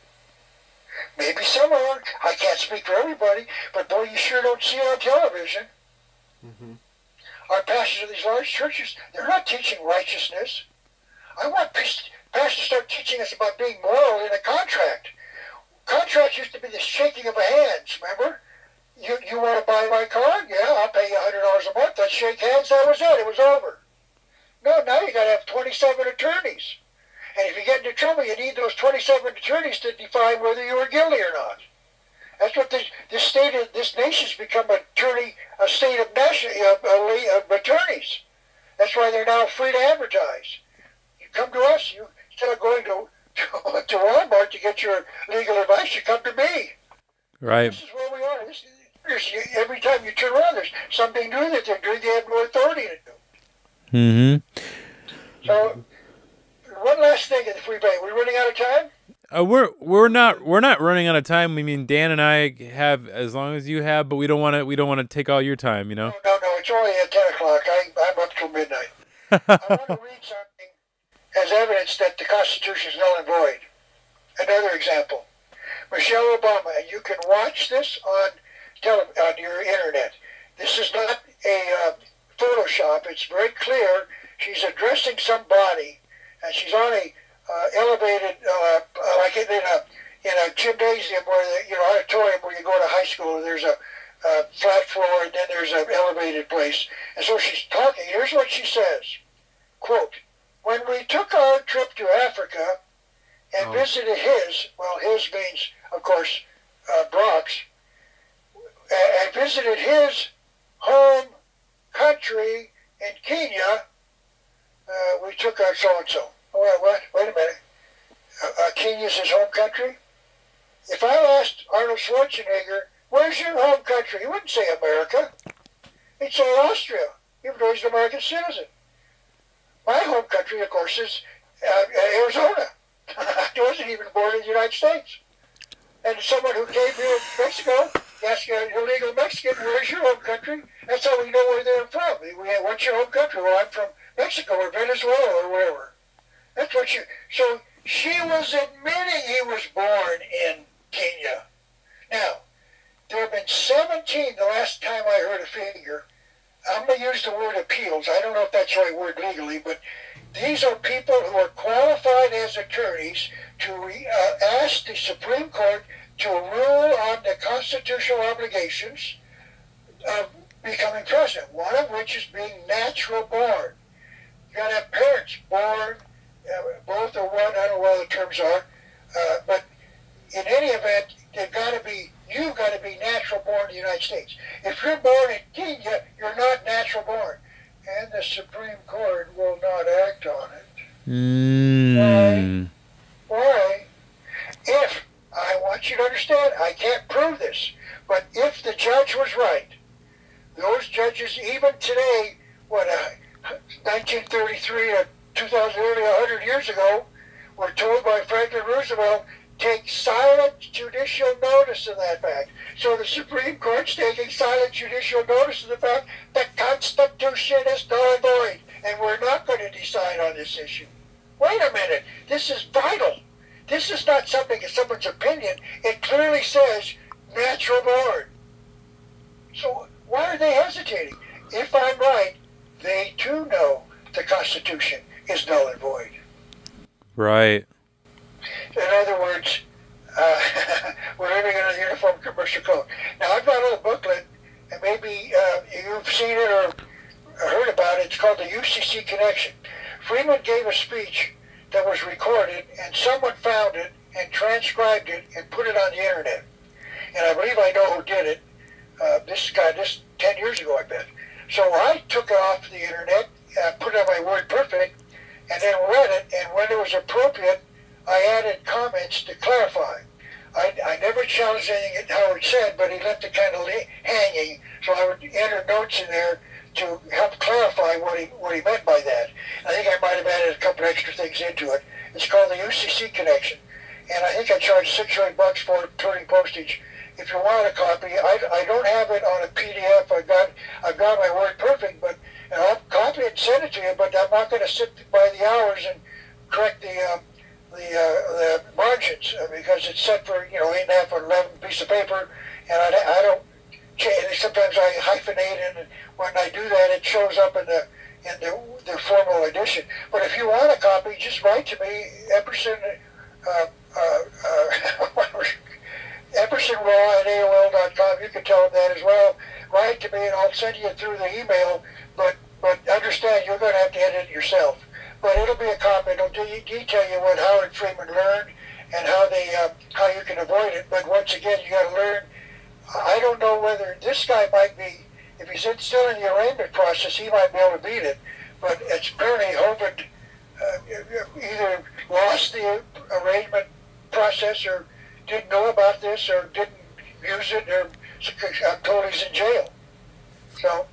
Maybe some are. I can't speak for everybody, but boy, you sure don't see it on television. Mm-hmm. Our pastors of these large churches, they're not teaching righteousness. I want pastors to start teaching us about being moral in a contract. Contracts used to be the shaking of a hands, remember? You want to buy my car? Yeah, I'll pay you $100 a month. Let's shake hands. That was it. It was over. No, now you got to have 27 attorneys. And if you get into trouble, you need those 27 attorneys to define whether you were guilty or not. That's what this nation's become a state of attorneys. That's why they're now free to advertise. You come to us, instead of going to Walmart to get your legal advice, you come to me. Right. This is where we are. Every time you turn around, there's something new that they're doing. They have no authority to do. Mm-hmm. So, one last thing in the free bank. We're running out of time? We're not running out of time. I mean, Dan and I have as long as you have, but we don't want to take all your time. You know. No. It's only at 10 o'clock. I'm up till midnight. I want to read something as evidence that the Constitution is null and void. Another example. Michelle Obama, and you can watch this on your internet. This is not a Photoshop. It's very clear. She's addressing somebody, and she's on a elevated, like in a gymnasium auditorium where you go to high school. There's a flat floor, and then there's an elevated place. And so she's talking. Here's what she says. Quote, "When we took our trip to Africa and visited his means, of course, Bronx, and visited his home country in Kenya, we took our so-and-so." What? Wait a minute. Kenya's his home country? If I asked Arnold Schwarzenegger, "Where's your home country?" he wouldn't say America. He'd say Austria, even though he's an American citizen. My home country, of course, is Arizona. I wasn't even born in the United States. And someone who came here to Mexico, ask an illegal Mexican, "Where's your home country?" That's how we know where they're from. What's your home country? Well, I'm from Mexico or Venezuela or wherever. That's what so she was admitting he was born in Kenya. Now, there have been 17, the last time I heard a figure. I'm going to use the word appeals. I don't know if that's the right word legally, but these are people who are qualified as attorneys to ask the Supreme Court to rule on the constitutional obligations of becoming president, one of which is being natural born. You got to have parents born, both or one, I don't know what the terms are, but in any event, you've got to be natural born in the United States. If you're born in Kenya, you're not natural born. And the Supreme Court will not act on it. Why? If, I want you to understand, I can't prove this, but if the judge was right, those judges, even today, 1933 to 2000, early 100 years ago, were told by Franklin Roosevelt, take silent judicial notice of that fact. So the Supreme Court's taking silent judicial notice of the fact the Constitution is null and void, and we're not going to decide on this issue. Wait a minute, this is vital. This is not something in someone's opinion. It clearly says natural born. So why are they hesitating? If I'm right, they too know the Constitution is null and void. Right. In other words, we're living in a uniform commercial code. Now, I've got a little booklet, and maybe you've seen it or heard about it. It's called the UCC Connection. Freeman gave a speech that was recorded, and someone found it and transcribed it and put it on the internet. And I believe I know who did it. This 10 years ago, I bet. So I took it off the internet, put it on my WordPerfect, and then read it, and when it was appropriate, I added comments to clarify. I never challenged anything that Howard said, but he left it kind of hanging, so I would enter notes in there to help clarify what he meant by that. I think I might have added a couple extra things into it. It's called the UCC Connection, and I think I charged $6 or $8 for it, including postage. If you want a copy, I don't have it on a PDF. I've got my WordPerfect, but And I'll copy it and send it to you, but I'm not going to sit by the hours and correct the margins because it's set for 8.5 or 11 piece of paper, and I don't change. Sometimes I hyphenate, and when I do that, it shows up in the formal edition. But if you want a copy, just write to me, Epperson. EppersonRaw@AOL.com. You can tell them that as well. Write to me, and I'll send you through the email. But understand, you're going to have to edit it yourself. But it'll be a copy. It'll detail you what Howard Freeman learned and how you can avoid it. But once again, you got to learn. I don't know whether this guy might be, if he's still in the arraignment process, he might be able to beat it. But it's apparently Hovind either lost the arraignment process or didn't know about this or didn't use it, or I'm told he's in jail. So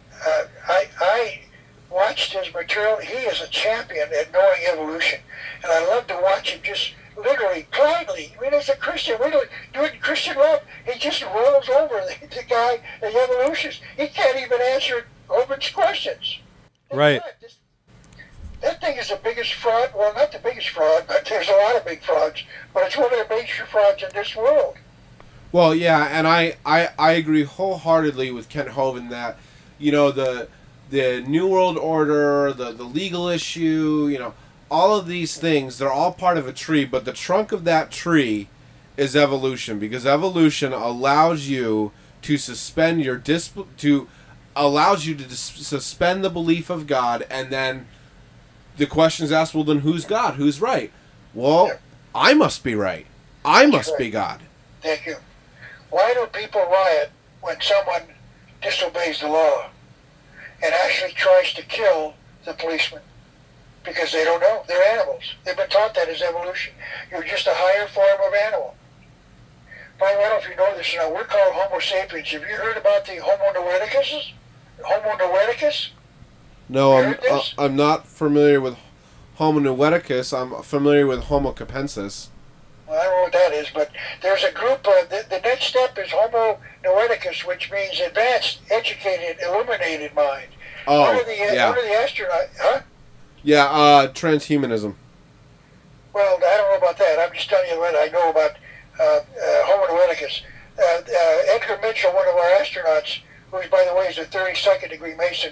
I watched his material. He is a champion at knowing evolution, and I love to watch him just literally, blindly. I mean, as a Christian, we're doing Christian love. He just rolls over the guy, the evolutionist. He can't even answer Hovind's questions. Right. That thing is the biggest fraud. Well, not the biggest fraud, but there's a lot of big frauds. But it's one of the major frauds in this world. Well, yeah, and I agree wholeheartedly with Kent Hovind that, the New World Order, the legal issue, all of these things, they're all part of a tree, but the trunk of that tree is evolution, because evolution allows you to suspend your allows you to suspend the belief of God, and then the question is asked, well, then who's God? Who's right? Well, I must be right. I must be God. Thank you. Why do people riot when someone disobeys the law and actually tries to kill the policeman? Because they don't know. They're animals. They've been taught that as evolution. You're just a higher form of animal. I don't know if you know this or not. We're called Homo sapiens. Have you heard about the Homo noeticus? Homo noeticus? No, I'm not familiar with Homo noeticus. I'm familiar with Homo capensis. Well, I don't know what that is, but there's a group. The next step is Homo noeticus, which means advanced, educated, illuminated mind. Oh, What are the astronauts? Huh? Yeah, transhumanism. Well, I don't know about that. I'm just telling you what I know about Homo noeticus. Edgar Mitchell, one of our astronauts, who, by the way, is a 32nd degree Mason,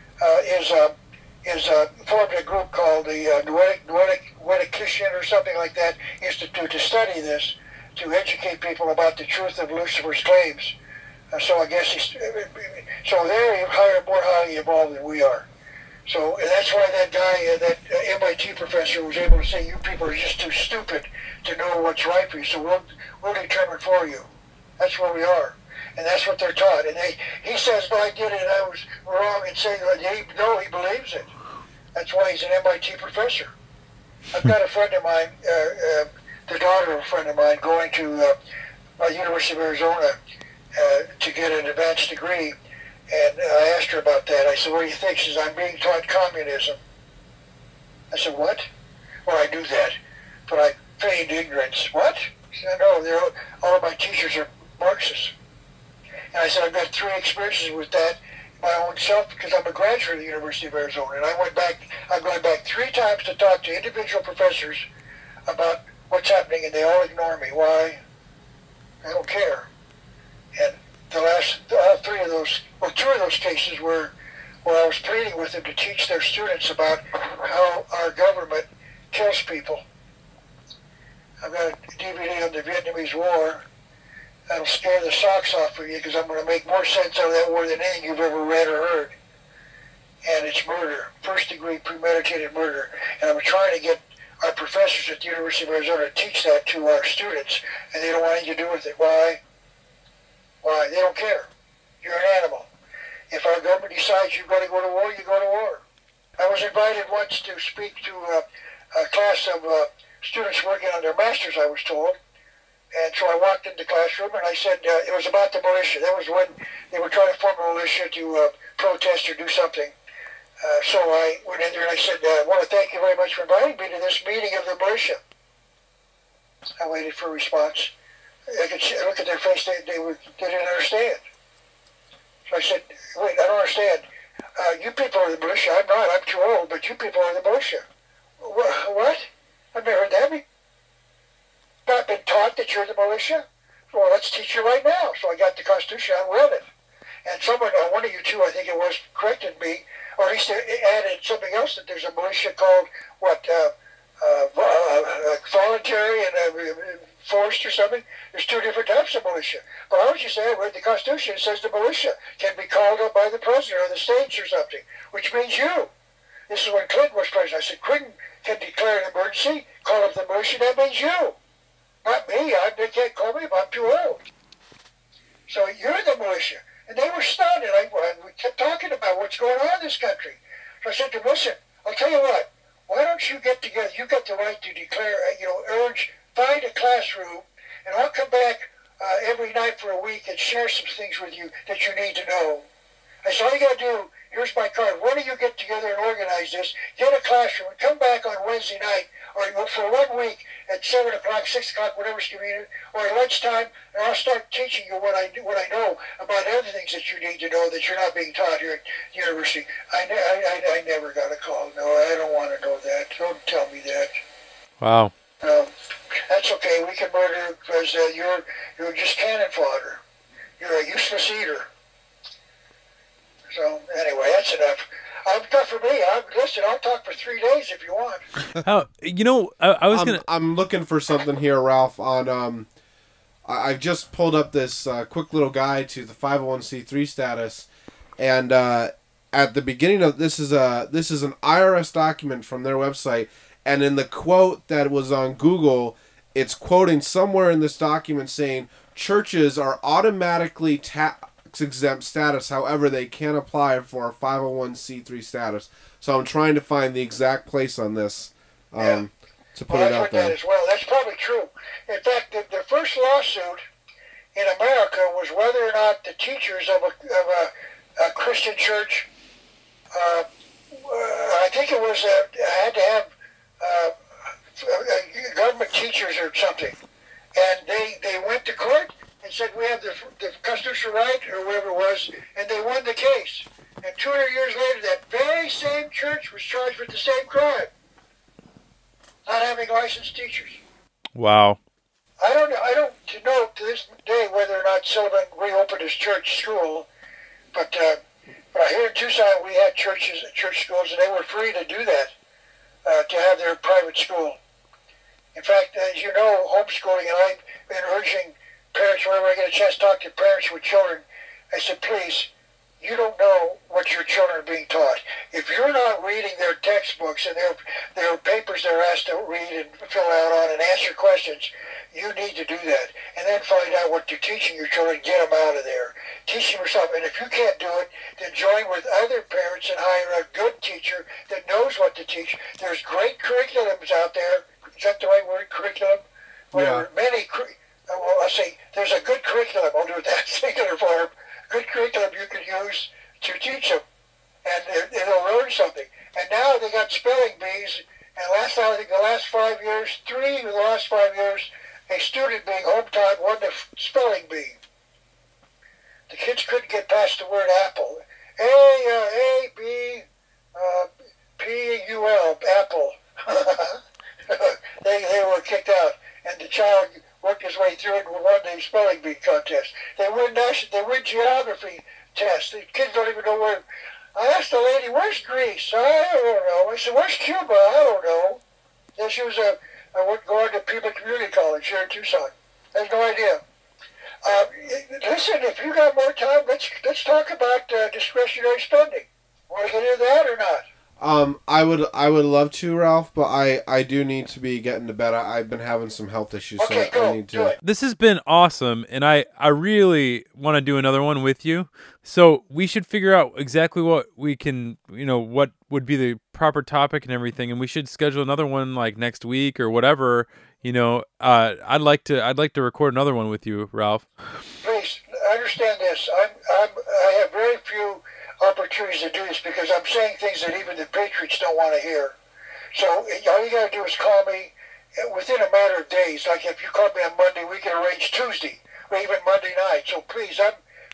formed a group called the Noeticus or something like that Institute to study this, to educate people about the truth of Lucifer's claims. So I guess they're more highly evolved than we are. So and that's why that guy, that MIT professor, was able to say, "You people are just too stupid to know what's right for you. So we'll determine for you." That's where we are, and that's what they're taught. And he says, "No, I did it. And I was wrong," and saying, "No, he believes it." That's why he's an MIT professor. I've got a friend of mine, the daughter of a friend of mine, going to University of Arizona to get an advanced degree. And I asked her about that. I said, "What do you think?" She says, "I'm being taught communism." I said, "What?" "Well, I knew that, but I feigned ignorance." "What?" She said, "No, all of my teachers are Marxists." And I said, "I've got 3 experiences with that my own self, because I'm a graduate of the University of Arizona, and I've gone back 3 times to talk to individual professors about what's happening, and they all ignore me. Why? I don't care." And all 3 of those, 2 of those cases were where I was pleading with them to teach their students about how our government kills people. I've got a DVD on the Vietnamese War that'll scare the socks off of you, because I'm going to make more sense out of that war than anything you've ever read or heard. And it's murder, first-degree premeditated murder. And I'm trying to get our professors at the University of Arizona to teach that to our students, and they don't want anything to do with it. Why? Why? They don't care. You're an animal. If our government decides you've got to go to war, you go to war. I was invited once to speak to a class of students working on their masters, I was told. And so I walked into the classroom, and I said, it was about the militia. That was when they were trying to form a militia to protest or do something. So I went in there and I said, "I want to thank you very much for inviting me to this meeting of the militia." I waited for a response. I could look at their face, they didn't understand. So I said, "Wait, I don't understand. You people are the militia. I'm not. I'm too old, but you people are the militia. What? I've never heard that. Not been taught that you're the militia? Well, let's teach you right now. So I got the Constitution, I read it. And someone, one of you two, I think it was, corrected me, or at least added something else, that there's a militia called, voluntary and forced or something. There's two different types of militia. But I was just saying, I read the Constitution, it says the militia can be called up by the president or the states or something, which means you. This is when Clinton was president. I said, Clinton can declare an emergency, call up the militia, that means you. Not me. They can't call me if I'm too old. So you're the militia. And they were stunned, and we kept talking about what's going on in this country. So I said to them, listen, I'll tell you what, why don't you get together? You've got the right to declare, find a classroom, and I'll come back every night for a week and share some things with you that you need to know. I said, all you got to do, here's my card. Why don't you get together and organize this, get a classroom, and come back on Wednesday night, or for 1 week at 7 o'clock, 6 o'clock, whatever's convenient, or at lunchtime, and I'll start teaching you what I know about other things that you need to know that you're not being taught here at the university. I never got a call. No, I don't want to know that. Don't tell me that. Wow. That's okay. We can murder because you're just cannon fodder. You're a useless eater. So anyway, that's enough. Enough for me. Listen, I'll talk for 3 days if you want. I was gonna. I'm looking for something here, Ralph. On I've just pulled up this quick little guide to the 501c3 status, and at the beginning of this is an IRS document from their website, and in the quote that was on Google, it's quoting somewhere in this document saying churches are automatically exempt status, however they can apply for a 501c3 status. So I'm trying to find the exact place on this to put it out there. That as well. That's probably true. In fact, the first lawsuit in America was whether or not the teachers of a Christian church, I think it was had to have government teachers or something, and they went to court and said we have the constitutional right or whatever it was, and they won the case. And 200 years later, that very same church was charged with the same crime, not having licensed teachers. Wow. I don't know to this day whether or not Sullivan reopened his church school, but here in Tucson we had church schools, and they were free to do that, to have their private school. In fact, as you know, homeschooling, and I've been urging parents, whenever I get a chance to talk to parents with children, I said, please, you don't know what your children are being taught. If you're not reading their textbooks and their papers they're asked to read and fill out on and answer questions, you need to do that. And then find out what you're teaching your children, get them out of there. Teach them yourself. And if you can't do it, then join with other parents and hire a good teacher that knows what to teach. There's great curriculums out there. Is that the right word, curriculum? Yeah. Well, I say there's a good curriculum. I'll do it that singular form. Good curriculum you can use to teach them, and they'll learn something. And now they got spelling bees. And I think the last 5 years, 3 of the last 5 years, a student being home taught won the spelling bee. The kids couldn't get past the word apple. A B P U L apple. They were kicked out, and the child worked his way through it and won the spelling bee contest. They win geography tests. The kids don't even know where. I asked the lady, "Where's Greece?" I don't know. I said, "Where's Cuba?" I don't know. Then she was going to Pima Community College here in Tucson. I have no idea. Listen, if you got more time, let's talk about discretionary spending. Want to get into that or not? I would love to, Ralph, but I do need to be getting to bed. I've been having some health issues, Okay, so cool. I need Do to. it. This has been awesome, and I really want to do another one with you. So we should figure out exactly what we can, what would be the proper topic and everything, and we should schedule another one like next week or whatever. I'd like to record another one with you, Ralph. Please understand this. I have very few opportunities to do this because I'm saying things that even the patriots don't want to hear. So all you got to do is call me within a matter of days. Like if you call me on Monday, we can arrange Tuesday or even Monday night. So please, I'm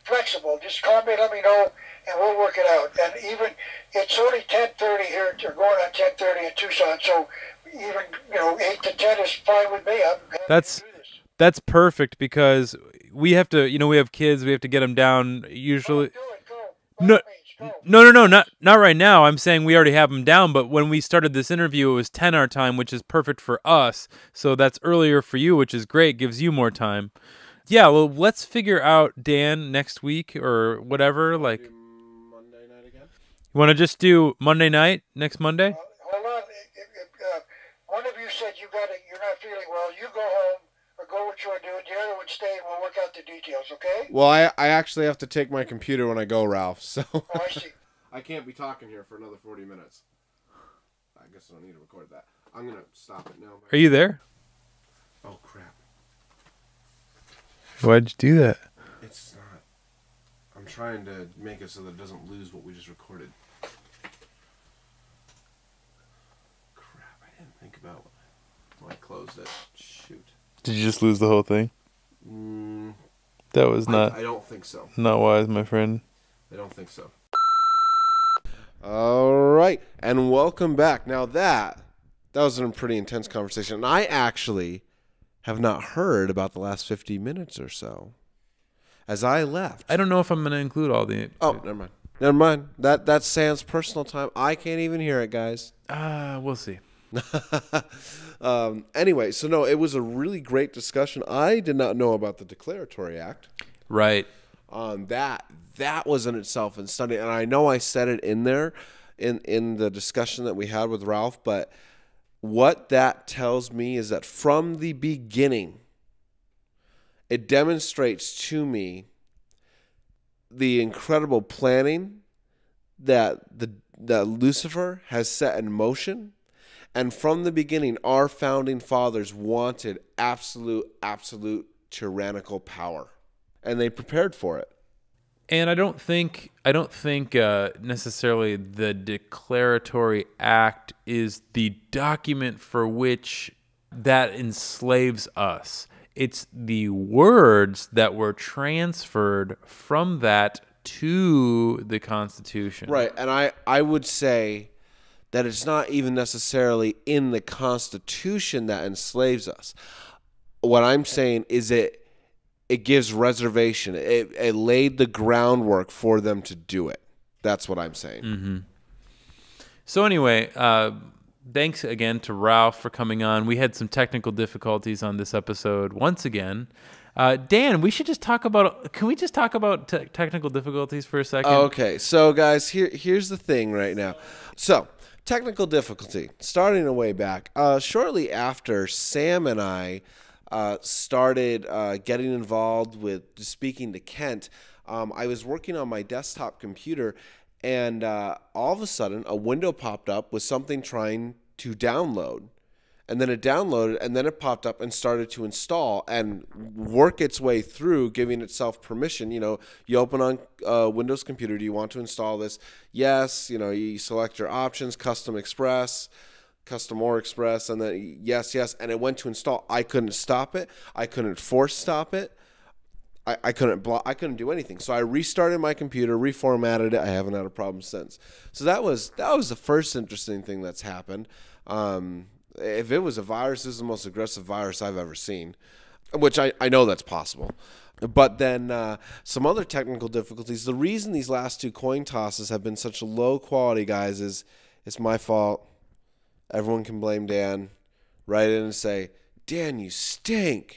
flexible. Just call me, let me know, and we'll work it out. And even, it's only 10:30 here, they're going on 10:30 in Tucson, so even, 8 to 10 is fine with me. I'm happy That's to do this. that's perfect because we have to, we have kids, we have to get them down usually. Do it, go. By No, all means, go. no, not right now. I'm saying we already have them down, but when we started this interview, it was 10 our time, which is perfect for us. So that's earlier for you, which is great, gives you more time. Yeah, well, let's figure out, Dan, next week or whatever. Like, you Monday night again? want to just do Monday night, next Monday? Hold on. One of you said you're not feeling well. You go home or go what you want to do. The other one stay and we'll work out the details, okay? Well, I actually have to take my computer when I go, Ralph, so Oh, I see. I can't be talking here for another 40 minutes. I guess I don't need to record that. I'm going to stop it now. Are you there? Oh, crap. Why'd you do that? It's not. I'm trying to make it so that it doesn't lose what we just recorded. Crap, I didn't think about when I closed it. Shoot. Did you just lose the whole thing? Mm, That was not I don't think so. not wise, my friend. I don't think so. All right, and welcome back. Now that was a pretty intense conversation, and I actually have not heard about the last 50 minutes or so. As I left. I don't know if I'm going to include all the... Oh, never mind. Never mind. That's Sam's personal time. I can't even hear it, guys. We'll see. Anyway, so no, it was a really great discussion. I did not know about the Declaratory Act. Right. That was in itself and stunning. And I know I said it in there in the discussion that we had with Ralph, but what that tells me is that from the beginning, it demonstrates to me the incredible planning that Lucifer has set in motion. And from the beginning, our founding fathers wanted absolute tyrannical power, and they prepared for it. And I don't think necessarily the Declaratory Act is the document for which that enslaves us. It's the words that were transferred from that to the Constitution. Right, and I would say that it's not even necessarily in the Constitution that enslaves us. What I'm saying is it gives reservation. It laid the groundwork for them to do it. That's what I'm saying. Mm-hmm. So anyway, thanks again to Ralph for coming on. We had some technical difficulties on this episode once again. Dan, we should just talk about. Can we just talk about technical difficulties for a second? Okay, so guys, here's the thing right now. So technical difficulty starting a way back. Shortly after Sam and I started getting involved with speaking to Kent, I was working on my desktop computer, and all of a sudden a window popped up with something trying to download. And then it downloaded, and then it popped up and started to install and work its way through, giving itself permission. You open on Windows computer, do you want to install this? Yes. You select your options, custom express, custom or express, and then yes, and it went to install. I couldn't stop it. I couldn't force stop it. I couldn't block. I couldn't do anything. So I restarted my computer, reformatted it. I haven't had a problem since. So that was the first interesting thing that's happened. If it was a virus, this is the most aggressive virus I've ever seen, which I know that's possible. But then some other technical difficulties. The reason these last two coin tosses have been such low quality, guys, is it's my fault. Everyone can blame Dan. Write in and say, Dan, you stink.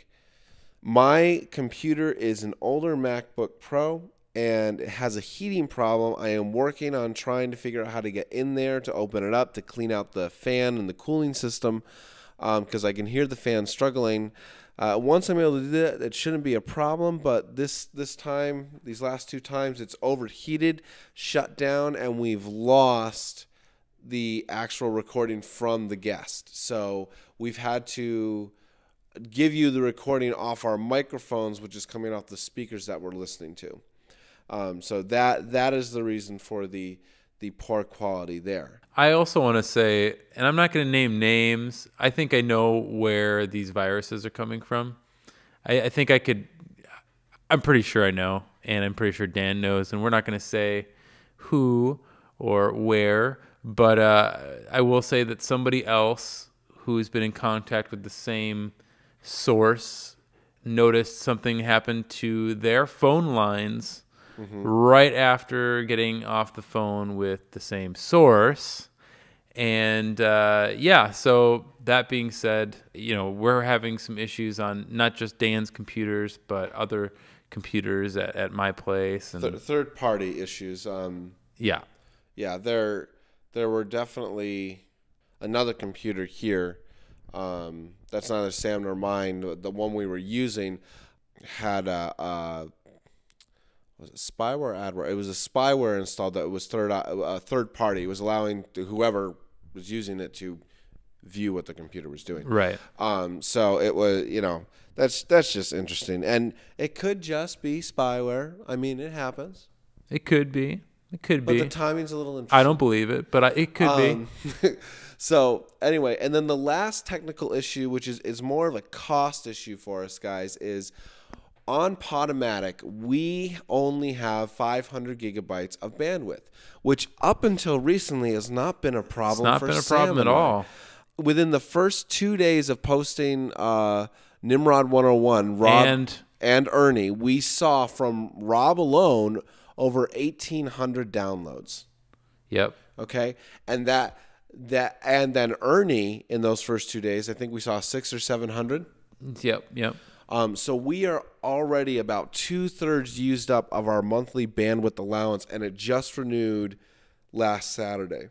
My computer is an older MacBook Pro, and it has a heating problem. I am working on trying to figure out how to get in there to open it up, to clean out the fan and the cooling system, because I can hear the fan struggling. Once I'm able to do that, it shouldn't be a problem, but this time, these last two times, it's overheated, shut down, and we've lost the actual recording from the guest. So we've had to give you the recording off our microphones, which is coming off the speakers that we're listening to. So that is the reason for the poor quality there. I also want to say, and I'm not going to name names, I think I know where these viruses are coming from. I think I could, I'm pretty sure I know. and I'm pretty sure Dan knows, and we're not going to say who or where, but I will say that somebody else who's been in contact with the same source noticed something happened to their phone lines right after getting off the phone with the same source. And so that being said, we're having some issues on not just Dan's computers, but other computers at my place. And third party issues. Yeah, there were definitely another computer here. That's neither Sam nor mine. The one we were using had was it spyware or adware? It was a spyware installed that was third party. It was allowing whoever was using it to view what the computer was doing. right. So it was, that's just interesting, and it could just be spyware. I mean, it happens. It could be. But the timing's a little interesting. I don't believe it, but it could be. So anyway, and then the last technical issue, which is more of a cost issue for us guys, is on Podomatic, we only have 500 gigabytes of bandwidth, which up until recently has not been a problem. It's not been a problem at all. Within the first 2 days of posting Nimrod 101, Rob and Ernie, we saw from Rob alone over 1,800 downloads. Yep. Okay, and and then Ernie in those first 2 days, I think we saw 600 or 700. Yep. So we are already about 2/3 used up of our monthly bandwidth allowance, and it just renewed last Saturday.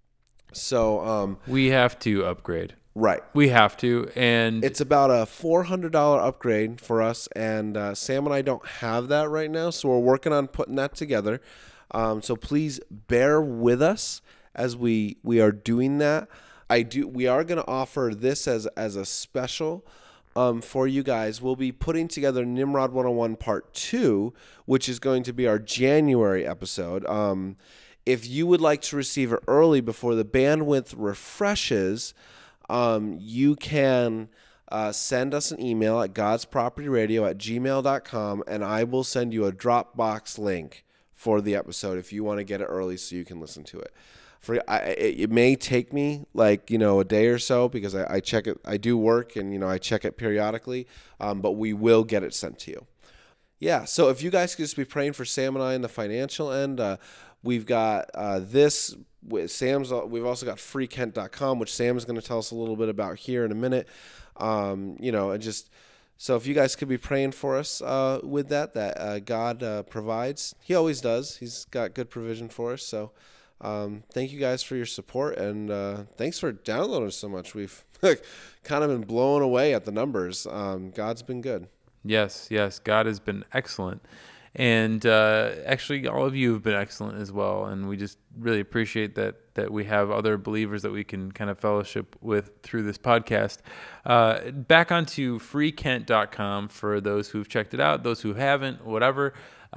So we have to upgrade. Right. We have to, and it's about a $400 upgrade for us, and Sam and I don't have that right now, so we're working on putting that together. So please bear with us as we are doing that. We are going to offer this as a special for you guys. We'll be putting together Nimrod 101 Part 2, which is going to be our January episode. If you would like to receive it early before the bandwidth refreshes, you can send us an email at godspropertyradio@gmail.com, and I will send you a Dropbox link for the episode if you want to get it early so you can listen to it. It may take me a day or so because I check it. I do work and I check it periodically, but we will get it sent to you. Yeah, so if you guys could just be praying for Sam and I in the financial end, we've got this with Sam's. We've also got freekent.com, which Sam is going to tell us a little bit about here in a minute. And just so if you guys could be praying for us with that God provides. He always does. He's got good provision for us. So thank you guys for your support, and thanks for downloading so much. We've kind of been blown away at the numbers. God's been good. Yes, God has been excellent. And actually, all of you have been excellent as well. And we just really appreciate that we have other believers that we can kind of fellowship with through this podcast. Back onto freekent.com for those who've checked it out, those who haven't, whatever.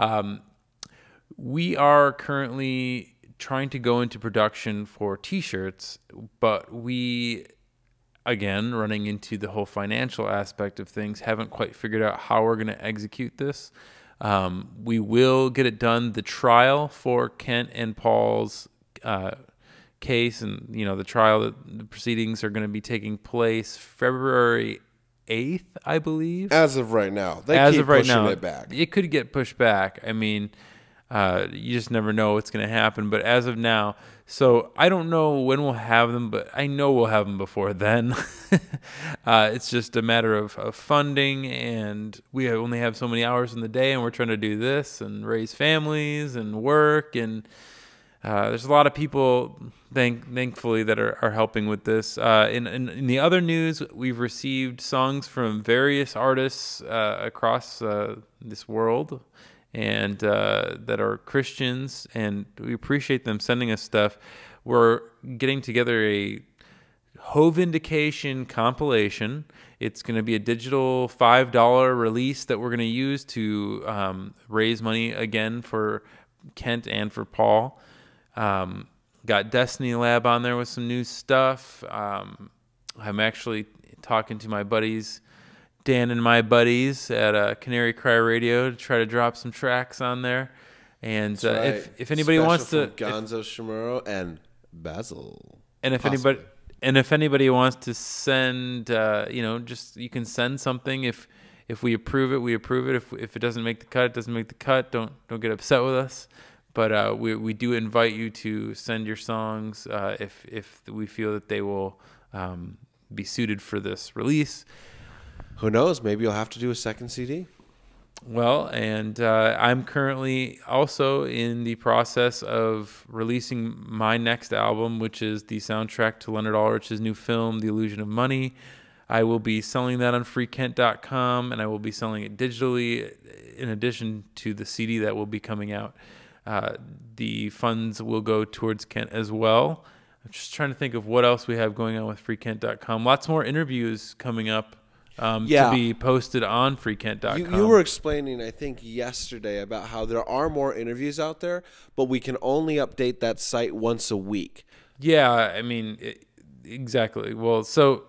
We are currently trying to go into production for T-shirts, but we, again, running into the whole financial aspect of things, haven't quite figured out how we're going to execute this. We will get it done. The trial for Kent and Paul's case, and the proceedings are going to be taking place February 8th, I believe. As of right now, it back. It could get pushed back. I mean, you just never know what's going to happen. But as of now, so I don't know when we'll have them, but I know we'll have them before then. It's just a matter of funding, and we only have so many hours in the day, and we're trying to do this and raise families and work. And there's a lot of people, thankfully, that are helping with this. In the other news, we've received songs from various artists across this world, and that are Christians, and we appreciate them sending us stuff. We're getting together a Hove Vindication compilation. It's going to be a digital $5 release that we're going to use to raise money again for Kent and for Paul. Got Destiny Lab on there with some new stuff. I'm actually talking to my buddies Dan and my buddies at Canary Cry Radio to try to drop some tracks on there. And That's right. if anybody Special wants to, from Gonzo Shimuro and Basil. and if Possibly. anybody wants to send, just you can send something. If we approve it, we approve it. If it doesn't make the cut, it doesn't make the cut. Don't get upset with us. But we do invite you to send your songs if we feel that they will be suited for this release. Who knows? Maybe you'll have to do a second CD. Well, and I'm currently also in the process of releasing my next album, which is the soundtrack to Leonard Ulrich's new film, The Illusion of Money. I will be selling that on freekent.com, and I will be selling it digitally in addition to the CD that will be coming out. The funds will go towards Kent as well. I'm just trying to think of what else we have going on with freekent.com. Lots more interviews coming up. To be posted on freekent.com. You were explaining, I think, yesterday about how there are more interviews out there, but we can only update that site once a week. Yeah, I mean, exactly. Well, so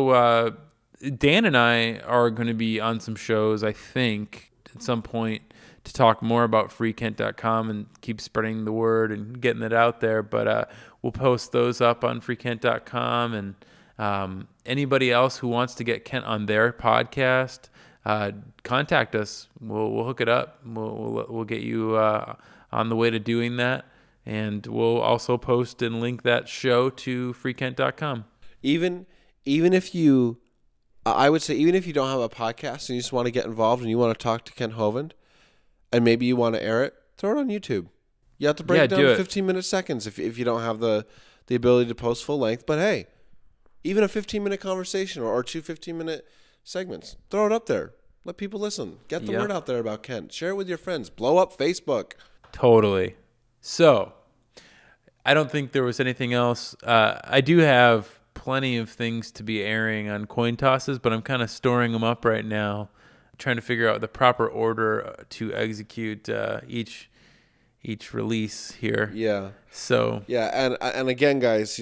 Dan and I are going to be on some shows, I think, at some point to talk more about freekent.com and keep spreading the word and getting it out there. But we'll post those up on freekent.com, and anybody else who wants to get Kent on their podcast, contact us. We'll hook it up. We'll get you on the way to doing that, and we'll also post and link that show to freekent.com. Even if you, I would say, even if you don't have a podcast and you just want to get involved and you want to talk to Kent Hovind, and maybe you want to air it, throw it on YouTube. You have to break it down to 15-minute seconds if you don't have the ability to post full length. But hey, even a 15-minute conversation or 2 15-minute segments, throw it up there. Let people listen. Get the word out there about Kent. Share it with your friends. Blow up Facebook. Totally. So, I don't think there was anything else. I do have plenty of things to be airing on Coin Tosses, but I'm kind of storing them up right now, trying to figure out the proper order to execute each release here. Yeah. So yeah, and again, guys,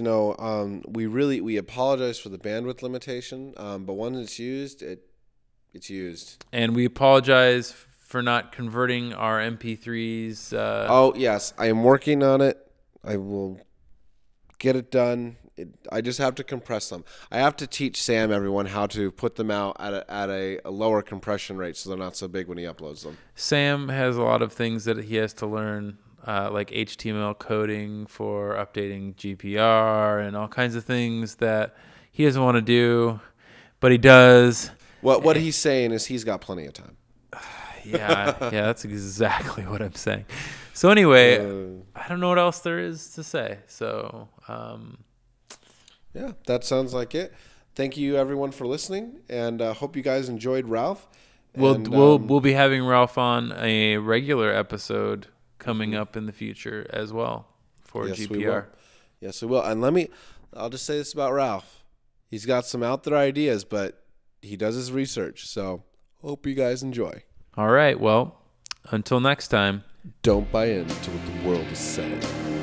we apologize for the bandwidth limitation, but when it's used, it's used. And we apologize for not converting our MP3s. Oh yes, I am working on it. I will get it done. I just have to compress them. I have to teach Sam, everyone, how to put them out at a lower compression rate so they're not so big when he uploads them. Sam has a lot of things that he has to learn, like HTML coding for updating GPR and all kinds of things that he doesn't want to do, but he does. What he's saying is he's got plenty of time. Yeah, that's exactly what I'm saying. So anyway, I don't know what else there is to say. So, yeah, that sounds like it. Thank you, everyone, for listening, and hope you guys enjoyed Ralph. We'll be having Ralph on a regular episode coming up in the future as well for GPR. Yes, we will. And I'll just say this about Ralph. He's got some out there ideas, but he does his research. So hope you guys enjoy. All right. Well, until next time. Don't buy into what the world is selling.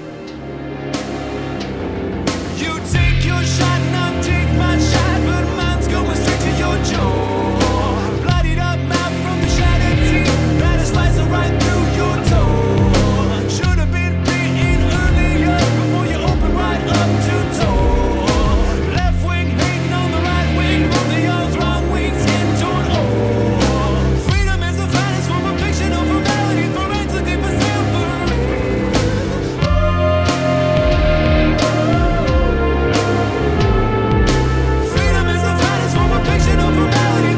You take your shot and I'll take my shot, but mine's going straight to your jaw. Bloodied up mouth from the shattered teeth, that is slicing right through your toe. Should have been beaten earlier before you open right up to toe. Left wing hating on the right wing, both of y'all's wrong wings getting torn. Oh, freedom is the finest form of fiction over reality, forensically for silver. Freedom is the finest form of fiction over reality.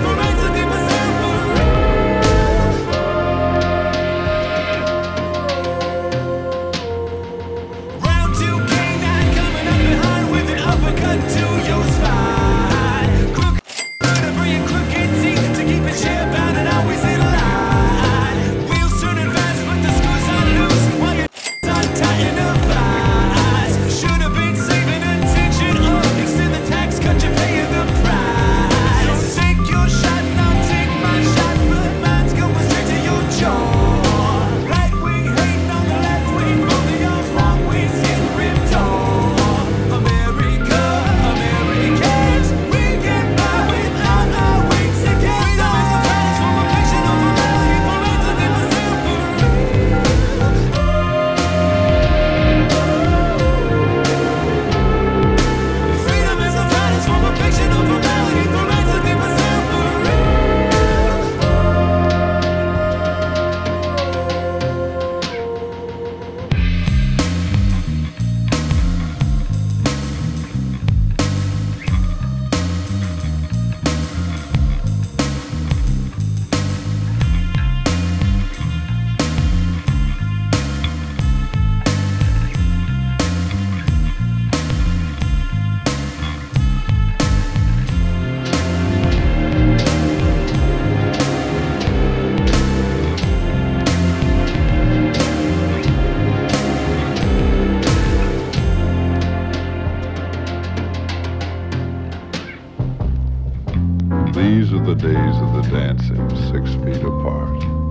These are the days of the dancing 6 feet apart.